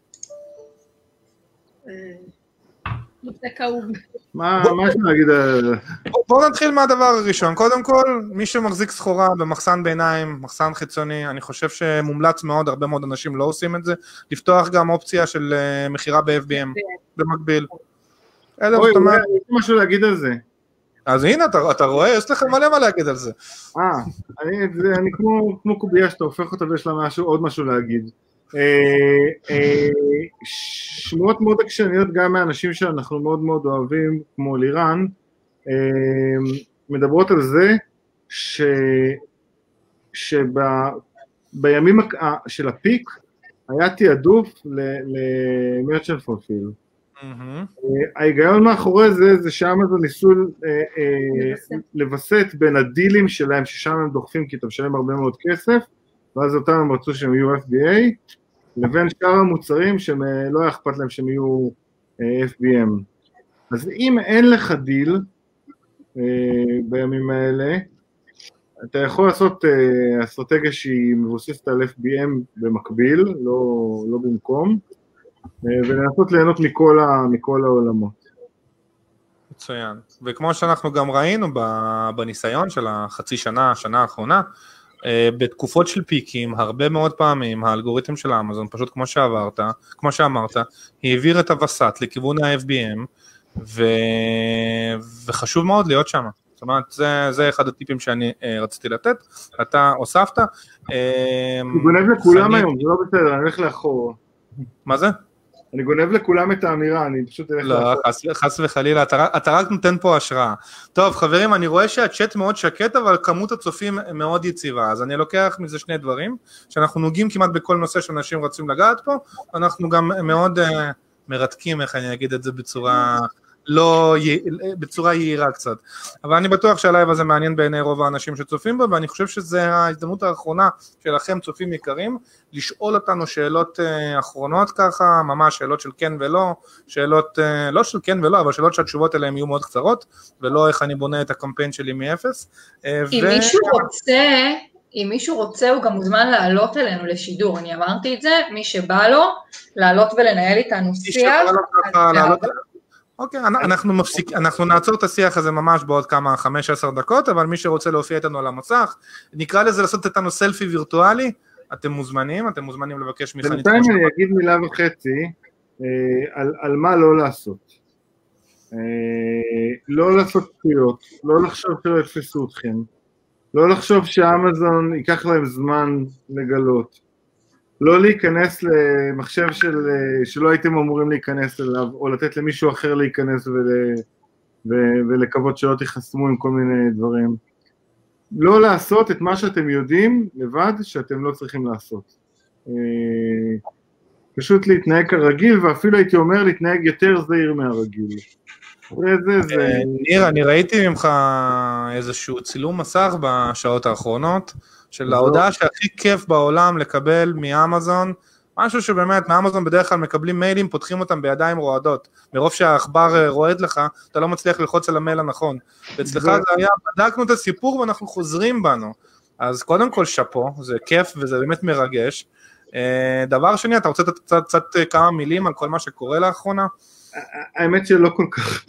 נושא כאוב. מה יש להגיד על זה? בואו נתחיל מהדבר הראשון. קודם כל, מי שמחזיק סחורה במחסן ביניים, מחסן חיצוני, אני חושב שמומלץ מאוד, הרבה מאוד אנשים לא עושים את זה, לפתוח גם אופציה של מחירה ב-אף בי אם, במקביל. אוי, אולי, יש משהו להגיד על זה. אז הנה, אתה רואה, יש לך מלא מה להגיד על זה. אה, אני כמו קובייה שאתה הופך אותה ויש לה עוד משהו להגיד. שמועות מאוד עקשניות גם מהאנשים שאנחנו מאוד מאוד אוהבים, כמו לירן, מדברות על זה שבימים של הפיק היה תיעדוף ל-merchant fulfill. ההיגיון מאחורי זה זה שאמזון ניסו לבסט בין הדילים שלהם ששם הם דוחפים כי אתה משלם הרבה מאוד כסף, ואז אותם הם רצו שהם יהיו אף בי איי, לבין שאר המוצרים שהם לא היה אכפת להם שהם יהיו אף בי אם. אז אם אין לך דיל בימים האלה, אתה יכול לעשות אסטרטגיה שהיא מבוססת על אף בי אם במקביל, לא, לא במקום, ולנסות ליהנות מכל, ה, מכל העולמות. מצוין. וכמו שאנחנו גם ראינו בניסיון של החצי שנה, השנה האחרונה, בתקופות של פיקים, הרבה מאוד פעמים, האלגוריתם של אמזון, פשוט כמו שעברת, כמו שאמרת, היא העביר את הווסת לכיוון ה-אף בי אם, ו... וחשוב מאוד להיות שם. זאת אומרת, זה, זה אחד הטיפים שאני אה, רציתי לתת, אתה הוספת. אה, אני גונב לכולם אני... היום, זה לא בסדר, אני הולך לאחור. מה זה? אני גונב לכולם את האמירה, אני פשוט אלך לאחור. לא, חס, חס וחלילה, אתה, אתה רק נותן פה השראה. טוב, חברים, אני רואה שהצ'אט מאוד שקט, אבל כמות הצופים מאוד יציבה, אז אני לוקח מזה שני דברים, שאנחנו נוגעים כמעט בכל נושא שאנשים רצים לגעת פה, אנחנו גם מאוד uh, מרתקים, איך אני אגיד את זה בצורה... לא, בצורה יעירה קצת, אבל אני בטוח שהלייב הזה מעניין בעיני רוב האנשים שצופים בו, ואני חושב שזו ההזדמנות האחרונה שלכם צופים יקרים, לשאול אותנו שאלות אחרונות ככה, ממש שאלות של כן ולא, שאלות, לא של כן ולא, אבל שאלות שהתשובות אליהן יהיו מאוד קצרות, ולא איך אני בונה את הקמפיין שלי מאפס. אם ו... מישהו רוצה, אם מישהו רוצה הוא גם מוזמן לעלות אלינו לשידור, אני אמרתי את זה, מי שבא לו, לעלות ולנהל איתנו שיח. אוקיי, אנחנו מפסיק, אנחנו נעצור את השיח הזה ממש בעוד כמה חמש עשר דקות, אבל מי שרוצה להופיע איתנו על המסך, נקרא לזה לעשות איתנו סלפי וירטואלי, אתם מוזמנים, אתם מוזמנים לבקש מחנית. בינתיים אני אגיד מילה וחצי על, על מה לא לעשות. לא לעשות פתיות, לא לחשוב שלא יתפסו אתכם, לא לחשוב שאמזון ייקח להם זמן לגלות. לא להיכנס למחשב של, שלא הייתם אמורים להיכנס אליו, או לתת למישהו אחר להיכנס ול, ו, ולקוות שלא תחסמו עם כל מיני דברים. לא לעשות את מה שאתם יודעים לבד שאתם לא צריכים לעשות. פשוט להתנהג כרגיל, ואפילו הייתי אומר להתנהג יותר זהיר מהרגיל. זה, זה... ניר, אני ראיתי ממך איזשהו צילום מסך בשעות האחרונות, של ההודעה שהכי כיף בעולם לקבל מאמזון, משהו שבאמת, מאמזון בדרך כלל מקבלים מיילים, פותחים אותם בידיים רועדות, מרוב שהאחבר רועד לך, אתה לא מצליח ללחוץ על המייל הנכון, ואצלך זה היה, בדקנו את הסיפור ואנחנו חוזרים בנו, אז קודם כל שפו, זה כיף וזה באמת מרגש, דבר שני, אתה רוצה קצת, קצת כמה מילים על כל מה שקורה לאחרונה? האמת שלא כל כך.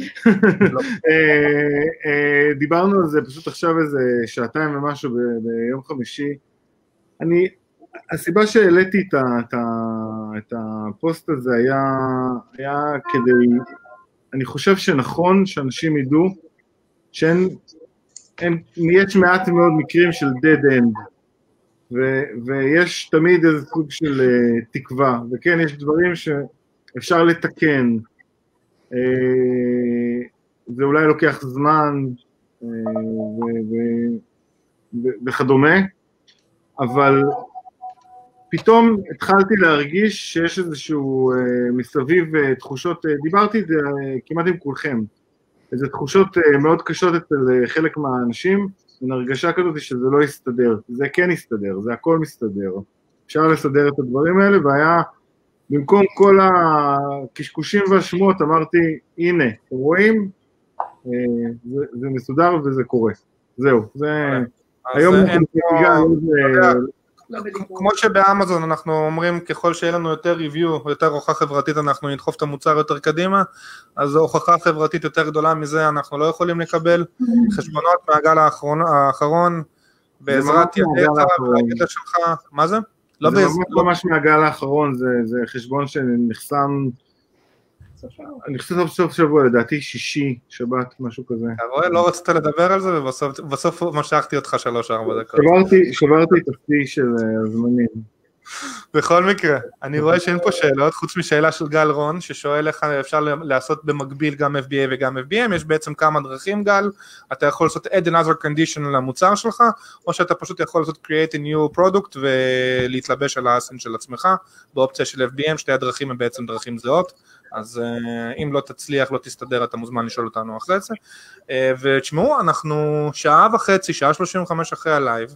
דיברנו על זה פשוט עכשיו איזה שעתיים ומשהו ביום חמישי. אני, הסיבה שהעליתי את, את, את הפוסט הזה היה, היה כדי, אני חושב שנכון שאנשים ידעו שאין, אין, יש מעט מאוד מקרים של dead end, ו, ויש תמיד איזה סוג של uh, תקווה, וכן יש דברים שאפשר לתקן, uh, זה אולי לוקח זמן uh, ו, ו, ו, וכדומה, אבל פתאום התחלתי להרגיש שיש איזשהו מסביב תחושות, דיברתי את זה כמעט עם כולכם, איזה תחושות מאוד קשות אצל חלק מהאנשים, עם הרגשה כזאת שזה לא יסתדר, זה כן יסתדר, זה הכל מסתדר, אפשר לסדר את הדברים האלה, והיה, במקום כל הקשקושים והשמות, אמרתי, הנה, אתם רואים? זה, זה מסודר וזה קורה, זהו, זה, היום כמו שבאמזון אנחנו אומרים, ככל שיהיה לנו יותר ריוויו, יותר הוכחה חברתית, אנחנו נדחוף את המוצר יותר קדימה, אז הוכחה חברתית יותר גדולה מזה, אנחנו לא יכולים לקבל חשבונות מהגל האחרון, בעזרת ידיך והידע שלך, מה זה? זה ממש מהגל האחרון, זה חשבון שנחסם, אני חושב סוף שבוע, לדעתי שישי, שבת, משהו כזה. אתה רואה, לא רצית לדבר על זה, ובסוף משכתי אותך שלוש ארבע דקות. שברתי את השיא של הזמנים. בכל מקרה, אני רואה שאין פה שאלות, חוץ משאלה של גל רון, ששואל איך אפשר לעשות במקביל גם אף בי איי וגם אף בי אם, יש בעצם כמה דרכים גל, אתה יכול לעשות add another condition למוצר שלך, או שאתה פשוט יכול לעשות create a new product, ולהתלבש על האסן של עצמך, באופציה של אף בי אם, שתי הדרכים הם בעצם דרכים זהות, אז אם לא תצליח, לא תסתדר, אתה מוזמן לשאול אותנו אחרי זה, ותשמעו, אנחנו שעה וחצי, שעה שלושים וחמש אחרי הלייב,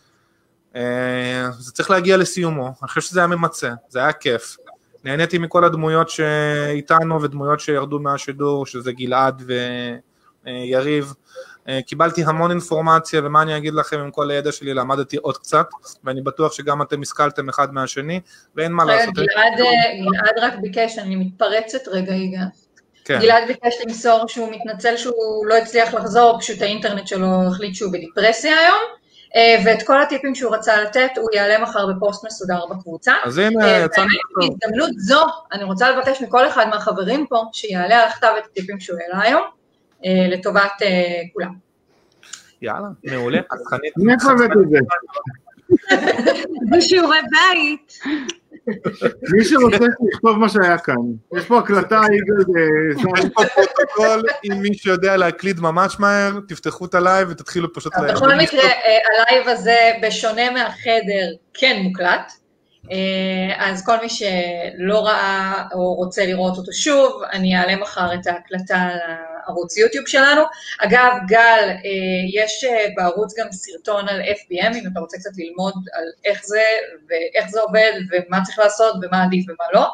זה צריך להגיע לסיומו, אני חושב שזה היה ממצא, זה היה כיף, נהניתי מכל הדמויות שאיתנו ודמויות שירדו מהשידור, שזה גלעד ויריב, קיבלתי המון אינפורמציה, ומה אני אגיד לכם עם כל הידע שלי, למדתי עוד קצת, ואני בטוח שגם אתם השכלתם אחד מהשני, ואין מה לעשות. גלעד רק ביקש, אני מתפרצת רגע, יגע. גלעד ביקש למסור שהוא מתנצל שהוא לא הצליח לחזור, פשוט האינטרנט שלו החליט שהוא בדיפרסיה היום, ואת כל הטיפים שהוא רצה לתת, הוא יעלה מחר בפוסט מסודר בקבוצה. אז הנה, יצאנו טוב. בהזדמנות זו, אני רוצה לבקש מכל אחד מהחברים פה, שיעלה על הכתב את הטיפים שהוא העלה היום, לטובת כולם. יאללה, מעולה. מי חווית את זה? זה שיעורי בית. מי שרוצה לכתוב מה שהיה כאן. יש פה הקלטה, יש פה פרוטוקול, אם מי שיודע להקליד ממש מהר, תפתחו את הלייב ותתחילו פשוט... בכל מקרה, הלייב הזה, בשונה מהחדר, כן מוקלט, אז כל מי שלא ראה או רוצה לראות אותו שוב, אני אעלה מחר את ההקלטה לערוץ יוטיוב שלנו. אגב, גל, יש בערוץ גם סרטון על אף בי אם, אם אתה רוצה קצת ללמוד על איך זה, ואיך זה עובד, ומה צריך לעשות, ומה עדיף ומה לא.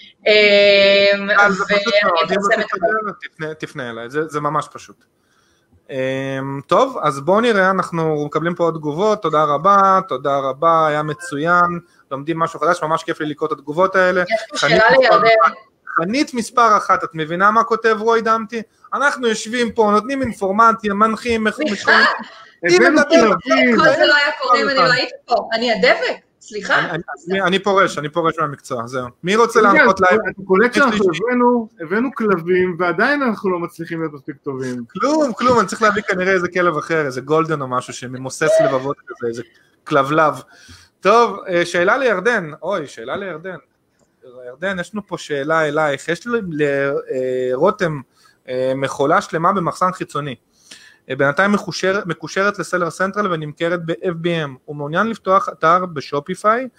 תפנה אליי, זה ממש פשוט. טוב, אז בואו נראה, אנחנו מקבלים פה עוד תגובות, תודה רבה, תודה רבה, היה מצוין, לומדים משהו חדש, ממש כיף לי לקרוא את התגובות האלה. יש פה שאלה לירדן. חנית מספר אחת, את מבינה מה כותב רוי דמתי? אנחנו יושבים פה, נותנים אינפורמציה, מנחים, סליחה, כל זה לא היה קורה אם אני לא הייתי פה, אני הדבק, סליחה. אני פורש, אני פורש מהמקצוע, זהו. מי רוצה להנחות לייב? אתה קולט שאנחנו הבאנו כלבים, ועדיין אנחנו לא מצליחים להיות מספיק טובים. כלום, כלום, אני צריך להביא כנראה איזה כלב אחר, איזה גולדן או משהו שממוסס לבבות כזה, איזה כלבלב. טוב, שאלה לירדן, אוי, שאלה לירדן. ירדן, יש לנו פה שאלה אלייך, יש לרותם מכולה שלמה במחסן חיצוני, בינתיים מקושרת לסלר סנטרל ונמכרת ב-אף בי אם, הוא מעוניין לפתוח אתר בשופיפיי,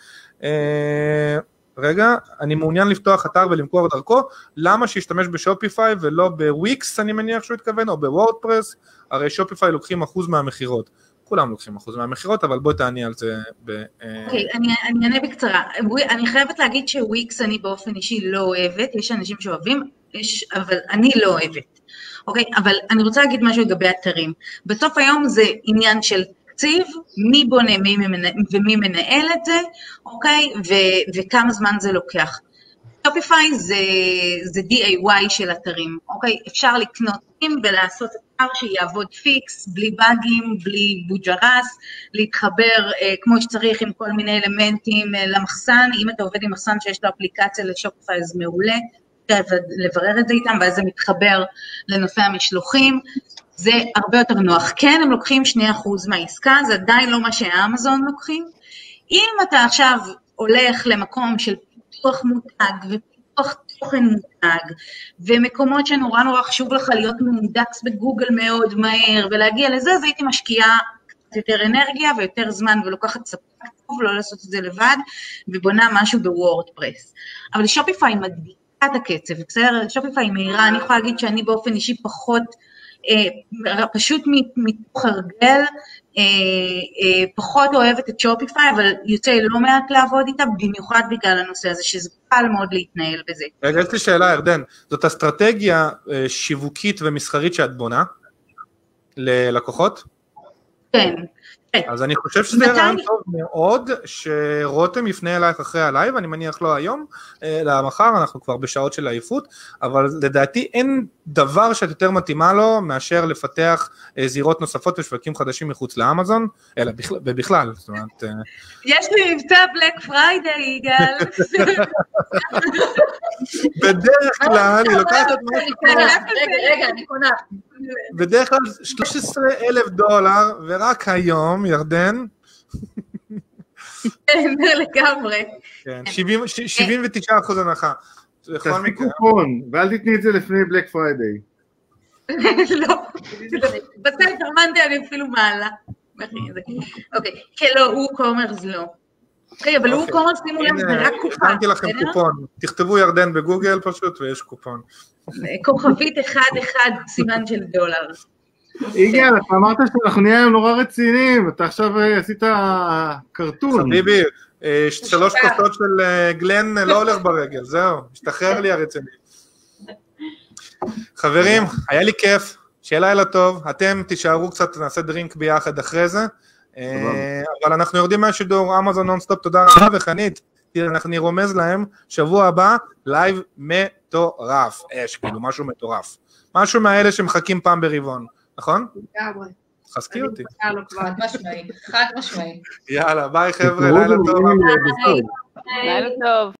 רגע, אני מעוניין לפתוח אתר ולמכור דרכו, למה שישתמש בשופיפיי ולא בוויקס, אני מניח שהוא התכוון, או בוורדפרס, הרי שופיפיי לוקחים אחוז מהמחירות, כולם לוקחים אחוז מהמחירות, אבל בואי תעני על זה. אוקיי, אני אענה בקצרה. אני חייבת להגיד שוויקס אני באופן אישי לא אוהבת, יש אנשים שאוהבים, אבל אני לא אוהבת. אוקיי, אבל אני רוצה להגיד משהו לגבי אתרים. בסוף היום זה עניין של תקציב, מי בונה ומי מנהל את זה, אוקיי, וכמה זמן זה לוקח. שופיפיי זה די איי וואי של אתרים, אוקיי? אפשר לקנות ולעשות אתר שיעבוד פיקס, בלי באגים, בלי בוג'רס, להתחבר אה, כמו שצריך עם כל מיני אלמנטים אה, למחסן, אם אתה עובד עם מחסן שיש לו אפליקציה לשופיפיי אז מעולה, לברר את זה איתם, ואז זה מתחבר לנושא המשלוחים, זה הרבה יותר נוח. כן, הם לוקחים שני אחוז מהעסקה, זה עדיין לא מה שהאמזון לוקחים. אם אתה עכשיו הולך למקום של פיתוח מותג ופיתוח תוכן מותג, ומקומות שנורא נורא חשוב לך להיות מונדקס בגוגל מאוד מהר, ולהגיע לזה, אז הייתי משקיעה יותר אנרגיה ויותר זמן ולוקחת ספק טוב, לא לעשות את זה לבד, ובונה משהו בוורדפרס. אבל שופיפיי מדביקה את הקצב, בסדר? שופיפיי מהירה, אני יכולה להגיד שאני באופן אישי פחות, אה, פשוט מתוך הרגל, אה, אה, פחות אוהבת את שופיפיי, אבל יוצא לא מעט לעבוד איתה, במיוחד בגלל הנושא הזה, שזה קל מאוד להתנהל בזה. רגע, יש לי שאלה, ירדן, זאת אסטרטגיה אה, שיווקית ומסחרית שאת בונה ללקוחות? כן. אז אני חושב שזה רעיון טוב מאוד, שרותם יפנה אלייך אחרי הלייב, אני מניח לא היום, אלא מחר, אנחנו כבר בשעות של עייפות, אבל לדעתי אין דבר שאת יותר מתאימה לו, מאשר לפתח זירות נוספות ושווקים חדשים מחוץ לאמזון, אלא בכלל, זאת אומרת... יש לי מבצע בלק פריידיי, יגאל. בדרך כלל, אני לוקחת את מה... רגע, רגע, אני קונה. בדרך כלל שלושה עשר אלף דולר, ורק היום, ירדן. לגמרי. כן, שבעים ותשעה אחוז הנחה. תעשי קופון, ואל תתני את זה לפני בלק פריידיי. לא, בסדר, מנדי אני אפילו מעלה. אוקיי, כן, לא, הוא קומרס לא. אוקיי, אבל הוא קומרס, שימו לב, זה רק קופה. הכנתי לכם קופון, תכתבו ירדן בגוגל פשוט, ויש קופון. כוכבית אחד אחד סימן של דולר. יגאל, אתה אמרת שאנחנו נהיה היום נורא רציניים, אתה עכשיו עשית קרטון. חביבי, שלוש כוסות של גלן לא הולך ברגל, זהו, משתחרר לי הרציני. חברים, היה לי כיף, שיהיה לילה טוב, אתם תישארו קצת, נעשה דרינק ביחד אחרי זה, אבל אנחנו יורדים מהשידור, אמזון נונסטופ, תודה רבה, וחנית, אני רומז להם, שבוע הבא, לייב מטורף, אש, כאילו, משהו מטורף. משהו מהאלה שמחכים פעם ברבעון, נכון? לגמרי. חזקי אותי. חד משמעי, חד משמעי. יאללה, ביי חבר'ה, לילה טוב. לילה טוב.